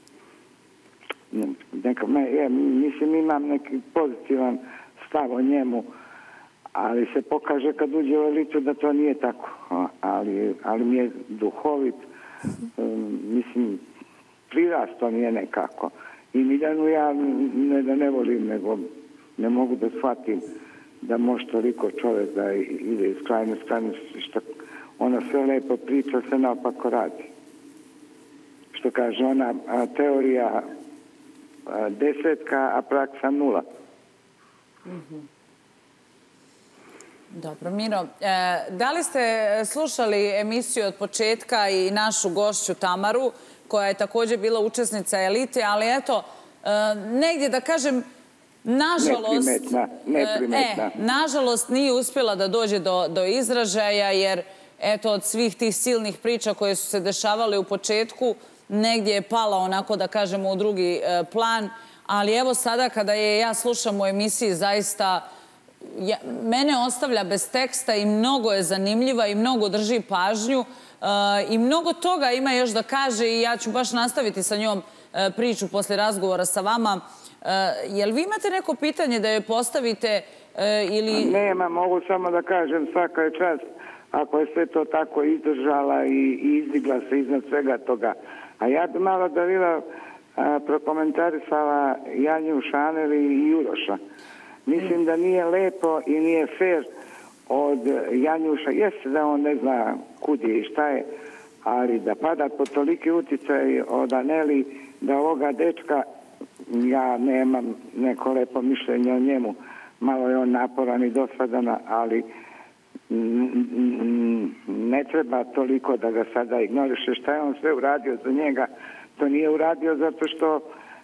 Neka, ja, mislim, imam neki pozitivan stav o njemu, ali se pokaže kad uđe u Elitu da to nije tako. Ali, ali mi je duhovit, um, mislim, prirasto mi je nekako. I Miljanu ja ne da ne volim, nego ne mogu da shvatim da može toliko čovjek da ide iz krajnosti, krajnosti, što ona sve lepo priča, sve naopako radi. Što kaže ona, a, teorija a, desetka, a praksa nula. Mm-hmm. Dobro, Miro, e, da li ste slušali emisiju od početka i našu gošću Tamaru, koja je također bila učesnica Elite, ali eto, e, negdje da kažem, nažalost, neprimetna, neprimetna. E, nažalost nije uspjela da dođe do, do izražaja, jer eto, od svih tih silnih priča koje su se dešavale u početku, negdje je pala onako, da kažemo, u drugi e, plan, Ali evo sada kada je ja slušam u emisiji, zaista mene ostavlja bez teksta i mnogo je zanimljiva i mnogo drži pažnju i mnogo toga ima još da kaže i ja ću baš nastaviti sa njom priču posle razgovora sa vama. Jel vi imate neko pitanje da joj postavite ili... Nema, mogu samo da kažem svaka je čast ako je sve to tako izdržala i izdigla se iznad svega toga. A ja bi malo Darila prokomentarisala Janju Šaneli i Uroša. Mislim da nije lepo i nije fair od Janjuša. Jeste da on ne zna kud je i šta je, ali da pada po toliki uticaj od Aneli da ovoga dečka, ja nemam neko lepo mišljenje o njemu. Malo je on naporan i dosadan, ali ne treba toliko da ga sada ignoriše. Šta je on sve uradio za njega? To nije uradio zato što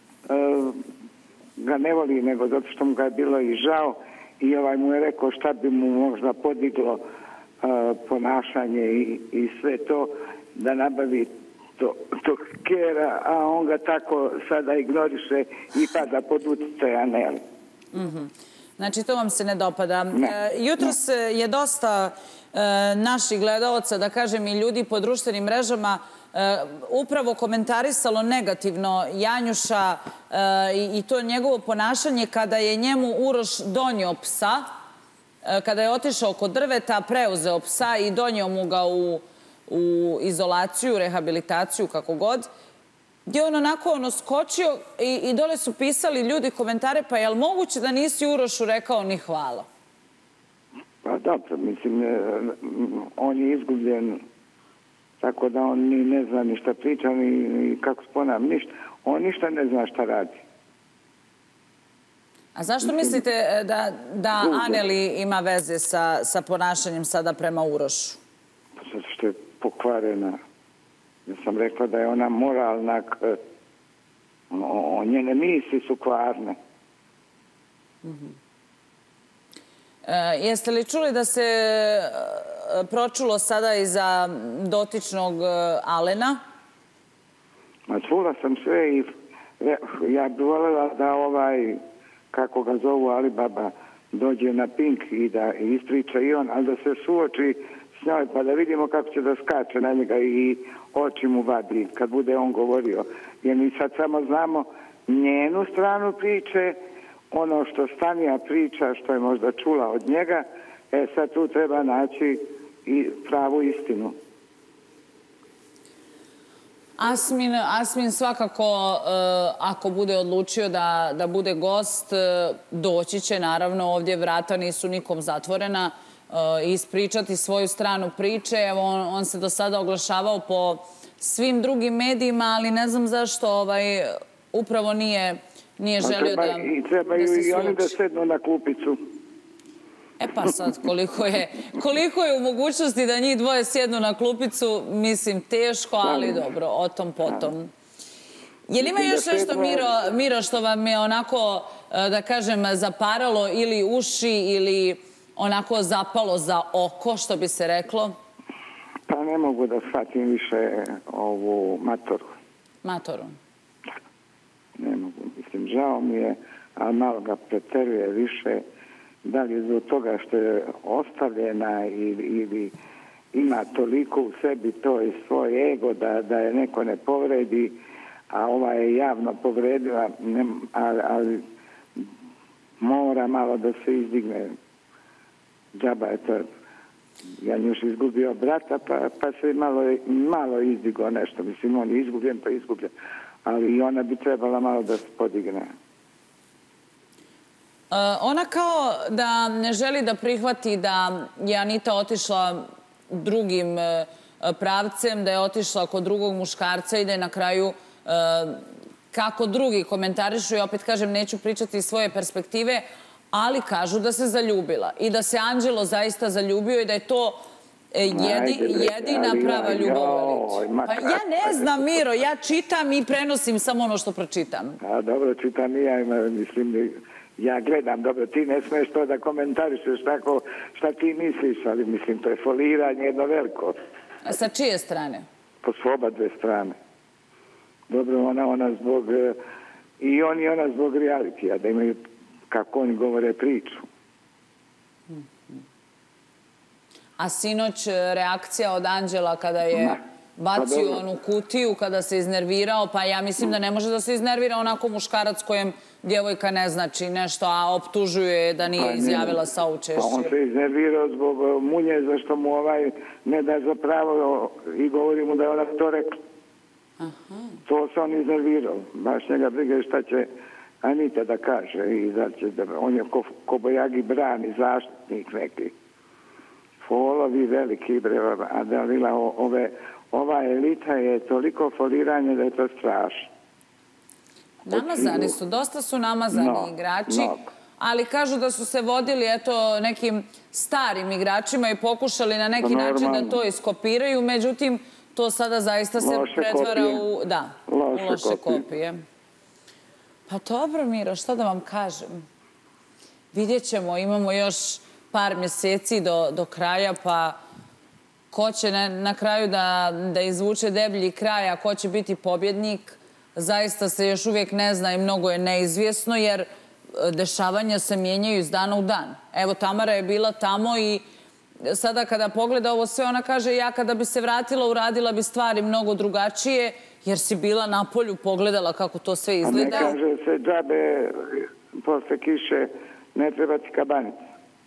ga ne voli, nego zato što mu ga je bilo i žao i ovaj mu je rekao šta bi mu možda podiglo ponašanje i sve to da nabavi tog kera, a on ga tako sada ignoriše i pada pod utjecaj Aneli. Znači, to vam se ne dopada. Jutros je dosta naših gledalaca, da kažem i ljudi po društvenim mrežama, upravo komentarisalo negativno Janjuša i to njegovo ponašanje kada je njemu Uroš donio psa, kada je otišao kod drveta, preuzeo psa i donio mu ga u izolaciju, rehabilitaciju, kako god, gdje on onako ono skočio i dole su pisali ljudi komentare, pa je li moguće da nisi Urošu rekao ni hvala? Pa dobro, mislim, on je izgubljen, tako da on ni ne zna ni šta priča, ni kako sponam, ništa. On ništa ne zna šta radi. A zašto mislite da Aneli ima veze sa ponašanjem sada prema Urošu? Zato što je pokvarena. Ja sam rekla da je ona moralna, njene misli su kvarne. Jeste li čuli da se pročulo sada i za dotičnog Alena? Ma čula sam sve i ja bih voljela da ovaj, kako ga zovu Alibaba, dođe na Pink i da ispriča i on, ali da se suoči s njoj pa da vidimo kako će da skače na njega i oči mu vadi kad bude on govorio. Jer mi sad samo znamo njenu stranu priče, ono što Stanija priča, što je možda čula od njega, e sad tu treba naći i pravu istinu. Asmin, Asmin svakako, ako bude odlučio da bude gost, doći će, naravno, ovdje vrata nisu nikom zatvorena, ispričati svoju stranu priče. Evo, on se do sada oglašavao po svim drugim medijima, ali ne znam zašto upravo nije želio da se suoči. I trebaju i oni da sednu na klupicu. E pa sad, koliko je u mogućnosti da njih dvoje sjednu na klupicu, mislim, teško, ali dobro, o tom potom. Je li ima još nešto, Miro, što vam je onako, da kažem, zaparalo ili uši ili onako zapalo za oko, što bi se reklo? Pa ne mogu da shvatim više ovu Matoru. Matoru? Ne mogu, mislim, žao mi je, ali malo ga preteruje više. Da li je zbog toga što je ostavljena ili ima toliko u sebi to i svoj ego da je neko ne povredi, a ova je javno povredila, ali mora malo da se izdigne. Džaba je to. Janjuš izgubio brata pa se malo izdigao nešto. Mislim, on je izgubljen pa izgubljen. Ali i ona bi trebala malo da se podigne. Ona kao da ne želi da prihvati da je Anita otišla drugim pravcem, da je otišla kod drugog muškarca i da je na kraju, kako drugi komentarišu, i opet kažem, neću pričati iz svoje perspektive, ali kažu da se zaljubila i da se Anđelo zaista zaljubio i da je to jedina prava ljubav. Pa ja ne znam, Miro, ja čitam i prenosim samo ono što pročitam. A dobro, čitam i ja, mislim, ja gledam, dobro, ti ne smiješ to da komentarišeš tako šta ti misliš, ali mislim, to je foliranje jedno veliko. A sa čije strane? Po su oba dve strane. Dobro, ona zbog I on i ona zbog realitija, da imaju, kako oni govore, priču. A sinoć reakcija od Anđela kada je bacio onu kutiju, kada se iznervirao, pa ja mislim da ne može da se iznervira onako muškarac kojem djevojka ne znači nešto, a optužuje da nije izjavila saučešće. Pa on se iznervirao zbog munje, zašto mu ovaj ne da za pravo i govori mu da je ona to rekla. To se on iznervirao. Baš njega briga šta će Anita da kaže. I da će da, on je ko, kobojagi brani, zaštitnik neki. Folovi veliki bre, a da lila ove, ova elita je toliko foliranje da je to strašno. Namazani su, dosta su namazani igrači, ali kažu da su se vodili eto nekim starim igračima i pokušali na neki način da to iskopiraju, međutim to sada zaista se pretvara u, da, u loše kopije. Pa dobro, Miro, šta da vam kažem? Vidjet ćemo, imamo još par mjeseci do, do kraja, pa ko će na, na kraju da, da izvuče deblji kraj, a ko će biti pobjednik, zaista se još uvijek ne zna i mnogo je neizvjesno, jer dešavanja se mijenjaju iz dana u dan. Evo, Tamara je bila tamo i sada kada pogleda ovo sve, ona kaže ja kada bi se vratila, uradila bi stvari mnogo drugačije, jer si bila na polju, pogledala kako to sve izgleda. A ne kaže se džabe posle kiše ne treba ti kabanica.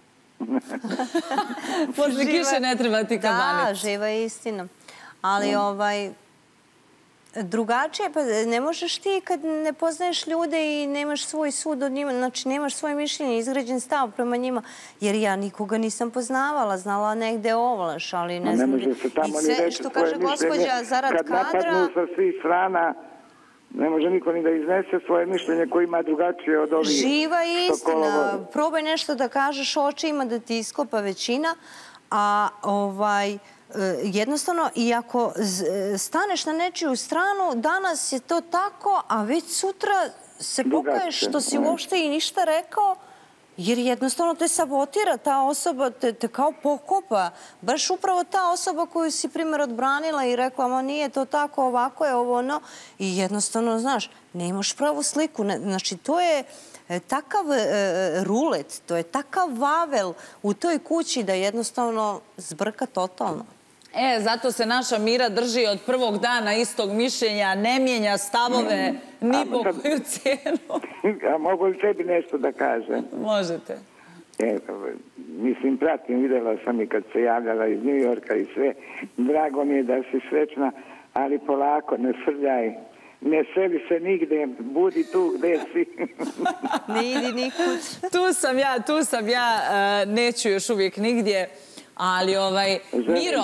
Posle kiše ne treba ti kabanica. Da, živa je istina. Ali ovaj... drugačije, pa ne možeš ti kad ne poznaješ ljude i nemaš svoj sud od njima, znači nemaš svoje mišljenje, izgrađen stav prema njima, jer ja nikoga nisam poznavala, znala negde ovlaš, ali ne znam... Ne može se tamo ni reći svoje mišljenje, kad napadnu sa svih strana, ne može niko ni da iznese svoje mišljenje koji ima drugačije od ovih... Živa istina, probaj nešto da kažeš očima da ti iskopa većina, a ovaj... jednostavno, i ako staneš na nečiju stranu, danas je to tako, a već sutra se pokaješ što si uopšte i ništa rekao, jer jednostavno te sabotira ta osoba, te, te kao pokopa. Baš upravo ta osoba koju si primjer odbranila i rekla, ma nije to tako, ovako je ovo ono. I jednostavno, znaš, nemaš pravu sliku. Znači, to je takav rulet, to je takav vavel u toj kući da jednostavno zbrka totalno. E, zato se naša Mira drži od prvog dana istog mišljenja, ne mijenja stavove ni po koju cijenu. A mogu li tebi nešto da kažem? Možete. E, mislim, pratim, videla sam i kad se javljala iz New Yorka i sve. Drago mi je da si srećna, ali polako, ne srljaj. Ne seli se nigde, budi tu gde si. Ne idi nikud. Tu sam ja, tu sam ja, neću još uvijek nigdje. Ali, ovaj, Miro,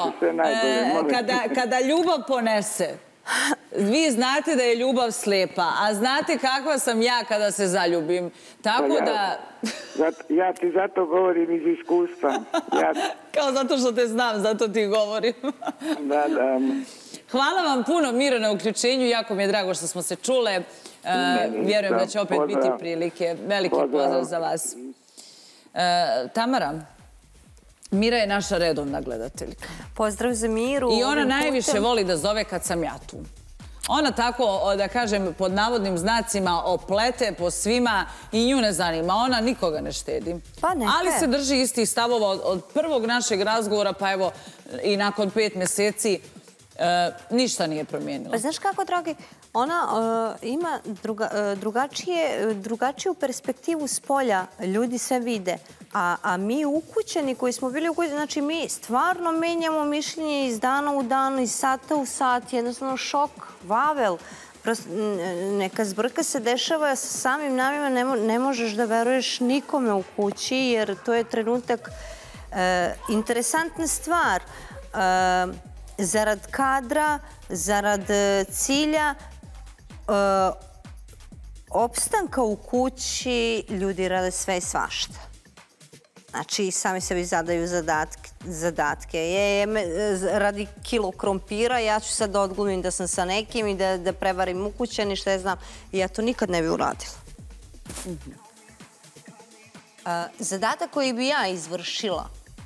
kada ljubav ponese, vi znate da je ljubav slijepa, a znate kakva sam ja kada se zaljubim. Tako da... Ja ti zato govorim iz iskustva. Kao zato što te znam, zato ti govorim. Da, da. Hvala vam puno, Miro, na uključenju. Jako mi je drago što smo se čule. Vjerujem da će opet biti prilike. Veliki pozdrav za vas. Tamara, Mira je naša redovna gledateljka. Pozdrav za Miru. I ona najviše voli da zove kad sam ja tu. Ona tako, da kažem, pod navodnim znacima oplete po svima i nju ne zanima. Ona nikoga ne štedi. Pa neka. Ali se drži istih stavova od prvog našeg razgovora, pa evo i nakon pet mjeseci ništa nije promijenilo. Pa znaš kako, dragi, ona ima drugačiju perspektivu s polja. Ljudi se vide. A mi ukućeni koji smo bili ukućeni, znači mi stvarno menjamo mišljenje iz dana u dan, iz sata u sat, jednostavno šok, vavel. Neka zbrka se dešava sa samim namima, ne možeš da veruješ nikome u kući, jer to je trenutak. Interesantna stvar, zarad kadra, zarad cilja, opstanka u kući, ljudi rade sve i svašta. Znači, sami sebi zadaju zadatke. Radi kilo krompira, ja ću sad da odglumim da sam sa nekim i da prevarim ukućeni, što ja znam. I ja to nikad ne bi uradila. Zadatak koji bi ja izvršila,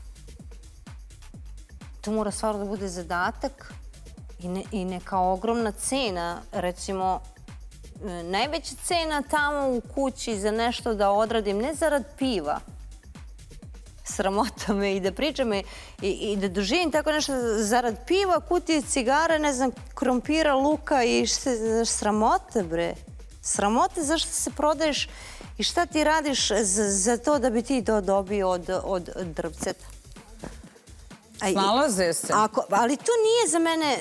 to mora stvarno da bude zadatak i neka ogromna cena. Recimo, najveća cena tamo u kući za nešto da odradim, ne zarad piva. Sramota me i da pričam i da doživim tako nešto zarad piva, kutije cigara, ne znam, krompira, luka i sramote, bre. Sramote zašto se prodaješ i šta ti radiš za to da bi ti to dobio od drvceta. Snalaze se. Ali to nije za mene,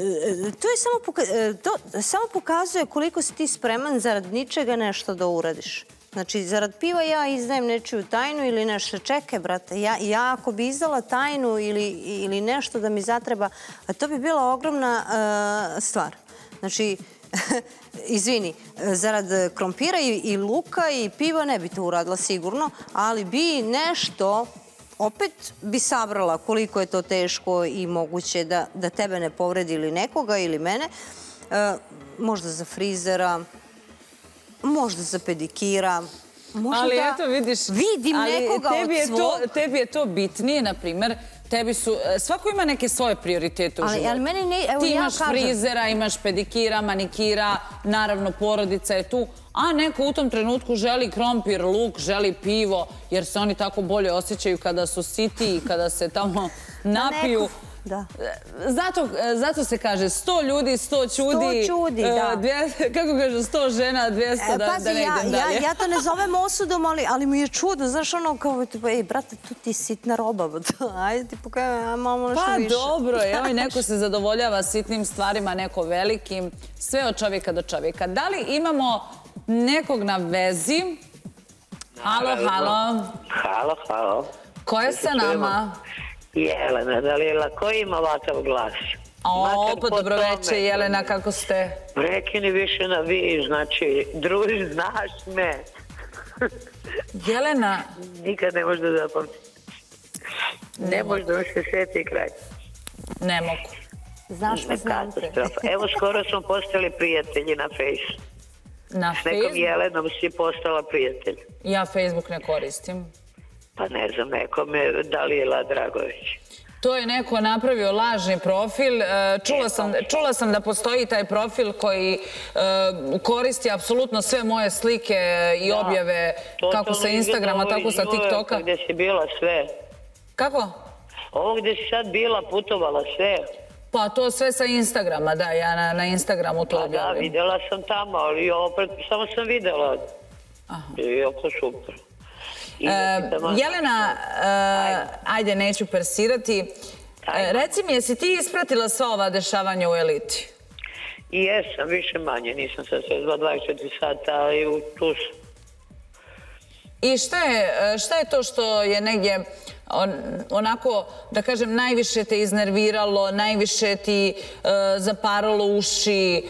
to samo pokazuje koliko si ti spreman zarad ničega nešto da uradiš. Znači, zarad piva ja izdajem nečiju tajnu ili nešto. Čekaj, brate, ja ako bi izdala tajnu ili nešto da mi zatreba, to bi bila ogromna stvar. Znači, izvini, zarad krompira i luka i piva ne bi to uradila sigurno, ali bi nešto, opet bi sabrala koliko je to teško i moguće da tebe ne povredi ili nekoga ili mene, možda za frizera, možda za pedikira, možda da vidim nekoga od svog. Tebi je to bitnije, na primjer, tebi su, svako ima neke svoje prioritete u životu. Ti imaš frizera, imaš pedikira, manikira, naravno porodica je tu, a neko u tom trenutku želi krompir, luk, želi pivo, jer se oni tako bolje osjećaju kada su siti i kada se tamo napiju. Zato se kaže sto ljudi, sto čudi. Sto čudi, da. Kako kaže, sto žena, dvjesto, da ne idem dalje. Ja to ne zovem osudom, ali mi je čudno. Znaš ono kao, ej, brate, tu ti sitna roba. Ajde ti pokajem, malo nešto više. Pa dobro, evo i neko se zadovoljava sitnim stvarima, neko velikim. Sve od čovjeka do čovjeka. Da li imamo nekog na vezi? Halo, halo. Halo, halo. Ko je sa nama? Jelena, da li je lako ima ovakav glas? O, pa dobroveče, Jelena, kako ste? Prekini više na vi, znači, druži, znaš me. Jelena? Nikad ne možeš da zapamti. Ne možeš da se sjeti kraj. Ne mogu. Znaš me, znam te. Evo, skoro smo postali prijatelji na Face. Na S nekom Jelenom si postala prijatelj. Ja Facebook ne koristim. Pa ne znam, nekome, da li je Dragović. To je neko napravio lažni profil. Čula sam da postoji taj profil koji koristi apsolutno sve moje slike i objave, kako sa Instagrama, tako sa TikToka. Gdje si bila sve. Kako? Ovo gdje si sad bila, putovala sve. Pa to sve sa Instagrama, da, ja na Instagramu to objavim. Da, vidjela sam tamo, ali opet samo sam vidjela. I oko super. Jelena, ajde, neću persirati. Reci mi, jesi ti ispratila sva ova dešavanja u Eliti? I jesam, više manje. Nisam sad sve dvadeset četiri sata, ali tu sam. I šta je to što je negdje onako, da kažem, najviše te iznerviralo, najviše ti zaparalo uši?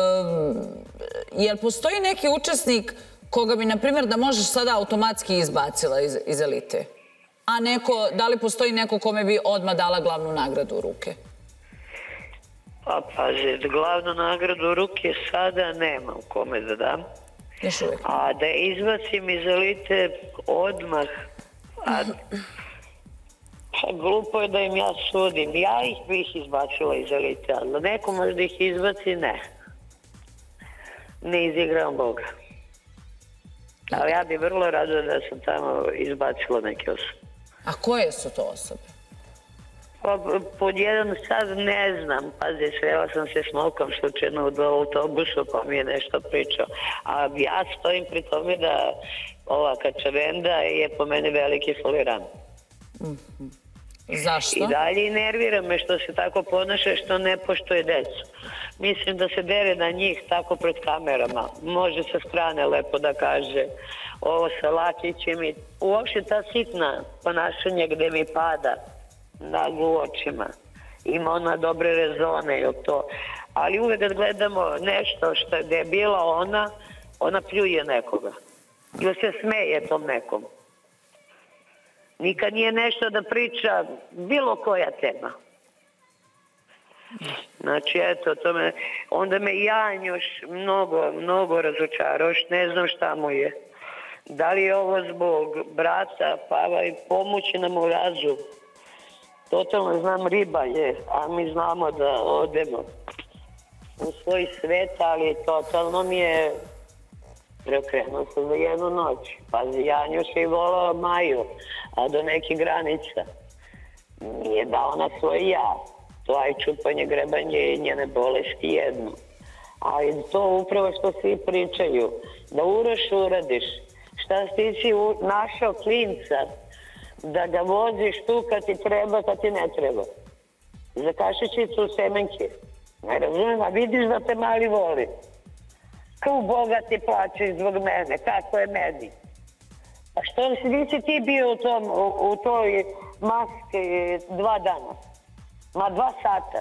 Jel postoji neki učesnik koga bi, na primjer, da možeš sada automatski izbacila iz Elite? A neko, da li postoji neko kome bi odmah dala glavnu nagradu u ruke? Pa, pazi, glavnu nagradu u ruke sada nemam kome da dam. Još uvijek. A da izbacim iz Elite odmah, a glupo je da im ja sudim. Ja ih bih izbacila iz Elite, ali neko možda ih izbaci, ne. Ne izigram Boga. Ali ja bih vrlo rado da sam tamo izbacila neke osobe. A koje su to osobe? Pa, pod jedan sad ne znam. Pazi, srela sam se s Mokom slučajno u autobusu pa mi je nešto pričao. A ja stojim pri tome da ova Kačavenda je po mene veliki folirant. Zašto? I dalje nervira me što se tako ponaša, što ne poštuje decu. Mislim da se dere na njih tako pred kamerama. Može sa strane lepo da kaže ovo sa Lakićem i uopšte ta sitna ponašanja gde mi pada naglu u očima. Ima ona dobre rezone i to. Ali uvek kad gledamo nešto što je bila ona, ona pljuje nekoga. Ili se smeje tom nekom. Nikad nije nešto da priča bilo koja tema. Znači, eto, to me, onda me Janjoš mnogo, mnogo razočarao, ne znam šta mu je. Da li je ovo zbog brata, pa i pomoći nam u razum. Totalno znam, riba je, a mi znamo da odemo. u svoj svet, ali totalno mi je preokrenuo se za jednu noć. Pazi, Janjuš je volao Maju, a do nekih granica nije dao na svoj ja. To aj čupanje, grebanje i njene bolesti jedno. Ali to upravo što svi pričaju, da Uroš uradiš, šta si si našao klinca, da ga voziš tu kad ti treba, kad ti ne treba. Za kašičicu semenke. Ne razumijem, a vidiš da te mali voli. Kao Boga ti plaćeš zbog mene, kako je meni. A što nisi ti bio u, tom, u, u toj maski dva dana? Ma dva sata.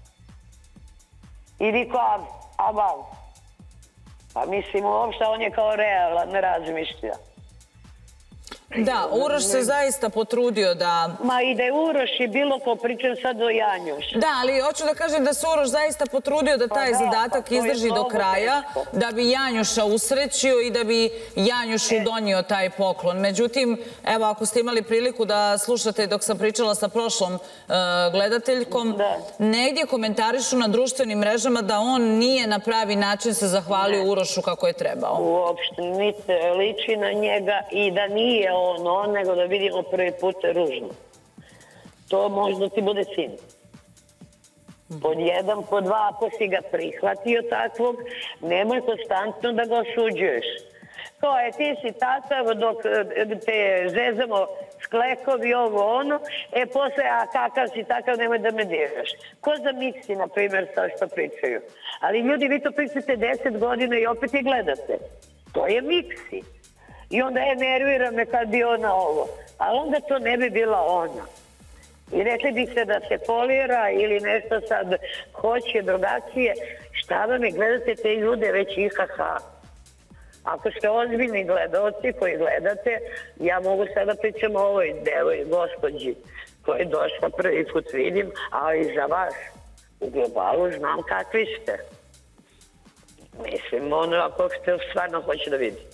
Ili kao abav. Pa mislim, uopšte on je kao realan, ne razmišlja. Da, Uroš se zaista potrudio da... Ma i da je Uroš i bilo ko, pričam sad o Janjuš. Da, ali hoću da kažem da se Uroš zaista potrudio da taj zadatak izdrži do kraja, da bi Janjuša usrećio i da bi Janjušu donio taj poklon. Međutim, evo, ako ste imali priliku da slušate dok sam pričala sa prošlom gledateljkom, negdje komentarišu na društvenim mrežama da on nije na pravi način se zahvalio Urošu kako je trebao. Uopšte, niti liči na njega i da nije on on, nego da vidimo prvi put ružno. To možda ti bude sin. Pod jedan, pod dva, ako si ga prihvatio takvog, nemoj konstantno da ga osuđuješ. Kao je, ti si takav dok te zezamo sklekovi, ovo ono, e posle, a kakav si takav, nemoj da me diraš. Ko za Miksi, na primjer, sa što pričaju. Ali ljudi, vi to pričate deset godina i opet je gledate. To je Miksi. I onda je nervira me kad bi ona ovo. Ali onda to ne bi bila ona. I rekli bi se da se polira ili nešto sad hoće drugačije. Šta vam je, gledate te ljude već ihaha. Ako ste ozbiljni gledalci koji gledate, ja mogu sada pričam o ovoj devoj gospođi koja je došla prvi put vidim, ali za vas u globalu znam kakvi ste. Mislim, ono ako ste stvarno hoće da vidim.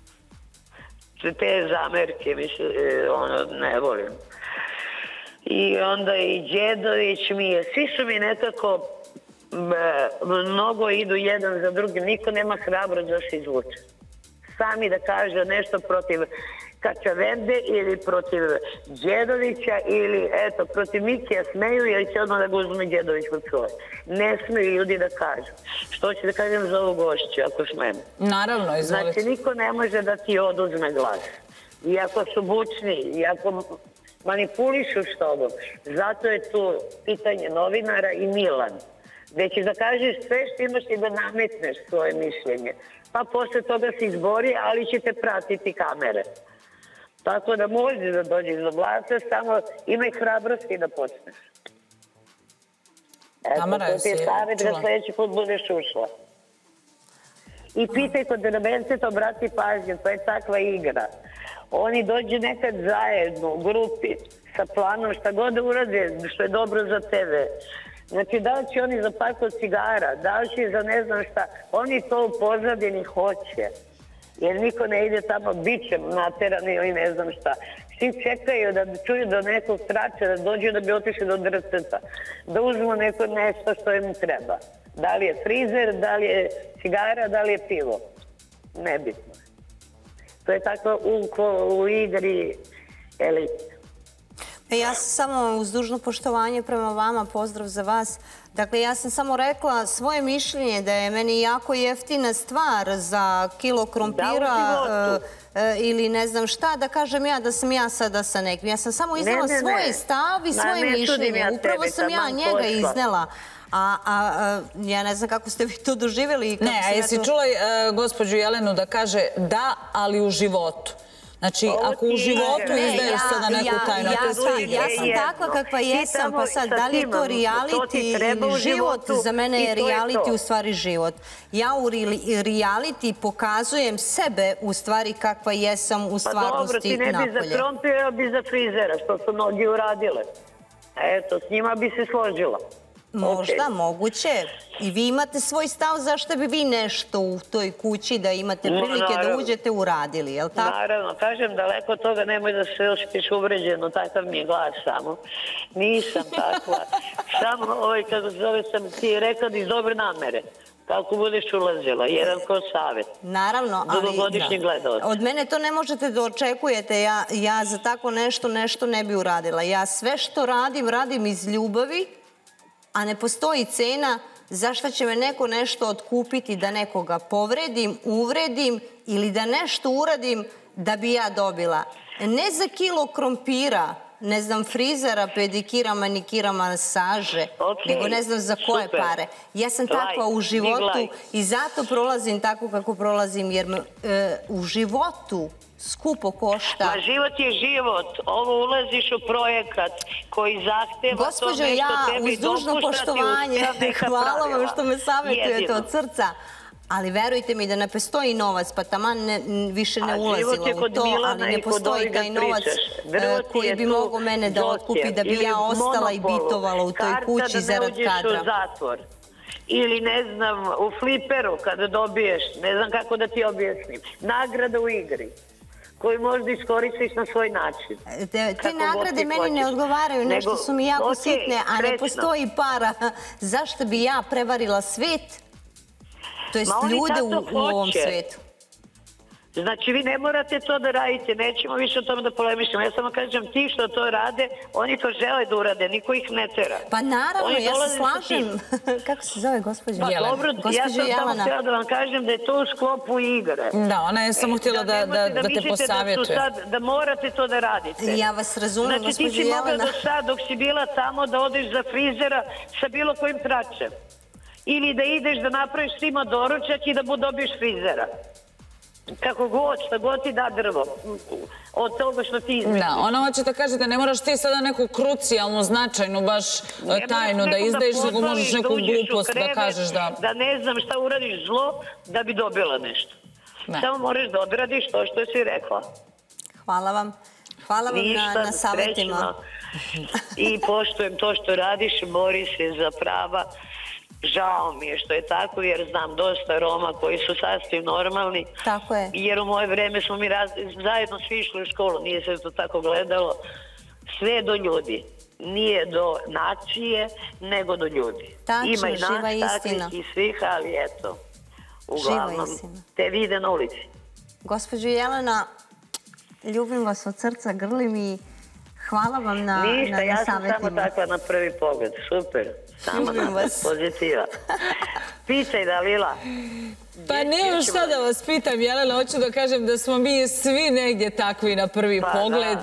Te zamerke, mislim, ono, ne volim. I onda i Đedović mi je, svi su mi nekako, mnogo idu jedan za drugim, niko nema hrabrost da se izvuče. Sami da kaže nešto protiv Kačavende ili protiv Đedovića ili, eto, protiv Mikija smeju jer će odmah da ga uzme Đedović pod svoje. Ne smeju ljudi da kažu. Što ću da kažem za ovu gošću, ako smijem? Naravno, izvolite. Znači, niko ne može da ti oduzme glas. Iako su bučni, iako manipulišu s tobom. Zato je tu pitanje novinara i Milan. Gde ćeš da kažeš sve što imaš i da nametneš svoje mišljenje. Pa posle toga se izbori, ali će te pratiti kamere. Tako da možeš da dođeš do glasa, samo imaj hrabrosti da počneš. Eto, to ti je savjet da sljedeći put budeš ušla. I pitaj kod Drabence, to brati pažnje, to je takva igra. Oni dođu nekad zajedno u grupi sa planom šta god da urade, što je dobro za tebe. Znači, da li će oni za paku cigara, da li će za ne znam šta, oni to u pozadini hoće. Jer niko ne ide tamo bićem naterani ili ne znam šta. Svi čekaju da čuju do nekog trača, da dođu da bi otišli do drceta, da uzmu neko nešto što im treba. Da li je frizer, da li je cigara, da li je pivo. Nebitno. To je tako u, u igri elite. Ja sam samo uz dužno poštovanje prema vama, pozdrav za vas. Dakle, ja sam samo rekla svoje mišljenje da je meni jako jeftina stvar za kilo krompira ili ne znam šta, da kažem ja da sam ja sada sa nekim. Ja sam samo iznela svoj stav i svoje mišljenje. Upravo sam ja njega iznela. A ja ne znam kako ste vi to doživjeli. Ne, a jesi čula gospođu Jelenu da kaže da, ali u životu? Znači, ako u životu izdaješ sada neku tajnu, to je ja sam takva kakva jesam, pa sad, da li je to reality, život, za mene je reality u stvari život. Ja u reality pokazujem sebe u stvari kakva jesam u stvarnosti napolje. Pa dobro, ti ne bi za krompira, bi za frizera, što su mnogi uradile. Eto, s njima bi se složila. Možda, moguće. I vi imate svoj stav zašto bi vi nešto u toj kući da imate prilike da uđete uradili, je li tako? Naravno, kažem daleko od toga, nemoj da se osjetiš uvređeno, takav mi je glas samo. Nisam takva. Samo, ovaj, kako zove, sam ti rekla da iz dobre namere. Kako budeš ulazila, jedan ko savjet. Naravno, ali od mene to ne možete da očekujete. Ja za tako nešto nešto ne bi uradila. Ja sve što radim, radim iz ljubavi, a ne postoji cena zašto će me neko nešto otkupiti da nekoga povredim, uvredim ili da nešto uradim da bi ja dobila. Ne za kilo krompira, ne znam, frizera, pedikira, manikira, masaže, nego ne znam za koje pare. Ja sam takva u životu i zato prolazim tako kako prolazim, jer u životu skupo košta. Ma život je život. Ovo ulaziš u projekat koji zahteva to nešto tebi dopuštati. Gospođo, ja uz dužno poštovanje, hvala vam što me savjetujete od srca, ali verujte mi da ne postoji novac, pa taman više ne ulazila u to, ali ne postoji taj novac koji bi mogo mene da otkupi, da bi ja ostala i bitovala u toj kući zarad kadra. Kada ne uđeš u zatvor. Ili, ne znam, u fliperu kada dobiješ, ne znam kako da ti objasnim, nagrada u igri koju možda iskoristiš na svoj način. Te nagrade meni ne odgovaraju, nešto su mi jako sitne, a ne postoji para. Zašto bi ja prevarila svet, to jest ljude u ovom svetu? Znači, vi ne morate to da radite, nećemo više o tome da polemišemo. Ja samo kažem, ti što to rade, oni to žele da urade, niko ih ne tera. Pa naravno, ja se slažem. Kako se zove gospođa Jelena? Pa dobro, ja sam samo htjela da vam kažem da je to u sklopu igre. Da, ona je samo htjela da te posavjetuje. Da morate to da radite. Ja vas razumem, gospođa Jelena. Znači, ti si mogla do sad, dok si bila tamo, da odeš za frizera sa bilo kojim tračem. Ili da ideš da napraviš svima doručak i da dobiješ frizera. Kako god, šta god ti da drvo. Od toga što ti izmisliš. Da, ona hoće da kaže da ne moraš ti sada neku krucijalnu, značajnu, baš tajnu da izdaješ, nego možeš neku glupost da kažeš da... Da ne znam šta uradiš zlo da bi dobila nešto. Samo moraš da odradiš to što si rekla. Hvala vam. Hvala vam na savjetima. I poštujem to što radiš, bori se za prava. Žao mi je što je tako, jer znam dosta Roma koji su sasvim normalni. Tako je. Jer u moje vreme smo mi zajedno svi išli u školu, nije se to tako gledalo. Sve do ljudi. Nije do nacije, nego do ljudi. Tačno, živa istina. Ima i nas takvih i svih, ali eto, uglavnom te vide na ulici. Gospođo Jelena, ljubim vas od srca, grlim i hvala vam na savjetima. Ništa, ja sam samo takva na prvi pogled. Super. Samo na pozitiva. Pitaj, Dalila. Pa nemam šta da vas pitam, Jelena, hoću da kažem da smo mi svi negdje takvi na prvi pogled.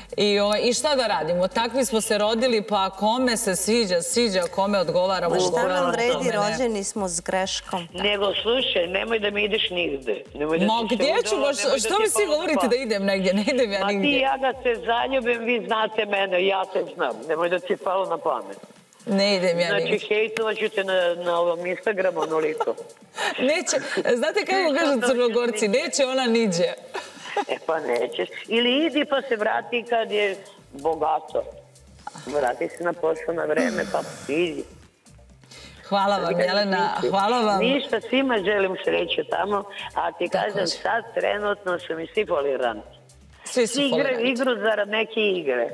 I šta da radimo? Takvi smo se rodili, pa kome se sviđa, sviđa, kome odgovara. Ma šta nam vredi, rođeni smo s greškom. Nego, slušaj, nemoj da mi ideš nigde. Ma gdje ću, što mi svi govorite da idem negdje? Ne idem ja nigdje. Ma ti ja da se zaljubim, vi znate mene, ja te znam. Nemoj da ti palo na pamet. Ne idem ja nigdje. Znači, hejtovat ću te na ovom Instagramu onoliko. Neće, znate kako kažu Crnogorci, neće ona niđe. E pa nećeš. Ili idi pa se vrati kad je bogato. Vrati se na posao na vreme pa idi. Hvala vam, Jelena, hvala vam. Ništa, svima želim sreću tamo, a ti kažem sad trenutno su mi svi poliranti. Svi su poliranti. Igru zarad neke igre.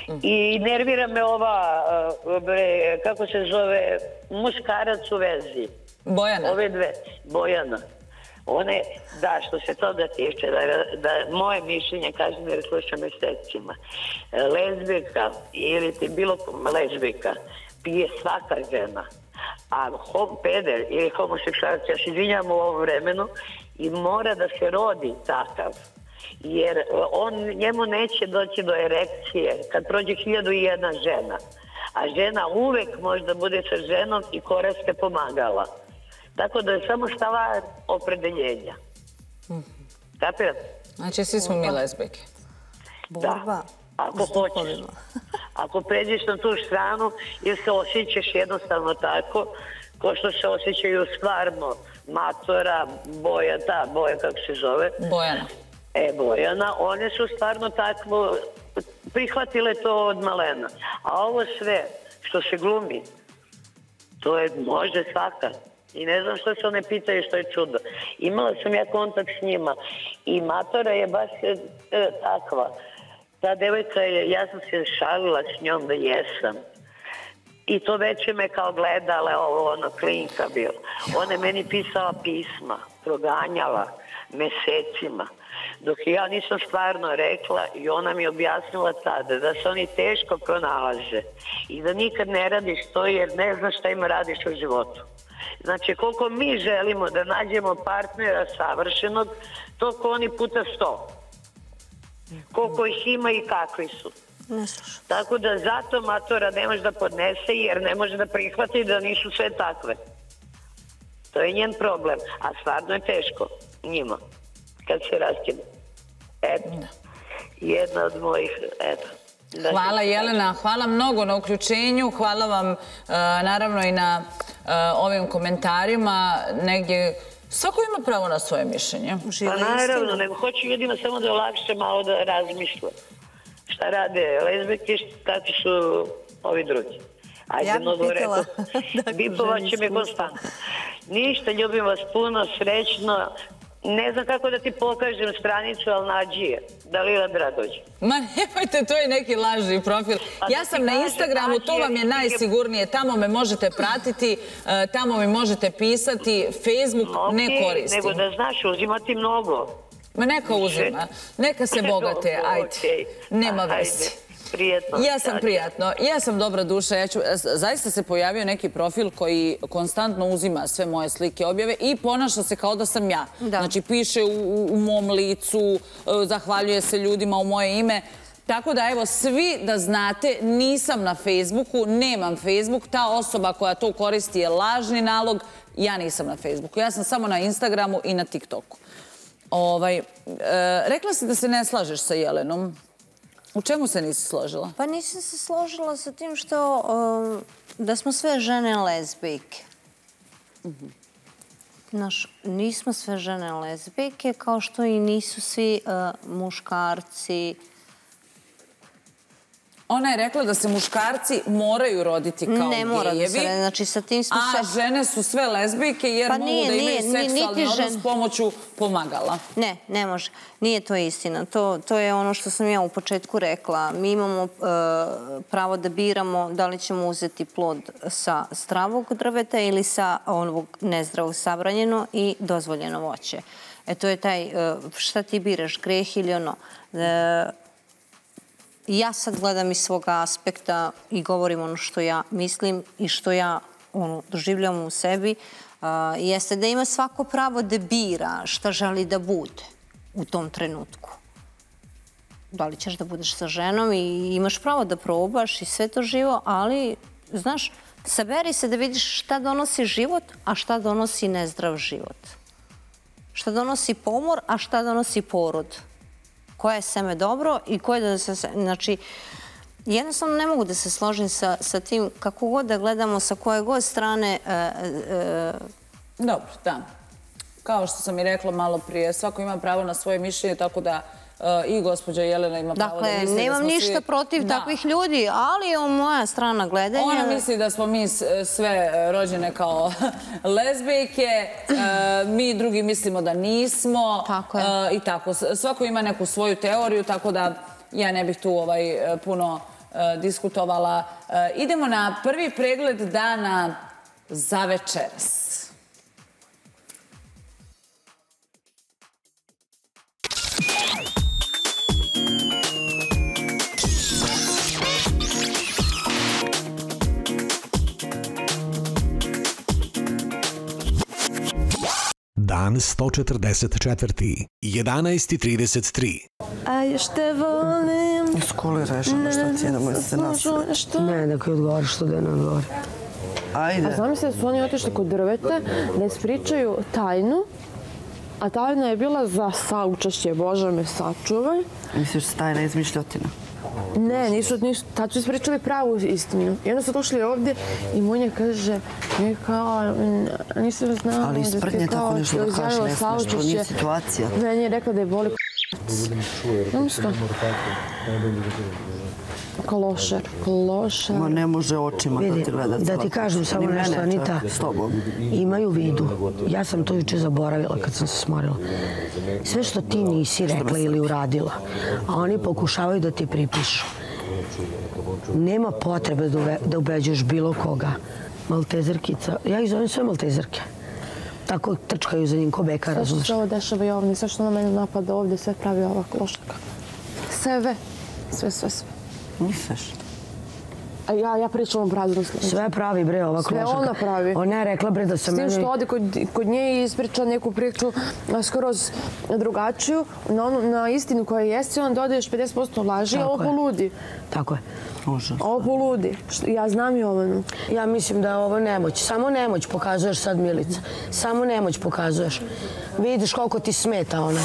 I nervira me ova, kako se zove, muškarac u vezi. Bojana. Ove dve, Bojana. One, da, što se toga tiče, da moje mišljenje, kažem jer slušam mesecima, lezbijka ili ti bilo lezbijka pije svaka žena, a peder ili homoseksualac, ja se izvinjam u ovom vremenu, i mora da se rodi takav. Jer on, njemu neće doći do erekcije kad prođe hiljadu i jedna žena. A žena uvek može da bude sa ženom i koriste pomagala. Tako da je samo stvar opredeljenja. Kapiram? Znači, svi smo mi lezbijke. Da. Ako hoćeš. Ako pređeš na tu stranu ili se osjećaš jednostavno tako, ko što se osjećaju stvarno Matora, Boja, ta Boja kako se zove. Bojana. E, Bojana, one su stvarno takvo prihvatile to od malena. A ovo sve što se glumi, To je, može svaka. I ne znam što se one pitaju što je čudo. Imala sam ja kontakt s njima i matora je baš e, takva. Ta devojka je, ja sam se šalila s njom da jesam. I to već je me kao gledala, ovo ono, klinka bila. Ona je meni pisala pisma, proganjala mesecima. Dok ja nisam stvarno rekla i ona mi objasnila tada da se oni teško pronalaze i da nikad ne radiš to jer ne znaš šta ima radiš u životu. Znači, koliko mi želimo da nađemo partnera savršenog, toliko oni puta sto. Koliko ih ima i kakvi su. Tako da zato matora ne može da podnese jer ne može da prihvati da nisu sve takve. To je njen problem, a stvarno je teško njima kad se raskine. Eto, jedna od mojih, eto. Hvala Jelena, hvala mnogo na uključenju, hvala vam naravno i na ovim komentarima. Negdje, svako ima pravo na svoje mišljenje. Pa naravno, nego hoću ljudima samo da olakše malo da razmišlja. Šta rade lezbijke, kakvi su ovi drugi. Ajde, mnogo rekao. Bipova će me konstantno. Ništa, ljubim vas puno, srećno. Ne znam kako da ti pokažem stranicu, ali nađi je. Dalila Dradođ. Ma nemojte, to je neki lažni profil. Ja sam na Instagramu, to vam je najsigurnije. Tamo me možete pratiti, tamo mi možete pisati. Facebook ne koristim. Nego da znaš, uzima ti mnogo. Ma neka uzima. Neka se bogate, ajde. Nema veze. Prijetno. Ja sam prijatno. Ja sam dobra duša. Zaista se pojavio neki profil koji konstantno uzima sve moje slike, objave i ponaša se kao da sam ja. Znači, piše u mom licu, zahvaljuje se ljudima u moje ime. Tako da, evo, svi da znate, nisam na Facebooku, nemam Facebook. Ta osoba koja to koristi je lažni nalog. Ja nisam na Facebooku. Ja sam samo na Instagramu i na TikToku. Rekla si da se ne slažeš sa Jelenom. U čemu se nisi složila? Pa nisam se složila sa tim što da smo sve žene lezbijke. Nismo sve žene lezbijke, kao što i nisu svi muškarci. Ona je rekla da se muškarci moraju roditi kao gejevi. Ne mora da se, znači sa tim smo sve... A žene su sve lezbijke jer mogu da imaju seksualni odnos s pomoću pomagala. Ne, ne može. Nije to istina. To je ono što sam ja u početku rekla. Mi imamo pravo da biramo da li ćemo uzeti plod sa zdravog drveta ili sa onog nezdravog, sabranjeno i dozvoljeno voće. E to je taj, šta ti biraš, greh ili ono... Ja sad gledam iz svoga aspekta i govorim ono što ja mislim i što ja doživljam u sebi, jeste da ima svako pravo da bira šta želi da bude u tom trenutku. Da li ćeš da budeš sa ženom i imaš pravo da probaš i sve to živo, ali, znaš, saberi se da vidiš šta donosi život, a šta donosi nezdrav život. Šta donosi pomor, a šta donosi porod. Koje je seme dobro i koje da se... Znači, jednostavno ne mogu da se složim sa tim kako god da gledamo, sa koje god strane... Dobro, da. Kao što sam i rekla malo prije, svako ima pravo na svoje mišljenje, tako da i gospođa Jelena ima pravo da misli da smo svi... Dakle, nemam ništa protiv takvih ljudi, ali je moja strana gledanja... Ona misli da smo mi sve rođene kao lezbijke, mi drugi mislimo da nismo i tako. Svako ima neku svoju teoriju, tako da ja ne bih tu puno diskutovala. Idemo na prvi pregled dana za večeras. Dan sto četrdeset četiri, jedanaest i trideset tri. A još te volim... Skoli rešamo šta cijena moja se nasre. Ne, da koji odgovoriš što da je ne odgovori. Ajde. A znam se da su oni otišli kod drveta da ispričaju tajnu, a tajna je bila za saučešće, Bože me sačuvaj. Misliš da se tajna izmišljotina? Ne, nisu, tad su ispričali pravu istinu. I onda su došli ovdje i Munja kaže, ne kao, nisam znala ali da ti isprednje tako nešto da kažeš, ne smiješ, to nije situacija. Meni je rekla da je boli Isto. Klošar, klošar. Ma ne može očima da ti gleda. Da ti kažem samo nešto, Anita. S tobom. Imaju vidu. Ja sam to juče zaboravila kad sam se smorila. Sve što ti nisi rekla ili uradila, a oni pokušavaju da ti pripišu. Nema potrebe da ubeđuješ bilo koga. Maltezerkica. Ja ih zovem sve maltezerke. Tako trčkaju za njim ko beka, razumiješ? Sve što se ovo dešava i ovdje, sve što na mene napada ovdje, sve pravi ova klošaka. Sve, sve, sve, sve. Misliš? A ja, ja pričam o brazilskom. Sve pravi, bre, ova klošaka. Sve ona pravi. Ona je rekla, bre, da se meni... S tim što ode kod, kod nje i ispriča neku priču skroz drugačiju, na, onu, na istinu koja jeste, on dodaje još pedeset posto laži, a ovo poludi. Tako je. Ovo poludi. Ja znam Jovanu. Ja mislim da je ovo nemoć. Samo nemoć pokazuješ sad, Milica. Samo nemoć pokazuješ. Vidiš koliko ti smeta ona.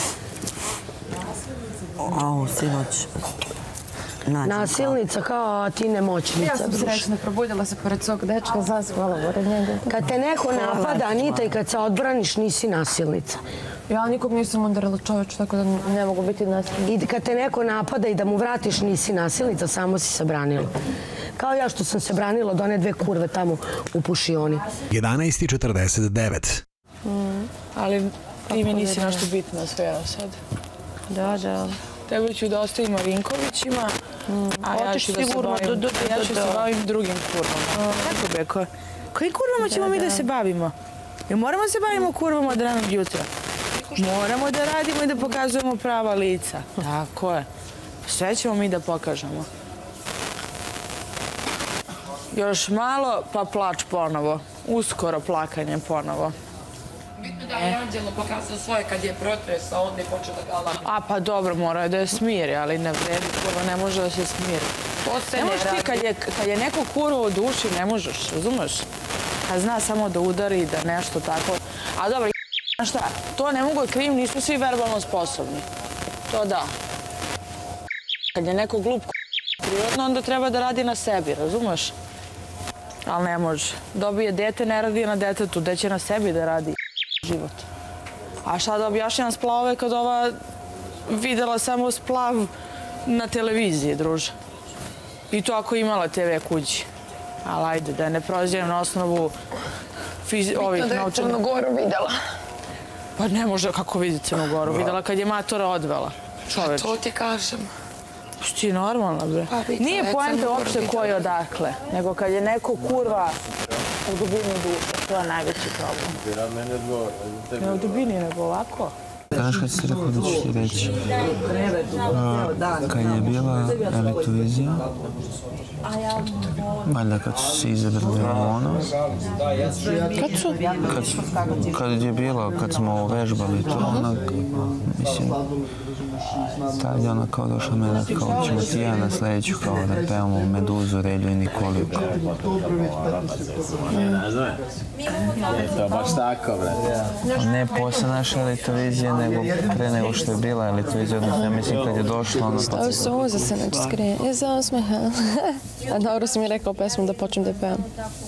Au, sinoć. Nasilnica kao, a ti nemoćnica. Ja sam srećna, probudila se pored svog dečka, zasvala pored njega. Kad te neko napada, Anita, i kad se odbraniš, nisi nasilnica. Ja nikog nisam udarila čoveč, tako da ne mogu biti nasilnica. I kad te neko napada i da mu vratiš, nisi nasilnica, samo si se branila. Kao ja što sam se branila od one dve kurve tamo u pušioni. jedanaest i četrdeset devet. Ali ti mi nisi nešto bitna sfera sad. Da, da. Tebe ću da ostavim Marinkovićima, a ja ću da se bavim, ja ću se bavim drugim kurvama. Kako beko? Kojim kurvama ćemo mi da se bavimo? Jer moramo se bavimo kurvama od ranog jutra. Moramo da radimo i da pokazujemo prava lica. Tako je. Sve ćemo mi da pokažemo. Još malo, pa plač ponovo. Uskoro plakanje ponovo. Bitno da je Anđelo pokazao svoje kad je protresao, onda je počeo da ga lama. A pa dobro, mora da je smiri, ali ne vredi, kurva, ne može da se smiri. To se ne možeš ti, kad je, kad je neko kurva u duši, ne možeš, razumeš? Kad zna samo da udari, da nešto tako. A dobro, znaš šta, to ne mogu da krivim, nisu svi verbalno sposobni. To da. Kad je neko glup prirodno, onda treba da radi na sebi, razumeš? Ali ne može. Dobije dete, ne radi na detetu, gde će na sebi da radi život. A šta da objašnjam splavove kad ova videla samo splav na televiziji, druže. I to ako imala te ve kući. Ali ajde, da ne prozijem na osnovu ovih naučenih... Bitno da je Crnu Goru videla. Pa ne može kako vidi Crnu Goru. Videla kad je matora odvela. Čoveč. To ti kažem. Ti normalna, bre. Nije poenta uopšte ko je odakle, nego kad je neko kurva u dubini duše. To je najveći problem. Ne u dubini, nego ovako. Znaš kad si rekao da ću ti reći? Kad je bila elektovizija, valjda kad su se izabrali ono... Kad su? Kad je bilo, kad smo vežbali to, onak, mislim, tad je ona kao došla mene, kao ćemo ti ja na sljedeću, kao da pevamo Meduzu, Relju i Nikoliju. To je baš tako, bre. Ne posle naše elektovizije, nego pre nego što je bila elektovizija, odnosno ja mislim kad je došla ona... Stavio se ovo za se neč skrije. Ja se osmeham. A dobro si mi rekao pesmu da počnem da pevam.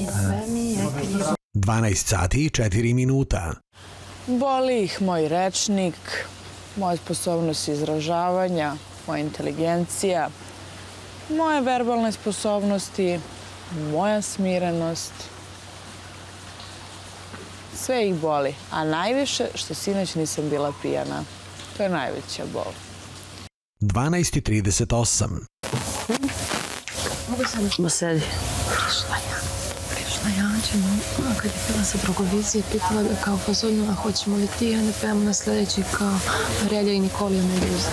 dvanaest sati i četiri minuta. Boli ih moj rečnik, moja sposobnost izražavanja, moja inteligencija, moje verbalne sposobnosti, moja smirenost. Sve ih boli, a najviše što sinoć nisam bila pijana. To je najveća bol. dvanaest i trideset osam. Mogu sam... Ma sedi. Prišla ja. Prišla ja, Anđelo. A kad je bila sa drogovizije, pitala da kao fazonila, hoćemo li ti, a ne pevamo na sljedeći kao Relja i Nikolija Meduza.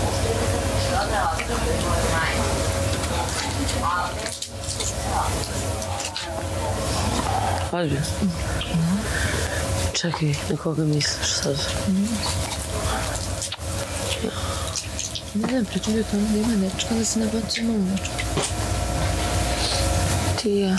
Ozbiljno? Čekaj, na koga misliš sad? Ne, ne, pričam da tamo da ima dečka, da se ne baci malo dečka. Ti i ja.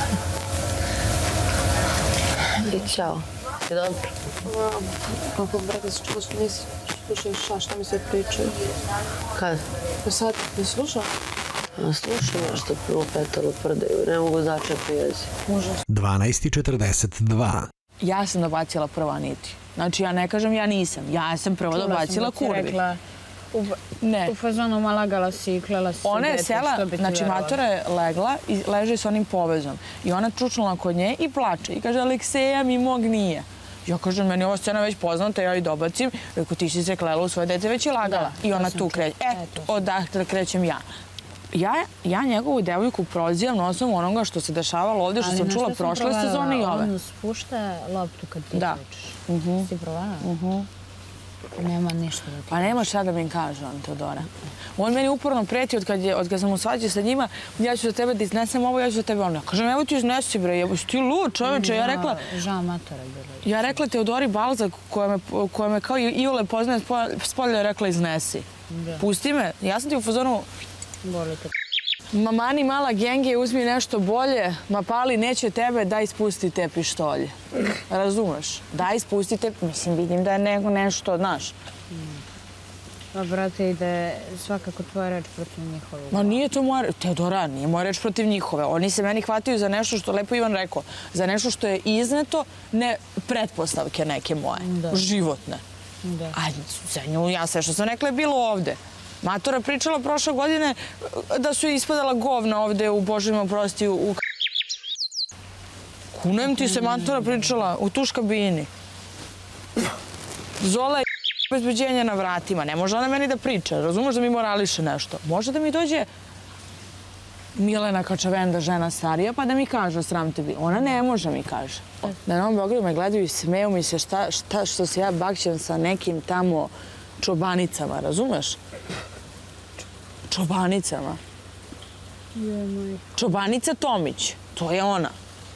I ćao. I dobro. Kako, brate, se čuo što nisi slušao šta, šta mi se pričaju. Kad? Pa sad, ne slušao? Ja slušam nešto prvo petalo prdaju, ne mogu začeti jezik. Može. dvanaest i četrdeset dva. Ja sam dobacila prva Aniti. Znači, ja ne kažem ja nisam. Ja sam prvo dobacila kurvi. Ne. U fazonu ma lagala si i klela si. Ona je sela, znači matora je legla i leže s onim povezom. I ona čučnula kod nje i plače. I kaže, Alekseja mi mog nije. Ja kažem, meni ova scena već poznata, ja i dobacim. Rekao, ti si se klela u svoje dete, već i lagala. I ona tu kreće. E, odakle krećem ja. Ja njegovu devojku prozivam na osnovu onoga što se dešavalo ovdje, što sam čula prošle sezone i ove. On spušta loptu kad ti pričaš. Si provala? Nema ništa da ti... Pa nema šta da mi kaže on, Teodora. On meni uporno preti od kad sam u svađi sa njima, ja ću za tebe da iznesem ovo, ja ću za tebe ono. Kažem, evo ti iznesi bre, evo si ti lud čoveče. Ja rekla... Žao matora bilo. Ja rekla Teodori Balzak, koja me kao Iole poznaje s polja, rekla iznesi. Pusti me, ja sam ti u fazonu... Boli te. Ma mani mala genge, uzmi nešto bolje, ma pali neće tebe, daj spusti te pištolje. Razumeš? Daj spusti te, mislim vidim da je nego nešto, znaš. Pa brate, ide svakako tvoja reč protiv njihove. Ma nije to moja reč, Teodora, nije moja reč protiv njihove. Oni se meni hvataju za nešto što, lepo Ivan rekao, za nešto što je izneto, ne pretpostavke neke moje, životne. A za nju, ja sve što sam rekla je bilo ovde. Matora pričala prošle godine da su ispadala govna ovde u Božjima oprosti u... Kunem ti se Matora pričala u tuš kabini. Zola je bezbeđenje na vratima. Ne može ona meni da priča. Razumeš da mi morališe nešto. Može da mi dođe Milena Kačavenda, žena starija, pa da mi kaže sram te bi. Ona ne može mi kaže. Na Novom Beogradu me gledaju i smeju mi se šta što se ja bakćem sa nekim tamo čobanicama, razumeš? Čobanicama. Čobanica Tomić. To je ona.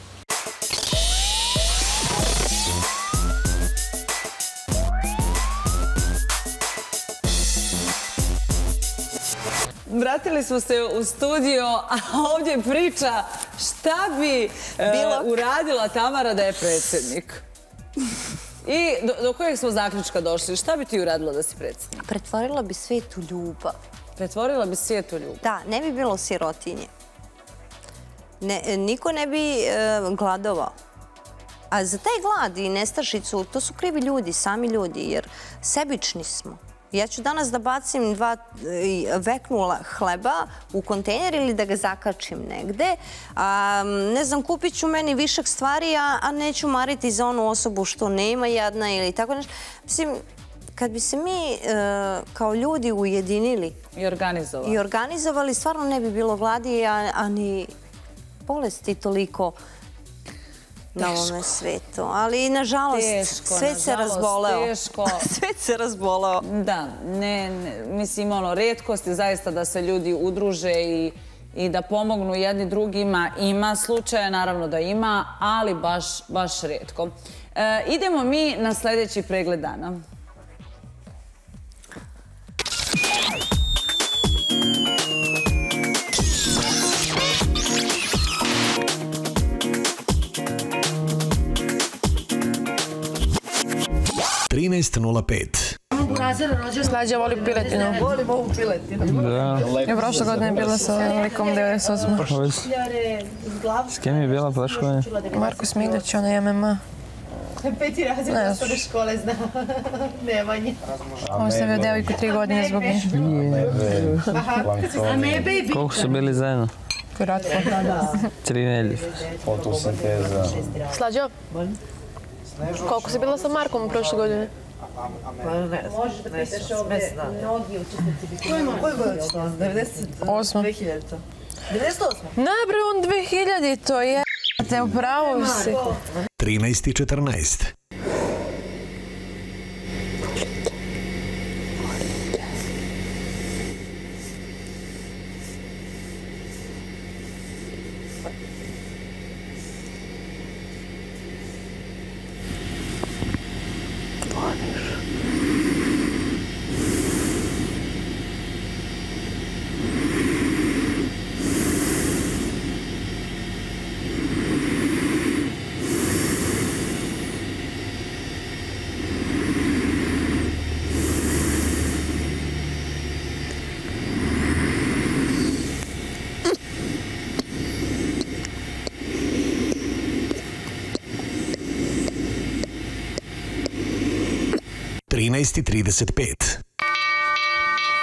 Vratili smo se u studio, a ovdje priča šta bi uradila Tamara da je predsjednik. I do kojeg smo zaključka došli? Šta bi ti uradila da si predsjednik? Pretvorila bi svijet u ljubav. Pretvorila bi svijet u ljubav? Da, ne bi bilo sirotinje. Niko ne bi gladovao. A za taj glad i nestašicu, to su krivi ljudi, sami ljudi, jer sebični smo. Ja ću danas da bacim dva veknula hleba u kontejner ili da ga zakačim negde. Ne znam, kupit ću meni višak stvari, a neću mariti za onu osobu što nema jedna ili tako nešto. Mislim, kad bi se mi kao ljudi ujedinili i organizovali, i organizovali, stvarno ne bi bilo gladi, a ni bolesti toliko na ovome svetu. Ali, nažalost, svet se razboleo. Teško. Svet se razboleo. Da, ne, mislim, ono, retkost je zaista da se ljudi udruže i da pomognu jedni drugima. Ima slučaja, naravno da ima, ali baš, baš retko. Idemo mi na sljedeći pregled dana. trinaest nula pet. Slađa voli piletinu. Volim ovu piletinu. Da. Ja prošle godine bila sa likom devedeset osam. S kim je bila prošle godine? Marko Smigdać, ona je M M A. Peti razred od osnovne škole zna. Nemanje. Ostavio devojku tri godine zbog nje. A ne, baby. Koliko su bili zajedno? Kratko. Tri nedelje. Fotosinteza. Slađo? Koliko si bila sa Markom prošle godine? Pa ne znam, ne znam, mesec dana. Mnogi učesnici bi... Koji godin ću nas? devedeset osam. dve hiljade. devedeset osam. Ne bre, on dve hiljade, to je... Te upravo si. trinaest i četrnaest. trinaest i trideset pet.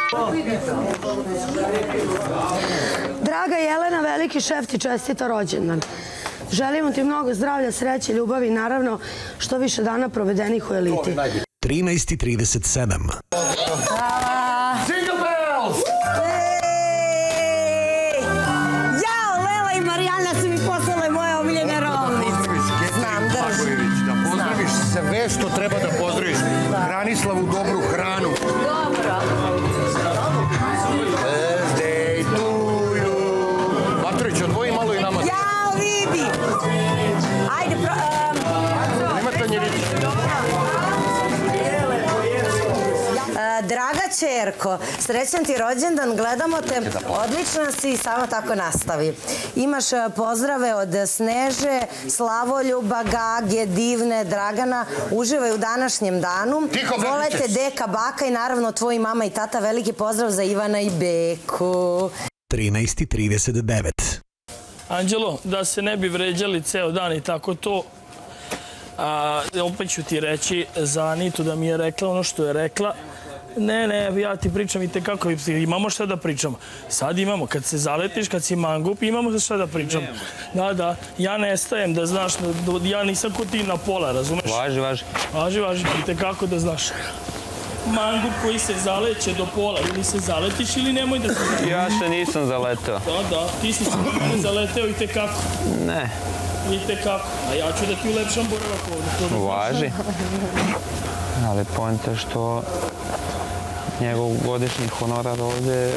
Draga Jelena, veliki šef ti čestita rođendan. Želimo ti mnogo zdravlja, sreće, ljubavi i naravno što više dana provedenih u eliti. trinaest i trideset sedam. Jingle bells! Jao, Lela i Marijana su mi poslale moje omiljene rovnice. Znam, drži. Da pozdraviš sve što treba da pozdraviš. Hranislavu dobru hranu. Dobro. Birthday to you. Vatrović, odvoji malo i nama. Jao, vidi. Ajde, pro... Nema tanjirić. Draga ćerko, srećan ti rođendan, gledamo te, odlična si i samo tako nastavi. Imaš pozdrave od Sneže, Slavoljuba, Gage, Divne, Dragana, uživaj u današnjem danu. Volete deka, baka i naravno tvoji mama i tata, veliki pozdrav za Ivana i Beku. trinaest i trideset devet. Anđelo, da se ne bi vređali ceo dan i tako to, a, opet ću ti reći za Anitu da mi je rekla ono što je rekla. Ne, ne, ja ti pričam i te kako, imamo šta da pričamo. Sad imamo, kad se zaletiš, kad si mangup, imamo šta da pričamo. Da, da, ja nestajem, da znaš, ja nisam ko ti na pola, razumeš? Važi, važi. Važi, važi, i te kako da znaš. Mangup koji se zaleće do pola, ili se zaletiš ili nemoj da se zaletiš. Ja se nisam zaleteo. Da, da, ti si se zaleteo i te kako. Ne. I te kako, a ja ću da ti ulepšam boravak ovdje. Važi. Ali point je što njegov godišnji honorar ovdje je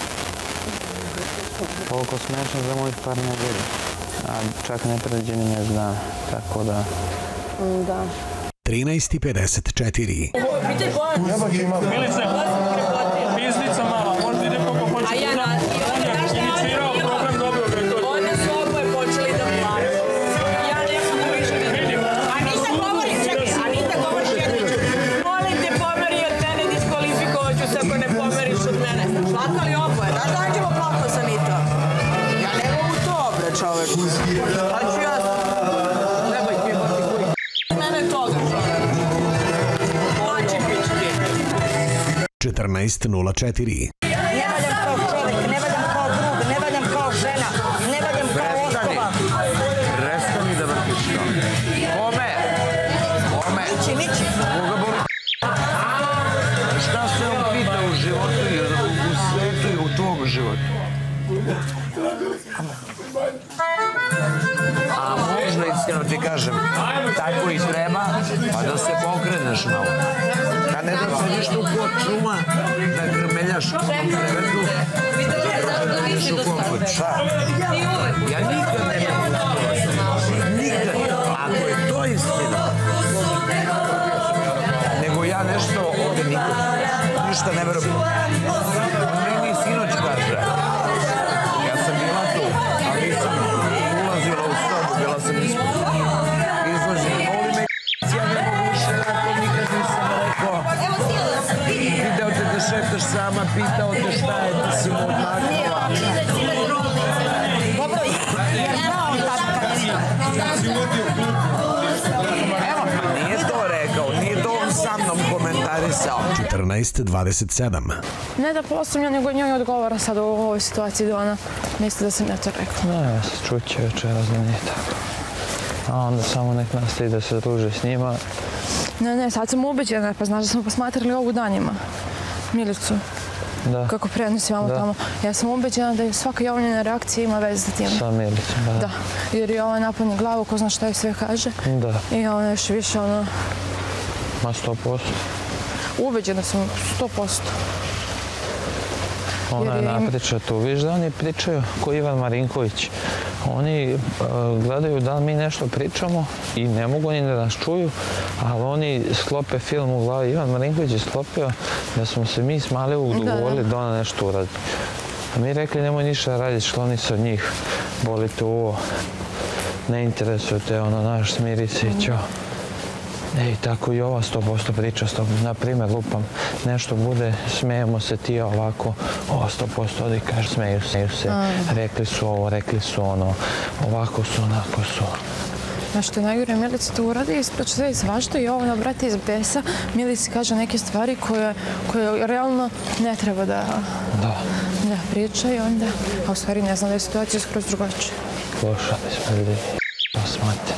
toliko smešan za mojih par nedelja. A čak ne pređe ni mjesec dana, tako da... Da. trinaest i pedeset četiri. Pitaj Bojan. Milice, pizdica mala, možda ide koliko hoće. A ja na... Inicirao program, dobio ga i to. One su oboje počeli da planu. Ja nekako više ne vidim. Anita govori, čekaj, Anita govori Šerniću. Molim te, pomeri od mene, diskvalifikovaću se ako ne pomeriš od mene. Plakali oboje, znaš da Anđelo plakao sa Anita? Ja ne mogu to, bre, čoveč. Da ću ja... Neboj ti, boti kuj. Mene toga, čoveč. Plaći pički. četrnaest nula četiri. Ne valjam kao čovjek, ne valjam kao drug, ne valjam kao žena, ne valjam kao osoba. Prestani da vrtiš to. Kome? Kome? Niči, niči. Koga boli? Šta se on pita u životu i u svetu i u tvog životu? A možda iskreno ti kažem, tako i treba, pa da se pokreneš malo. A ne da sediš tu kod šuma, da grmeljaš u krevetu, da ideš u komfort. Šta? Ja nikad ne bih uspio. Nikad. Ako je to istina, nego ja nešto ovdje nikad, ništa ne verujem. On meni sinoć kaže, ja sam bila tu, a nisam ulazila u sobu, bila sam ispod. Izlazim, voli me ja ne mogu više, tako nikad nisam rekao. Pitao te da šetaš sama, pitao te šta je, ti si mu odmaknula. Dobro, jer znao on tako kad je Evo, nije to rekao, nije to on sa mnom komentarisao. četrnaest dvadeset sedam. Ne da posumnja, nego njoj odgovara sad u ovoj situaciji da ona misli da sam ja to rekla. Ne, ja se čuće večeras da nije tako. A onda samo nek nastavi da se druže s njima. Ne, ne, sad sam ubeđena, pa znaš da smo posmatrali ovu danima. Milicu. Da. Kako prenosi vamo Da. tamo. Ja sam ubeđena da je svaka Jovanina reakcija ima veze sa tim. Sa Milicom, da. Da. Jer je ovaj napadne glavu, ko zna šta joj sve kaže. Da. I ona još više ono... Ma sto posto. Ubeđena sam sto posto. Ona je napriča tu. Viš da oni pričaju ko Ivan Marinković. Oni uh, gledaju da li mi nešto pričamo i ne mogu ni da nas čuju, ali oni sklope film u glavi. Ivan Marinković je sklopio da smo se mi s Malevog dogovorili da ona nešto uradi. A mi rekli nemoj ništa raditi, šloni se od njih, boli te uvo, ne interesuje te, ono, naš, smiri se i ćao. E, i tako i ova sto posto priča, sto, na primjer, lupam, nešto bude, smijemo se ti ovako, ova sto posto odi, kaže, smeju se, smeju se, rekli su ovo, rekli su ono, ovako su, onako su. A što najgore, Milica to uradi, ispraća sve i svašta i ovo nabrate iz besa. Milici kaže neke stvari koje realno ne treba da priča i onda, a u stvari ne znam da je situacija skroz drugačija. Loša mi smrdi, osmate.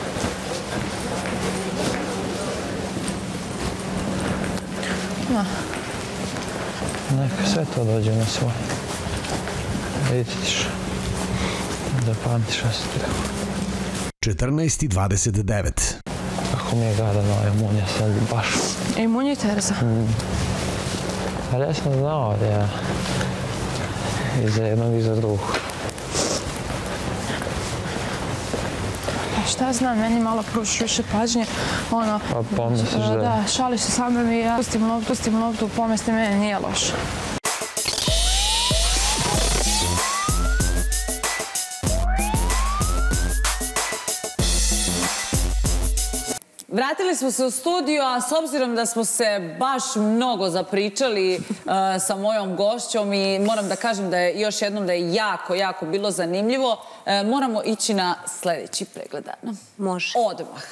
No. Neka sve to dođe na svoj. Vidite ćeš. Da pamtiš šta se treba. četrnaest i dvadeset devet. Kako mi je gadano, je munja sad baš. I munja i terza. Ali ja sam znao da ja i za jednog i za drugog. Šta znam, meni malo pružiš više pažnje, ono... Pa pomisliš da... Da, šališ se sa mnom i ja pustim loptu, pustim loptu, pomesti mene, nije loše. Vratili smo se u studio, a s obzirom da smo se baš mnogo zapričali sa mojom gošćom i moram da kažem da je još jednom da je jako, jako bilo zanimljivo, moramo ići na sljedeći pregled dana. Može. Odmah.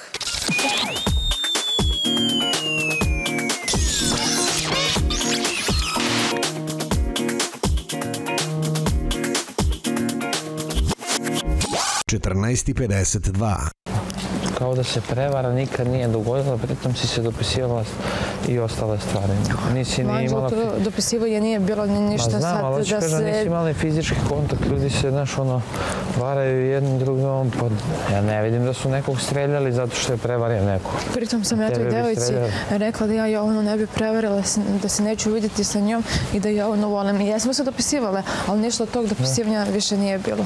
četrnaest i pedeset dva. Kao da se prevara nikad nije dogodila, pritom si se dopisivala i ostale stvari. Nisi ni imala... Manđo, to dopisivanje nije bilo ništa sad da se... Ma znam, ali ću kažem, nisi imala fizički kontakt, ljudi se, znaš, ono, varaju jednim drugom, pa ja ne vidim da su nekog streljali zato što je prevario neko. Pritom sam ja toj devojci rekla da ja Jovanu ne bi prevarila, da se neću vidjeti sa njom i da Jovanu volim. I jesmo se dopisivale, ali ništa od tog dopisivanja više nije bilo.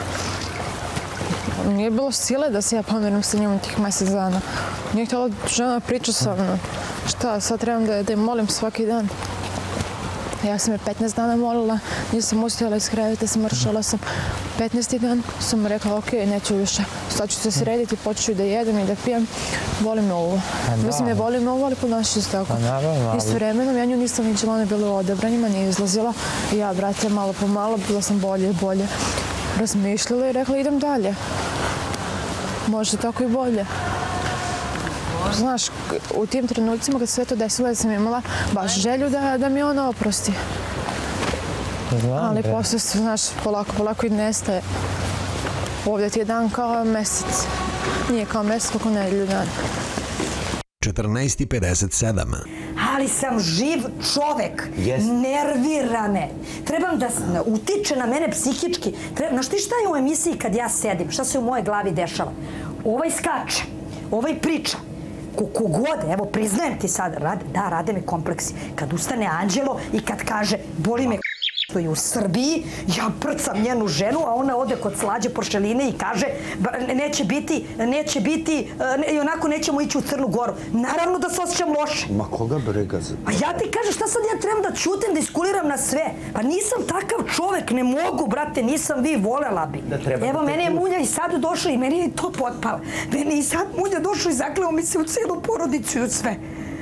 Nije bilo sile da se ja pomerim sa njom tih mjesec dana. Nije htjela žena priča sa mnom. Šta, sad trebam da je molim svaki dan. Ja sam je petnaest dana molila, nisam uspjela iz kreveta, smršala sam. petnaesti dan sam rekla, ok, neću više. Sad ću se srediti, počet da jedem i da pijem. Voli me ovo. Mislim, je voli me ovo, ali ponašaju se tako. I s vremenom ja nju nisam viđela, ona je bila u odabranjima, nije izlazila. I ja, brate, malo po malo, bila sam bolje i bolje. Razmišljala i rekla, idem dalje. Možda tako i bolje. Znaš, u tim trenucima kad sve to desilo, ja sam imala baš želju da mi ona oprosti. Ali posle, znaš, polako, polako i nestaje. Ovdje ti je dan kao mesec. Nije kao mesec, kako nedelju dan. četrnaest i pedeset sedam. Ali sam živ čovek. Nervira me. Trebam da utiče na mene psihički. Znaš ti šta je u emisiji kad ja sedim? Šta se u mojoj glavi dešava? Ovaj skače, ovaj priča. Kogod, evo priznajem ti sad, da, rade mi kompleksi. Kad ustane Anđelo i kad kaže boli me što je u Srbiji, ja prcam njenu ženu, a ona ode kod Slađe Poršeline i kaže neće biti, neće biti, i onako nećemo ići u Crnu Goru. Naravno da se osjećam loše. Ma koga brega za... A ja ti kažem šta sad ja trebam da ćutim, da iskuliram na sve. Pa nisam takav čovek, ne mogu, brate, nisam vi, volela bi. Evo, meni je Munja i sad došla i meni je to potpala. Meni je i sad Munja došla i zakleo mi se u celu porodicu i u sve.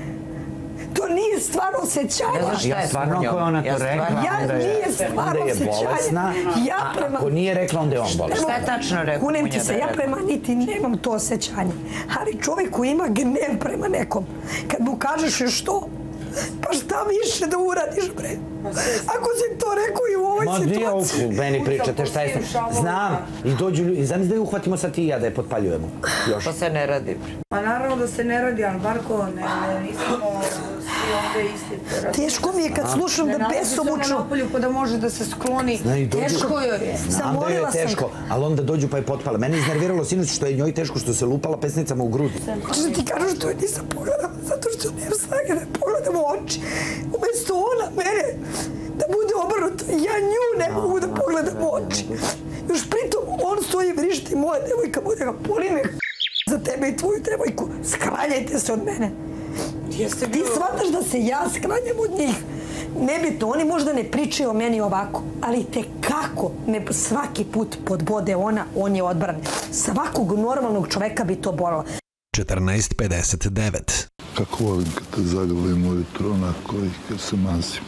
To nije stvarno osjećanje. Ja stvarno, ako je ona to rekla, onda je bolesna, a ako nije rekla, onda je on bolesna. Šta je tačno rekao? Kunem ti se, ja prema niti nemam to osjećanje. Ali čovjek koji ima gnev prema nekom, kad mu kažeš još to, pa šta više da uradiš, bre? Ako si to rekao i u ovoj situaciji... Ma nije meni pričate šta je... Znam, i dođu ljudi, znam da je uhvatimo sad ti i ja da je potpaljujemo. To se ne radi. Pa naravno da se ne radi, ali Barko, nismo svi ovdje isti. Teško mi je kad slušam da besomučno... Se ona napolju pa da može da se skloni. Teško joj je. Znam da joj je teško, ali onda dođu pa je potpale. Mene je iznerviralo sinoć što je njoj teško što se lupala pesnicama u grudi. Što ti kažu što je nisam pogledala, zato što nemam snage da pogledam u oči. Umjesto ona mene da bude obrnuto, ja nju ne mogu da pogledam u oči. Još pritom on stoji i vrišti moja devojka, bude ga poli me za tebe i tvoju devojku. Sklanjajte se od mene. Ti shvataš da se ja sklanjam od njih. Nebitno, oni možda ne pričaju o meni ovako, ali te kako me svaki put podbode ona, on je odbran. Svakog normalnog čoveka bi to bolilo. četrnaest pedeset devet. Kako volim kad te zagrlim ujutro, onako i kad se mazim.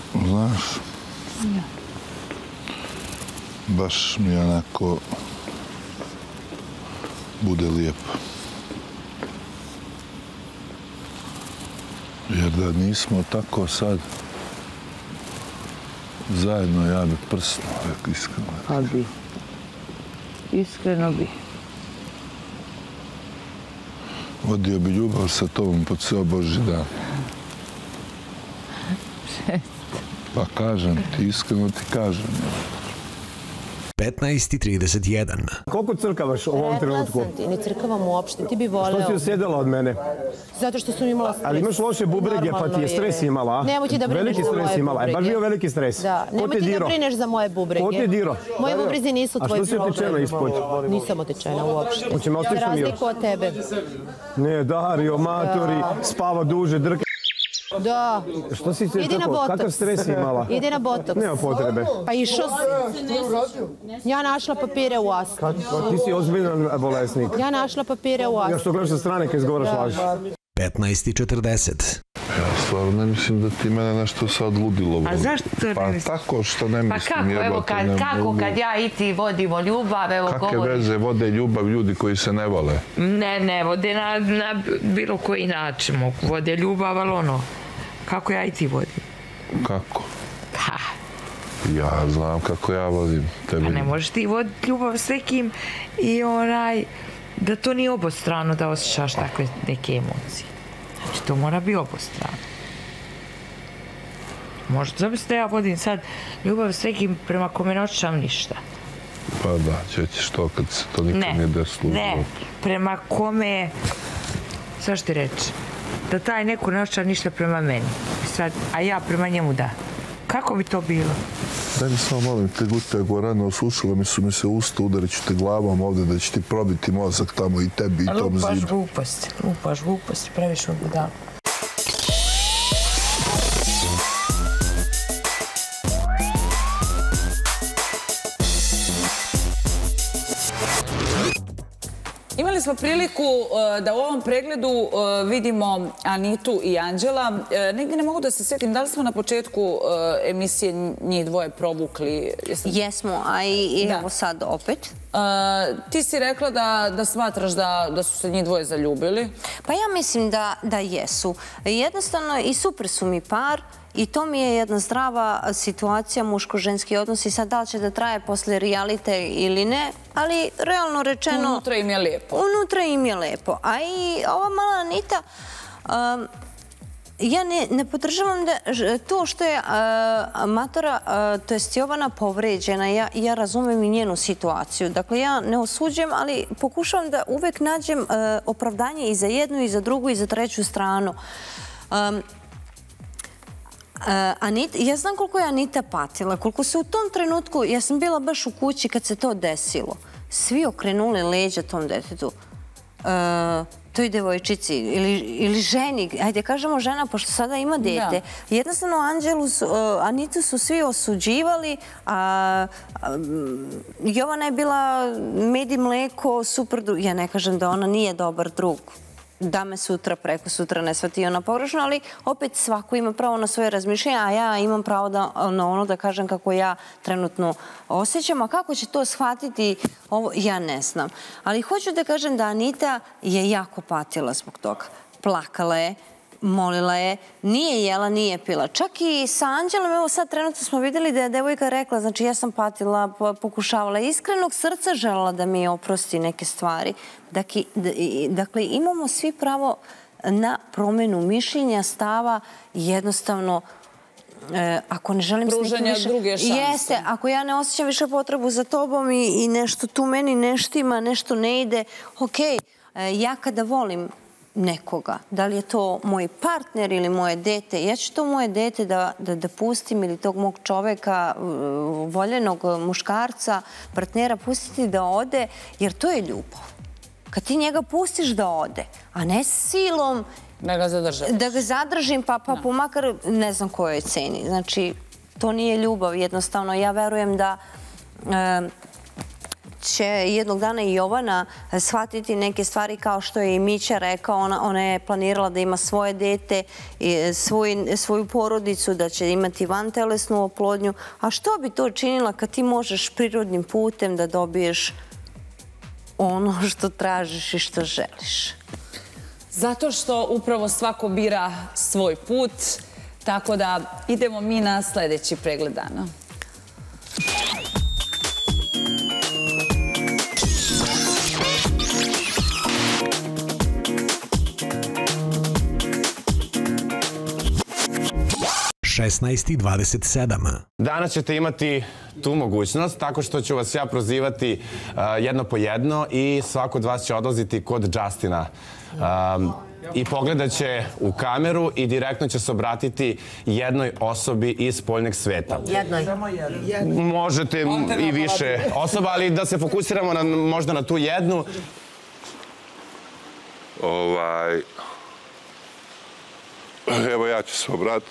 Znaš, baš mi je onako bude lijepo. Jer da nismo tako sad zajedno, ja bi prsnuo, iskreno. Pa bi. Iskreno bi. Vodio bi ljubav sa tobom po ceo Božji dan. Pa kažem ti, iskreno ti kažem. petnaest i trideset jedan. Koliko crkavaš u ovom trenutku? Rekla sam ti, ne crkavam uopšte, ti bi voleo. Što si osjedala od mene? Zato što sam imala stres. Ali imaš loše bubrege, pa ti je stres imala. Nemoj ti da brineš za moje bubrege. Veliki stres imala, baš bio veliki stres. Da, nemoj ti da brineš za moje bubrege. Ko te diro? Moje bubrezi nisu tvoji problem. A što si otečena ispod? Nisam otečena uopšte. Hoćemo ostići Za razliku od tebe. Ne, Dario, matori, spava duže, drke. Da. Što si se Idi na tako, botoks. kakav stres imala? Idi na botoks. Nema potrebe. Pa išao si. Ja našla papire u astmi. Ti si ozbiljan bolesnik. Ja našla papire u astmi. Ja što gledaš sa strane kad izgovaraš laži. petnaest i četrdeset. Ja stvarno ne mislim da ti mene nešto sad ludilo. A zašto to ne Pa misliš? tako što ne Pa mislim, kako, evo, jebote, kad, ne kako mogu. kad ja i ti vodimo ljubav, evo Kakve govoriš. veze vode ljubav ljudi koji se ne vole? Ne, ne, vode na, na bilo koji način mogu. Vode ljubav, ali ono, kako ja i ti vodim. Kako? Pa, Ja znam kako ja vodim. Tebi. pa ne možeš ti voditi ljubav s nekim i onaj, da to nije obostrano da osjećaš takve neke emocije. Znači, to mora biti obostrano. Možda, zamisli da ja vodim sad ljubav s nekim prema kome ne osjećam ništa. Pa da, ćeš to kad se to nikad Ne, nije desilo. u ne, životu. prema kome, sad što ti reći, da taj neko ne osjeća ništa prema meni, sad, a ja prema njemu da. Kako bi to bilo? Daj mi samo molim te gute, ako rano osušilo mi su mi se usta, udarit ću te glavom ovdje da će ti probiti mozak tamo i tebi i A tom lupaš zidu. gluposti, lupaš gluposti, previše od budala. Imali smo priliku uh, da u ovom pregledu uh, vidimo Anitu i Anđela. Uh, negdje ne mogu da se sjetim, da li smo na početku uh, emisije njih dvoje provukli? Jesam... Jesmo, a i evo sad opet. Uh, ti si rekla da, da smatraš da, da su se njih dvoje zaljubili? Pa ja mislim da, da jesu. Jednostavno i super su mi par. I to mi je jedna zdrava situacija, muško-ženski odnos i sad da li će da traje posle realite ili ne, ali realno rečeno... Unutra im je lijepo. Unutra im je lijepo. A i ova mala Anita, um, ja ne, ne podržavam da, to što je uh, Matora, uh, to jest Jovana povređena, ja, ja razumem i njenu situaciju. Dakle, ja ne osuđujem, ali pokušavam da uvek nađem uh, opravdanje i za jednu, i za drugu, i za treću stranu. Um, Uh, Anita, ja znam koliko je Anita patila, koliko se u tom trenutku, ja sam bila baš u kući kad se to desilo, svi okrenuli leđa tom detetu, uh, toj devojčici ili, ili ženi, ajde kažemo žena, pošto sada ima dete. Da. Jednostavno Anđelu su, uh, Anitu su svi osuđivali, a, a Jovana je bila med i mleko, super drug. Ja ne kažem da ona nije dobar drug. Da me sutra, preko sutra ne shvati ona pogrešno, ali opet svako ima pravo na svoje razmišljanje, a ja imam pravo da, na ono da kažem kako ja trenutno osjećam, a kako će to shvatiti, ovo, ja ne znam. Ali hoću da kažem da Anita je jako patila zbog toga. Plakala je, molila je, nije jela, nije pila. Čak i sa Anđelom, evo sad trenutno smo vidjeli da je devojka rekla, znači ja sam patila, pokušavala iskrenog srca, želela da mi oprosti neke stvari. Dakle, dakle, imamo svi pravo na promjenu mišljenja, stava, jednostavno, e, ako ne želim s nekim više... druge šanse. Jeste, ako ja ne osjećam više potrebu za tobom i, i nešto tu meni neštima, nešto ne ide, okej, okay, ja kada volim nekoga, da li je to moj partner ili moje dete, ja ću to moje dete da, da, da pustim ili tog mog čoveka, voljenog muškarca, partnera, pustiti da ode, jer to je ljubav. Kad ti njega pustiš da ode, a ne silom da ga zadržim, da ga zadržim pa, pa no. Makar ne znam kojoj ceni. Znači, to nije ljubav. Jednostavno, ja verujem da e, će jednog dana i Jovana shvatiti neke stvari kao što je i Mića rekao. Ona, ona je planirala da ima svoje dete, svoj, svoju porodicu, da će imati vantelesnu oplodnju. A što bi to činila kad ti možeš prirodnim putem da dobiješ ono što tražiš i što želiš. Zato što upravo svako bira svoj put, tako da idemo mi na sljedeći pregled dana. šesnaest i dvadeset sedam. Danas ćete imati tu mogućnost tako što ću vas ja prozivati jedno po jedno i svako od vas će odlaziti kod Justina i pogledat će u kameru i direktno će se obratiti jednoj osobi iz spoljnog sveta. Jednoj? Možete i više osoba, ali da se fokusiramo možda na tu jednu. Ovaj... Evo ja ću se obratiti.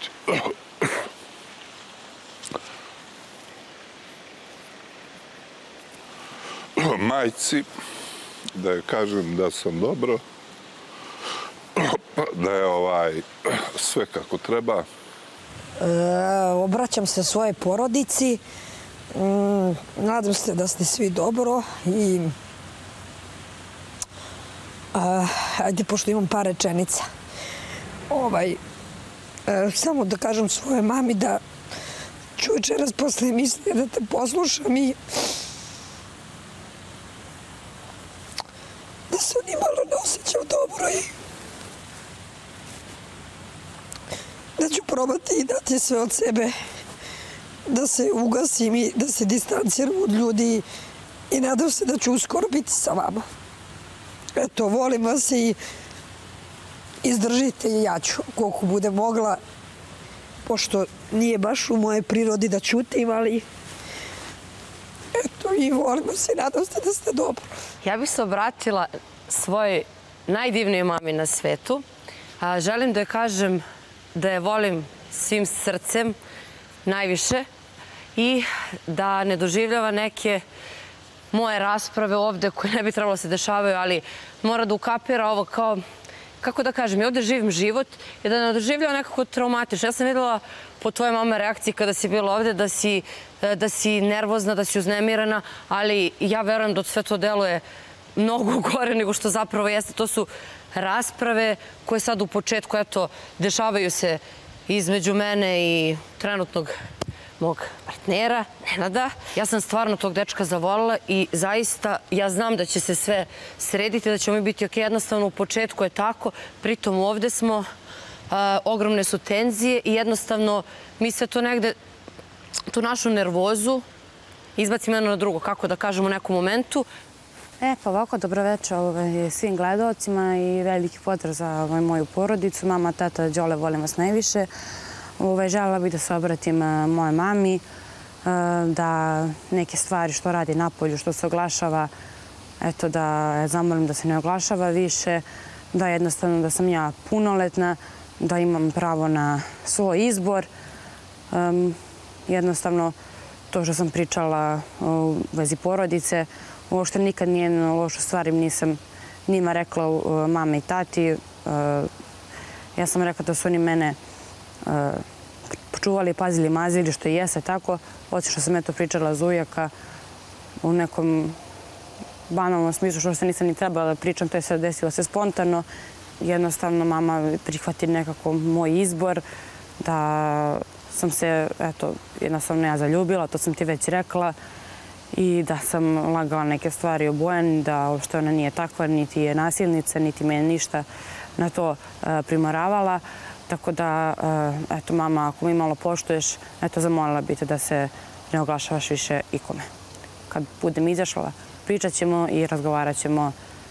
Majci, da je kažem da sam dobro, da je ovaj sve kako treba. Obraćam se svojoj porodici, nadam se da ste svi dobro i ajde, pošto imam par rečenica, ovaj, samo da kažem svojoj mami da ću večeras posle emisije da te poslušam i da se on imalo ne osjećam dobro i da ću probati i dati sve od sebe da se ugasim i da se distanciram od ljudi i nadam se da ću uskoro biti sa vama. Eto, volim vas i izdržite i ja ću koliko bude mogla, pošto nije baš u mojoj prirodi da ćutim, ali eto, i volim vas i nadam se da ste dobro. Ja bih se obratila svojoj najdivnijoj mami na svetu. Želim da joj kažem da je volim svim srcem najviše i da ne doživljava neke moje rasprave ovde koje ne bi trebalo se dešavaju, ali mora da ukapira ovo kao, kako da kažem, ja ovde živim život i da ne doživljava nekako traumatično. Ja sam videla po tvojoj mama reakciji kada si bila ovde da si, da si nervozna, da si uznemirana, ali ja verujem da sve to deluje mnogo gore nego što zapravo jeste. To su rasprave koje sad u početku, eto, dešavaju se između mene i trenutnog mog partnera, Nenada. Ja sam stvarno tog dečka zavolila i zaista ja znam da će se sve srediti, da ćemo mi biti ok. Jednostavno u početku je tako, pritom ovde smo, ogromne su tenzije i jednostavno mi sve to negde, tu našu nervozu izbacimo jedno na drugo, kako da kažem, u nekom momentu. E, pa ovako, dobroveče svim gledalcima i veliki pozdrav za moju porodicu. Mama, tata, Đole, volim vas najviše. Želela bih da se obratim moje mami, da neke stvari što radi napolju, što se oglašava, eto, da je zamolim da se ne oglašava više, da jednostavno da sam ja punoletna, da imam pravo na svoj izbor. Jednostavno, to što sam pričala u vezi porodice, uopšte nikad nijednu lošu stvar im nisam njima rekla, mama i tati. Ja sam rekla da su oni mene počuvali, pazili, mazili, što i jeste tako. Osim što sam eto pričala za ujaka u nekom banalnom smislu, što se nisam ni trebala da pričam, to je sve desilo se spontano. Jednostavno mama prihvati nekako moj izbor, da sam se, eto, jednostavno ja zaljubila, to sam ti već rekla, i da sam lagala neke stvari o Bojani, da uopšte ona nije takva, niti je nasilnica, niti me je ništa na to primoravala. Tako da, eto, mama, ako mi malo poštuješ, eto, zamolila bi te da se ne oglašavaš više ikome. Kad budem izašla, pričat ćemo i razgovarat ćemo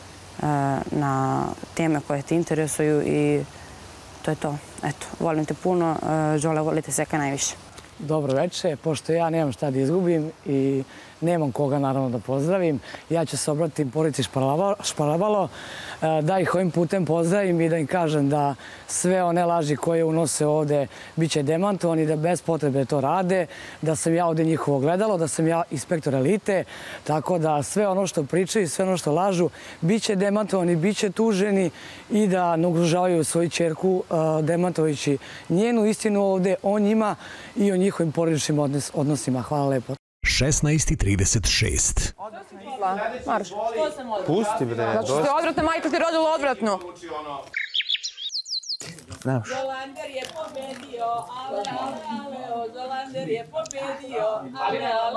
na teme koje te interesuju i to je to. Eto, volim te puno, Đole, volite Seka najviše. Dobro večer, pošto ja nemam šta da izgubim i nemam koga naravno da pozdravim, ja ću se obratiti porodici Šparabalo, da ih ovim putem pozdravim i da im kažem da sve one laži koje unose ovde bit će demantovani, da bez potrebe to rade, da sam ja ovde njihovo gledalo, da sam ja inspektor elite, tako da sve ono što pričaju, sve ono što lažu, bit će demantovani, bit će tuženi i da ne ugrožavaju svoju ćerku demantovajući njenu istinu ovde o njima i o njihovim porodičnim odnosima. Hvala lepo. šesnaest i trideset šest. Marš. Pusti bre, Zato što je odvratna majka ti rodila odvratno. Znaš. Zolander je pobedio, ale, ale, ale, Zolander je pobedio, ale, ale,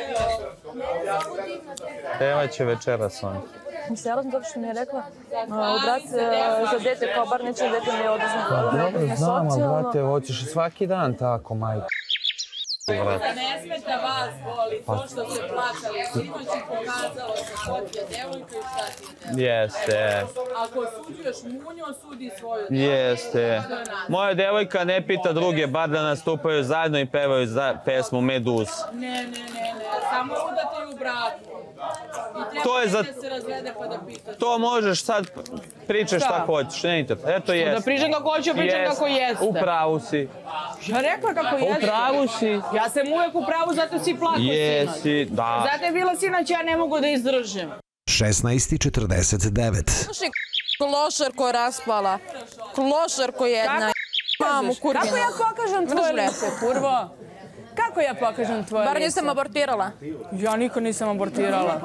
ale. Pevaće večeras on. Mislila sam zato što mi je rekla, brat, za dete, kao bar neće dete mi oduzme. Dobro, znam, ali brate, hoćeš svaki dan tako, majko. Ne smeta vas, boli, to što ste plaćali. Sinoć je pokazalo se kod je devojka i šta ti je. Jeste. Ako suđuješ munju, sudi svoju. Jeste. Moja devojka ne pita druge, bar da nastupaju zajedno i pevaju pesmu Meduz. Ne, ne, ne, ne, samo udate u braku. I To je za... treba da se razvede pa da pitate. To možeš sad pričaš šta hoćeš, ne idete. Eto jeste. Da pričam kako hoću, pričam kako jeste. U pravu si. Ja rekla kako jeste. U pravu si. Ja sam uvek u pravu, zato si plakao sinoć. Jesi, da. Zato je bilo sinoć, ja ne mogu da izdržim. šesnaest i četrdeset devet. Slušaj, klošarko je raspala. Klošarko jedna. Mamu, kurvina. Kako ja pokažem tvoje lice, kurvo? Kako ja pokažem tvoje lice? Bar nisam abortirala. Ja nikad nisam abortirala.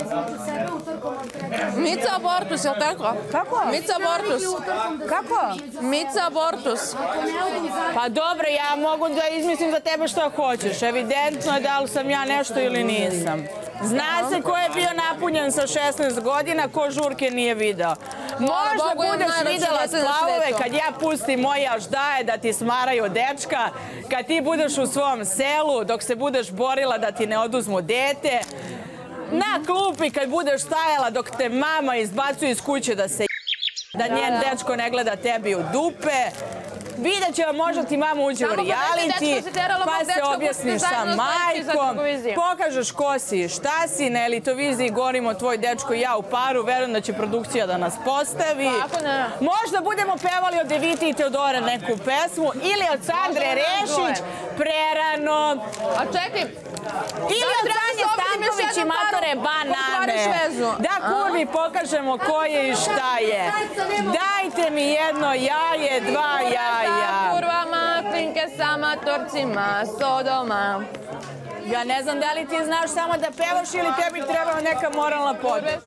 Mica abortus, jel tako? Kako? Mica abortus. Kako? Mica abortus. Pa dobro, ja mogu da izmislim za tebe što hoćeš. Evidentno je da li sam ja nešto ili nisam. Zna se ko je bio napunjen sa šesnaest godina, ko žurke nije video. Možda budeš videla splavove kad ja pustim moje aždaje da ti smaraju dečka, kad ti budeš u svom selu, dok se budeš borila da ti ne oduzmu dete, na klupi kad budeš stajala dok te mama izbacuje iz kuće da se da njen dečko ne gleda tebi u dupe. Vidjet ćemo, možda ti mama uđe u reality, pa se objasniš sa majkom, pokažeš ko si i šta si, na elitoviziji gorimo tvoj dečko i ja u paru, verujem da će produkcija da nas postavi. Možda budemo pevali od Evite i Teodora neku pesmu, ili od Sandre Rešić, Prerano. A čekaj, ili od Sanje Stanković i Matore Banane. Da kurvi pokažemo ko je i šta je. Dajte mi jedno jaje, dva jaja. Kurva maklinke sa matorcima, Sodoma. Ja ne znam da li ti znaš samo da pevaš ili tebi trebala neka moralna podrška.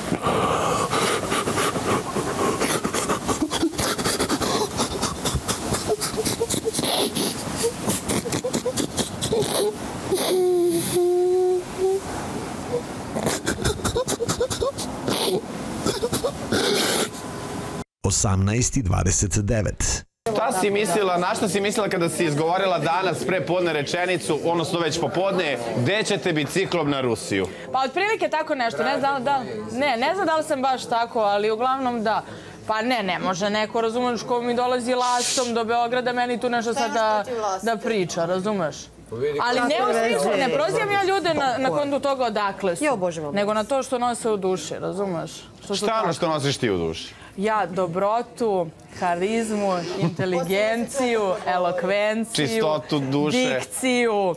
osamnaest i dvadeset devet. Šta si mislila, na šta si mislila kada si izgovorila danas pre podne rečenicu, odnosno već popodne, gde ćete biciklom na Rusiju? Pa otprilike tako nešto, ne znam da li, ne, ne znam da li sam baš tako, ali uglavnom da. Pa ne, ne može neko, razumeš, ko mi dolazi lastom do Beograda, meni tu nešto sad da, da priča, razumeš? Ali ne u smislu, ne prozivam ja ljude na, na kontu toga odakle su, nego na to što nose u duši, razumeš? Šta ono što nosiš ti u duši? Ja dobrotu, harizmu, inteligenciju, elokvenciju, čistotu duše, dikciju,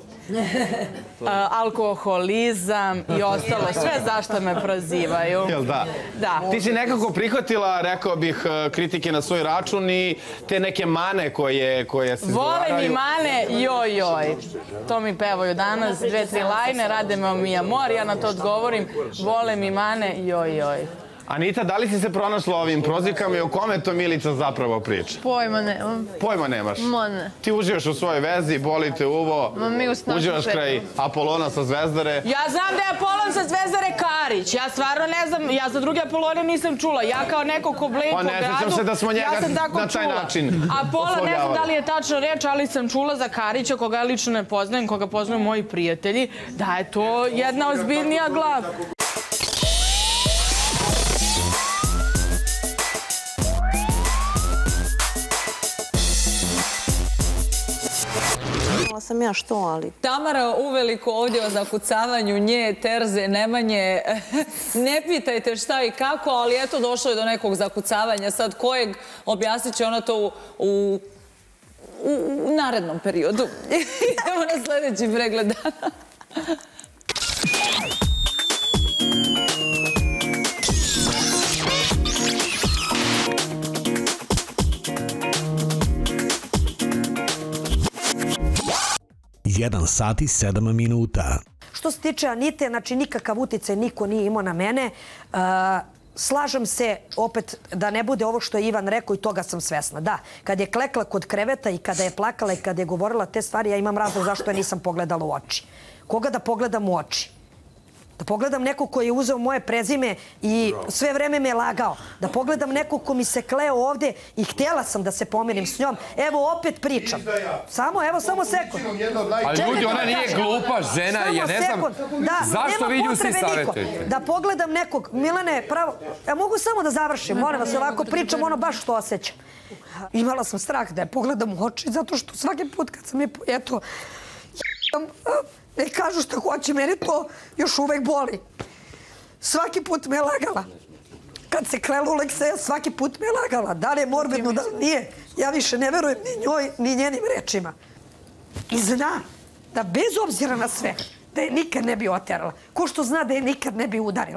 alkoholizam i ostalo, sve zašto me prozivaju. Jel da? Da. Ti si nekako prihvatila, rekao bih, kritike na svoj račun i te neke mane koje, koje se izgovaraju. Vole mi mane, joj, joj. To mi pevaju danas, dve, tri lajne, rade me o mi amor, ja na to odgovorim. Vole mi mane, joj, joj. Anita, da li si se pronašla ovim prozivkama i o kome to Milica zapravo priča? Pojma nemam. Pojma nemaš? Ma ne. Ti uživaš u svojoj vezi, boli te uvo, uživaš kraj Apolona sa Zvezdare. Ja znam da je Apolon sa Zvezdare Karić, ja stvarno ne znam, ja za druge Apolone nisam čula, ja kao neko ko bleji po gradu, pa ne sjećam se da smo njega na taj način Apolon, ne znam da li je tačno reč, ali sam čula za Karića, koga ja lično ne poznajem, koga poznaju moji prijatelji, da je to jedna ozbiljnija glava. Sam ja što, ali... Tamara uveliko ovdje o zakucavanju nje, Terze, Nemanje. Ne pitajte šta i kako, ali eto došlo je do nekog zakucavanja. Sad kojeg, objasnit će ona to u, u, u narednom periodu. Idemo na sljedeći pregled dana. jedan sat i sedam minuta. što se tiče Anite, znači nikakav uticaj niko nije imao na mene. Slažem se, opet, da ne bude ovo što je Ivan rekao i toga sam svesna. Da, kad je klekla kod kreveta i kada je plakala i kada je govorila te stvari, ja imam razlog zašto je nisam pogledala u oči. Koga da pogledam u oči? Da pogledam nekog koji je uzeo moje prezime i sve vreme me je lagao. Da pogledam nekog ko mi se kleo ovde i htjela sam da se pomirim s njom. Evo, opet pričam. Samo, evo, samo sekund. Ali ljudi, ona nije glupa žena, ja ne znam zašto vi nju svi savjetujete. Da pogledam nekog, Milane, pravo, ja mogu samo da završim, moram vas ovako pričam, ono baš što osjećam. Imala sam strah da je pogledam u oči, zato što svaki put kad sam je, eto, ne kažu što hoće, mene to još uvek boli. Svaki put me je lagala. Kad se klela u Lekseja, svaki put me je lagala. Da li je morbidno, da li nije. Ja više ne verujem ni njoj, ni njenim rečima. I zna da bez obzira na sve, da je nikad ne bi oterala. Ko što zna da je nikad ne bi udarila.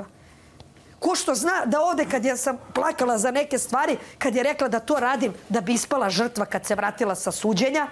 Ko što zna da ovde kad ja sam plakala za neke stvari, kad je rekla da to radim, da bi ispala žrtva kad se vratila sa suđenja,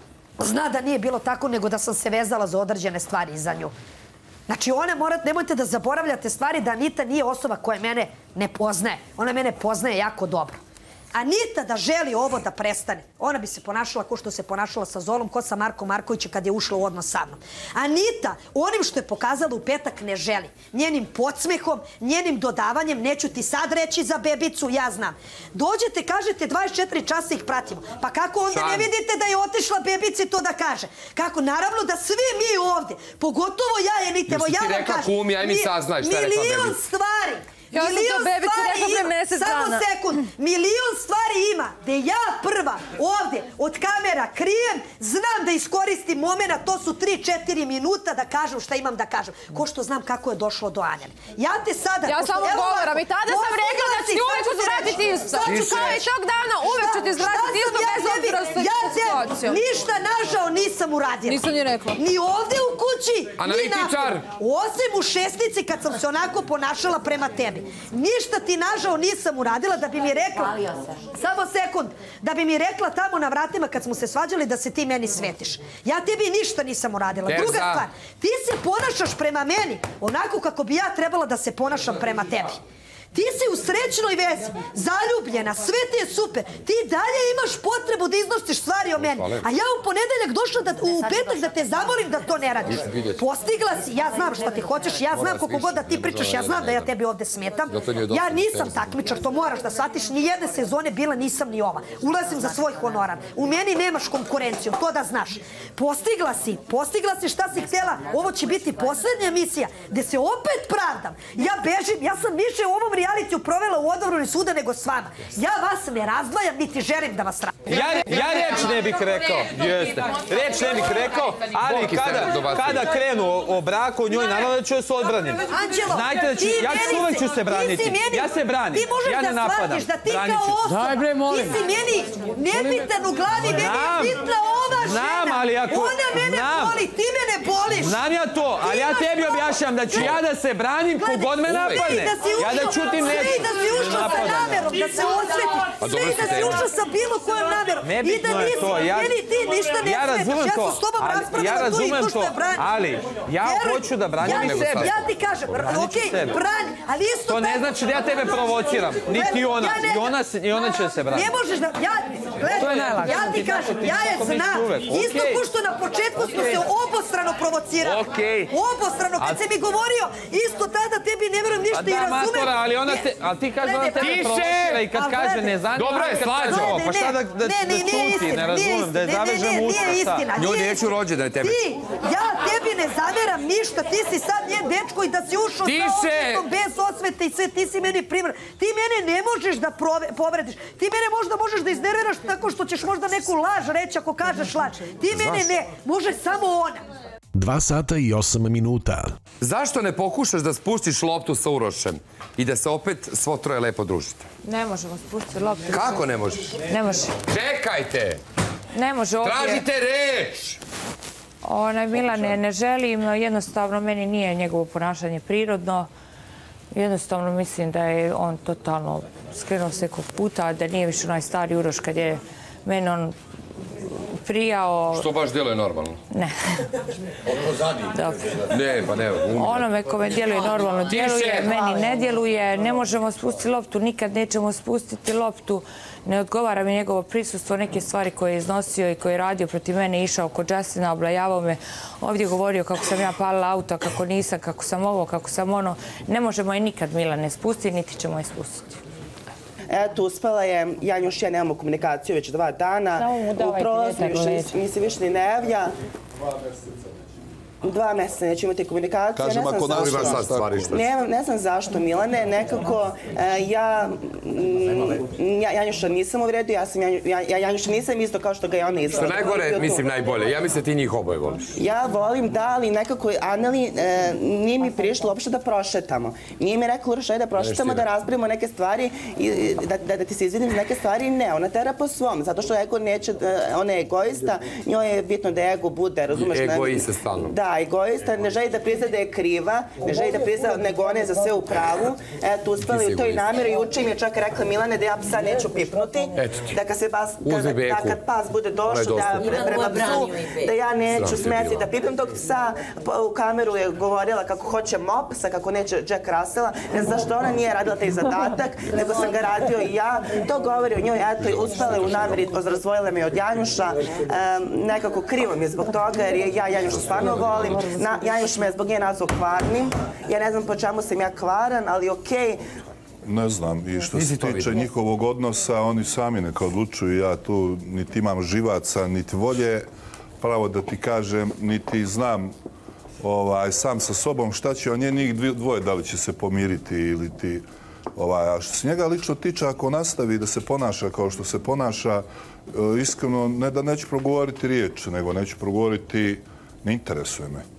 zna da nije bilo tako, nego da sam se vezala za određene stvari iza nju. Znači, ona mora, nemojte da zaboravljate stvari da Anita nije osoba koja mene ne poznaje. Ona mene poznaje jako dobro. Anita da želi ovo da prestane, ona bi se ponašala ko što se ponašala sa Zolom, ko sa Markom Markovićem kad je ušla u odnos sa mnom. Anita, onim što je pokazala u petak, ne želi. Njenim podsmehom, njenim dodavanjem, neću ti sad reći za bebicu, ja znam. Dođete, kažete, dvadeset četiri časa ih pratimo. Pa kako onda ne vidite da je otišla bebici to da kaže? Kako? Naravno da svi mi ovde, pogotovo ja, Anita, evo ja vam kažem. Kumi, aj mi saznaj šta je rekla bebica. Milion stvari. Ja sam to bebici rekla pre mesec dana. Samo sekund. Milion stvari ima gde ja prva ovde od kamera krijem, znam da iskoristim momena, to su tri četiri minuta da kažem šta imam da kažem. Ko što znam kako je došlo do Anjane. Ja te sada... Ja samo govoram i tada sam rekla da ću ti uvek uzvratiti isto. Kao i tog dana uvek ću ti uzvratiti isto bez obzira s situacijom. Ništa nažao nisam uradila. Nisam ni rekla. Ni ovde u kući, ni napolju. Osim u šestici kad sam se onako ponašala prema tebi. Ništa ti nažao nisam uradila da bi mi rekla... Samo sekund. Da bi mi rekla tamo na vratima kad smo se svađali da se ti meni svetiš. Ja tebi ništa nisam uradila. Druga stvar, ti se ponašaš prema meni onako kako bi ja trebala da se ponašam prema tebi. Ti si u srećnoj vezi, zaljubljena, sve ti je super. Ti dalje imaš potrebu da iznosiš stvari o meni. A ja u ponedeljak došla u petak da te zamolim da to ne radiš. Postigla si, ja znam šta ti hoćeš, ja znam koliko god da ti pričaš, ja znam da ja tebi ovde smetam. Ja nisam takmičar, to moraš da shvatiš, ni jedne sezone bila nisam ni ova. Ulazim za svoj honorar. U meni nemaš konkurenciju, to da znaš. Postigla si, postigla si šta si htjela. Ovo će biti poslednja emisija gde se opet pravdam. Ja bežim, ja sam više u ovom realitiju provela u odbrani suda nego s vama. Ja vas ne razdvajam, niti želim da vas razdvajam. Ja reč ne bih rekao. Jeste. Reč ne bih rekao, ali kada krenu o braku, o njoj naravno da ću joj se odbranim. Anđelo, znajte da ću, ja uvek ću se braniti. Ja se branim. Ja ne napadam. Da ti kao osoba, ti si meni nebitan u glavi, meni je bitna ova žena. Ona mene boli, ti mene boliš. Znam ja to, ali ja tebi objašnjam da ću ja da se branim kogod me napadne. Ja da ćutim neću. Sve i da si ušao sa namerom, da se osvetiš. Sve i da si ušao sa bilo kojom namerom. I da nisi, meni ti ništa ne smetaš. Ja sam s tobom raspravila tu i tu što je brani. Ali, ja hoću da branim i sebe. Ja ti kažem, okej, brani, ali isto tako... To ne znači da ja tebe provociram. Niti ona. I ona će se braniti. Ne možeš da... Ja ti kažem, ja je znam. Isto ko što na početku smo se obostrano provocirali. Obostrano. Kad si mi govorio, isto tada tebi ne verujem ništa i razumem. Ali ona te, ali ti kaže da ona tebe provocira i kad kaže ne zanima... Dobro je, slađo. Pa šta da čuti, ne razumem, da je zavežem usta. Ljudi, neću rođe da je tebi. Ti, ja tebi ne zameram ništa, ti si sad njen dečko i da si ušao sa osvetom, bez osvete i sve, ti si meni primjer. Ti mene ne možeš da povrediš. Ti mene možda možeš da iznerviraš tako što ćeš možda neku laž reći ako kažeš laž. Ti mene ne, može samo ona. Dva sata i osam minuta. Zašto ne pokušaš da spustiš loptu sa Urošem i da se opet svo troje lepo družite? Ne možemo spustiti loptu. Kako ne možeš? Ne može. Čekajte! Ne može ovdje. Tražite reč! Onaj, Milane, ne želim, jednostavno meni nije njegovo ponašanje prirodno. Jednostavno mislim da je on totalno skrenuo s nekog puta, da nije više onaj stari Uroš kad je mene on prijao... Što baš djeluje normalno? Ne. Ono zadi. Dobro. Ne, pa ne. Onome kome djeluje normalno djeluje, meni ne djeluje, ne možemo spustiti loptu, nikad nećemo spustiti loptu. Ne odgovara mi njegovo prisustvo, neke stvari koje je iznosio i koje je radio protiv mene, išao kod Justina, oblajavao me, ovdje govorio kako sam ja palila auto, kako nisam, kako sam ovo, kako sam ono. Ne možemo je nikad Milane spustiti, niti ćemo je spustiti. Eto, uspela je, Janjuš i ja nemamo komunikaciju već dva dana. U prolazu mi se više ni ne javlja. Dva mjeseca neću imati komunikaciju. Kažem, ako nastaviš sad stvari što... Ne znam zašto, Milane. Nekako, ja Janjuša nisam uvredio, ja Janjuša nisam isto kao što ga je ona izgleda. Što najgore, mislim najbolje. Ja mislim ti njih oboje voliš. Ja volim, da, ali nekako Anneli nije mi prišlo uopšte da prošetamo. Nije mi rekla, Uroš, ajde da prošetamo, da razbrimo neke stvari, da ti se izvidim za neke stvari. Ne, ona tera po svom, zato što ego neće, ona je egoista, njoj je bitno da ego bude, razumeš? Egoista stalno. Da, egoista, ne želi da prizna da je kriva, ne želi da prizna nego ona je za sve u pravu. Eto, uspeli u toj namjeri. Juče mi je čak rekla Milane da ja psa neću pipnuti. Da kad pas bude došao prema psu, da ja neću smeti da pipnem tog psa. U kameru je govorila kako hoće Mopsa, kako neće Jack Russella. Ne znam zašto ona nije radila taj zadatak, nego sam ga radio i ja. To govori o njoj, eto, uspela u namjeri, razvojila me od Janjuša. Nekako krivo mi je zbog toga, jer ja Janjuša stvarno volim. Janjuš me zbog nje nazvao kvarnim. Ja ne znam po čemu sam ja kvaran, ali okej. Ne znam. I što se tiče njihovog odnosa, oni sami neka odlučuju. Ja tu niti imam živaca, niti volje. Pravo da ti kažem, niti znam sam sa sobom šta će on nje njih dvoje, da li će se pomiriti ili ti... A što se njega lično tiče, ako nastavi da se ponaša kao što se ponaša, iskreno, ne da neću progovoriti riječ, nego neću progovoriti, ne interesuje me.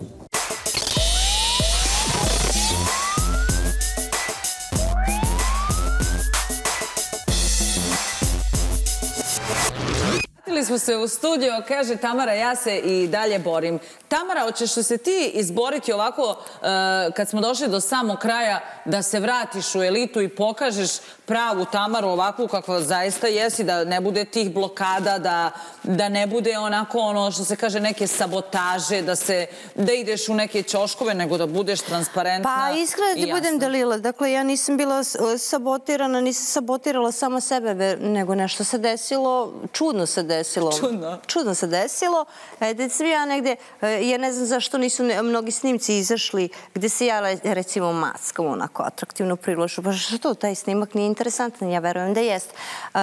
Vratili smo se u studio, kaže Tamara, ja se i dalje borim. Tamara, hoćeš se ti izboriti ovako, kad smo došli do samog kraja, da se vratiš u elitu i pokažeš pravu Tamaru ovakvu kakva zaista jesi, da ne bude tih blokada, da ne bude onako ono što se kaže neke sabotaže, da ideš u neke ćoškove, nego da budeš transparentna i jasna. Pa iskreno ti budem Dalila, dakle ja nisam bila sabotirana, nisam sabotirala sama sebe, nego nešto se desilo, čudno se desilo. Čudno? Čudno se desilo. Da sam ja negde, ja ne znam zašto nisu mnogi snimci izašli gde se ja recimo maskam onako atraktivno priložu. Pa što taj snimak nije interesantan? Ja verujem da jest.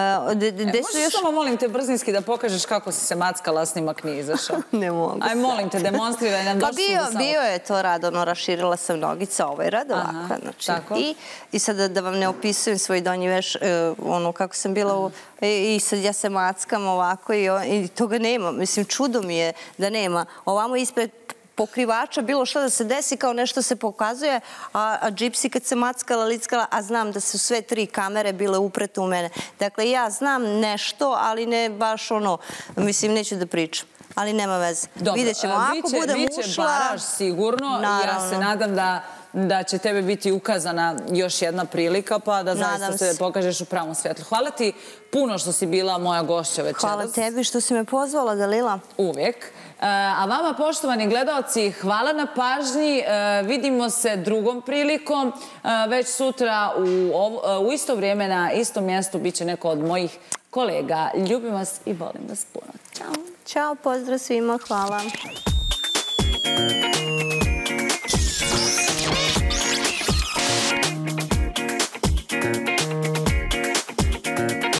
Možeš samo, molim te, brzinski da pokažeš kako si se mackala, snimak nije izašao? Ne mogu. Aj, molim te, demonstriraj nam. Pa bio je to rad, ono, raširila sam nogica, ovaj rad ovako. I sad da vam ne opisujem svoj donji veš, ono kako sam bila i sad ja se mackam ovako i toga nema. Mislim, čudo mi je da nema. Ovamo ispred pokrivača bilo što da se desi, kao nešto se pokazuje, a Gypsy kad se mackala, lickala, a znam da su sve tri kamere bile uprete u mene. Dakle, ja znam nešto, ali ne baš ono, mislim, neću da pričam. Ali nema veze. Vidjet ćemo. Ako budem ušla... Biće baraž sigurno i ja se nadam da da će tebe biti ukazana još jedna prilika, pa da zaista se pokažeš u pravom svjetlu. Hvala ti puno što si bila moja gošća večeras. Hvala tebi što si me pozvala, Dalila. Uvijek. A vama, poštovani gledalci, hvala na pažnji. Vidimo se drugom prilikom. Već sutra u isto vrijeme na istom mjestu bit će neko od mojih kolega. Ljubim vas i volim vas puno. Ćao. Ćao, pozdrav svima, hvala.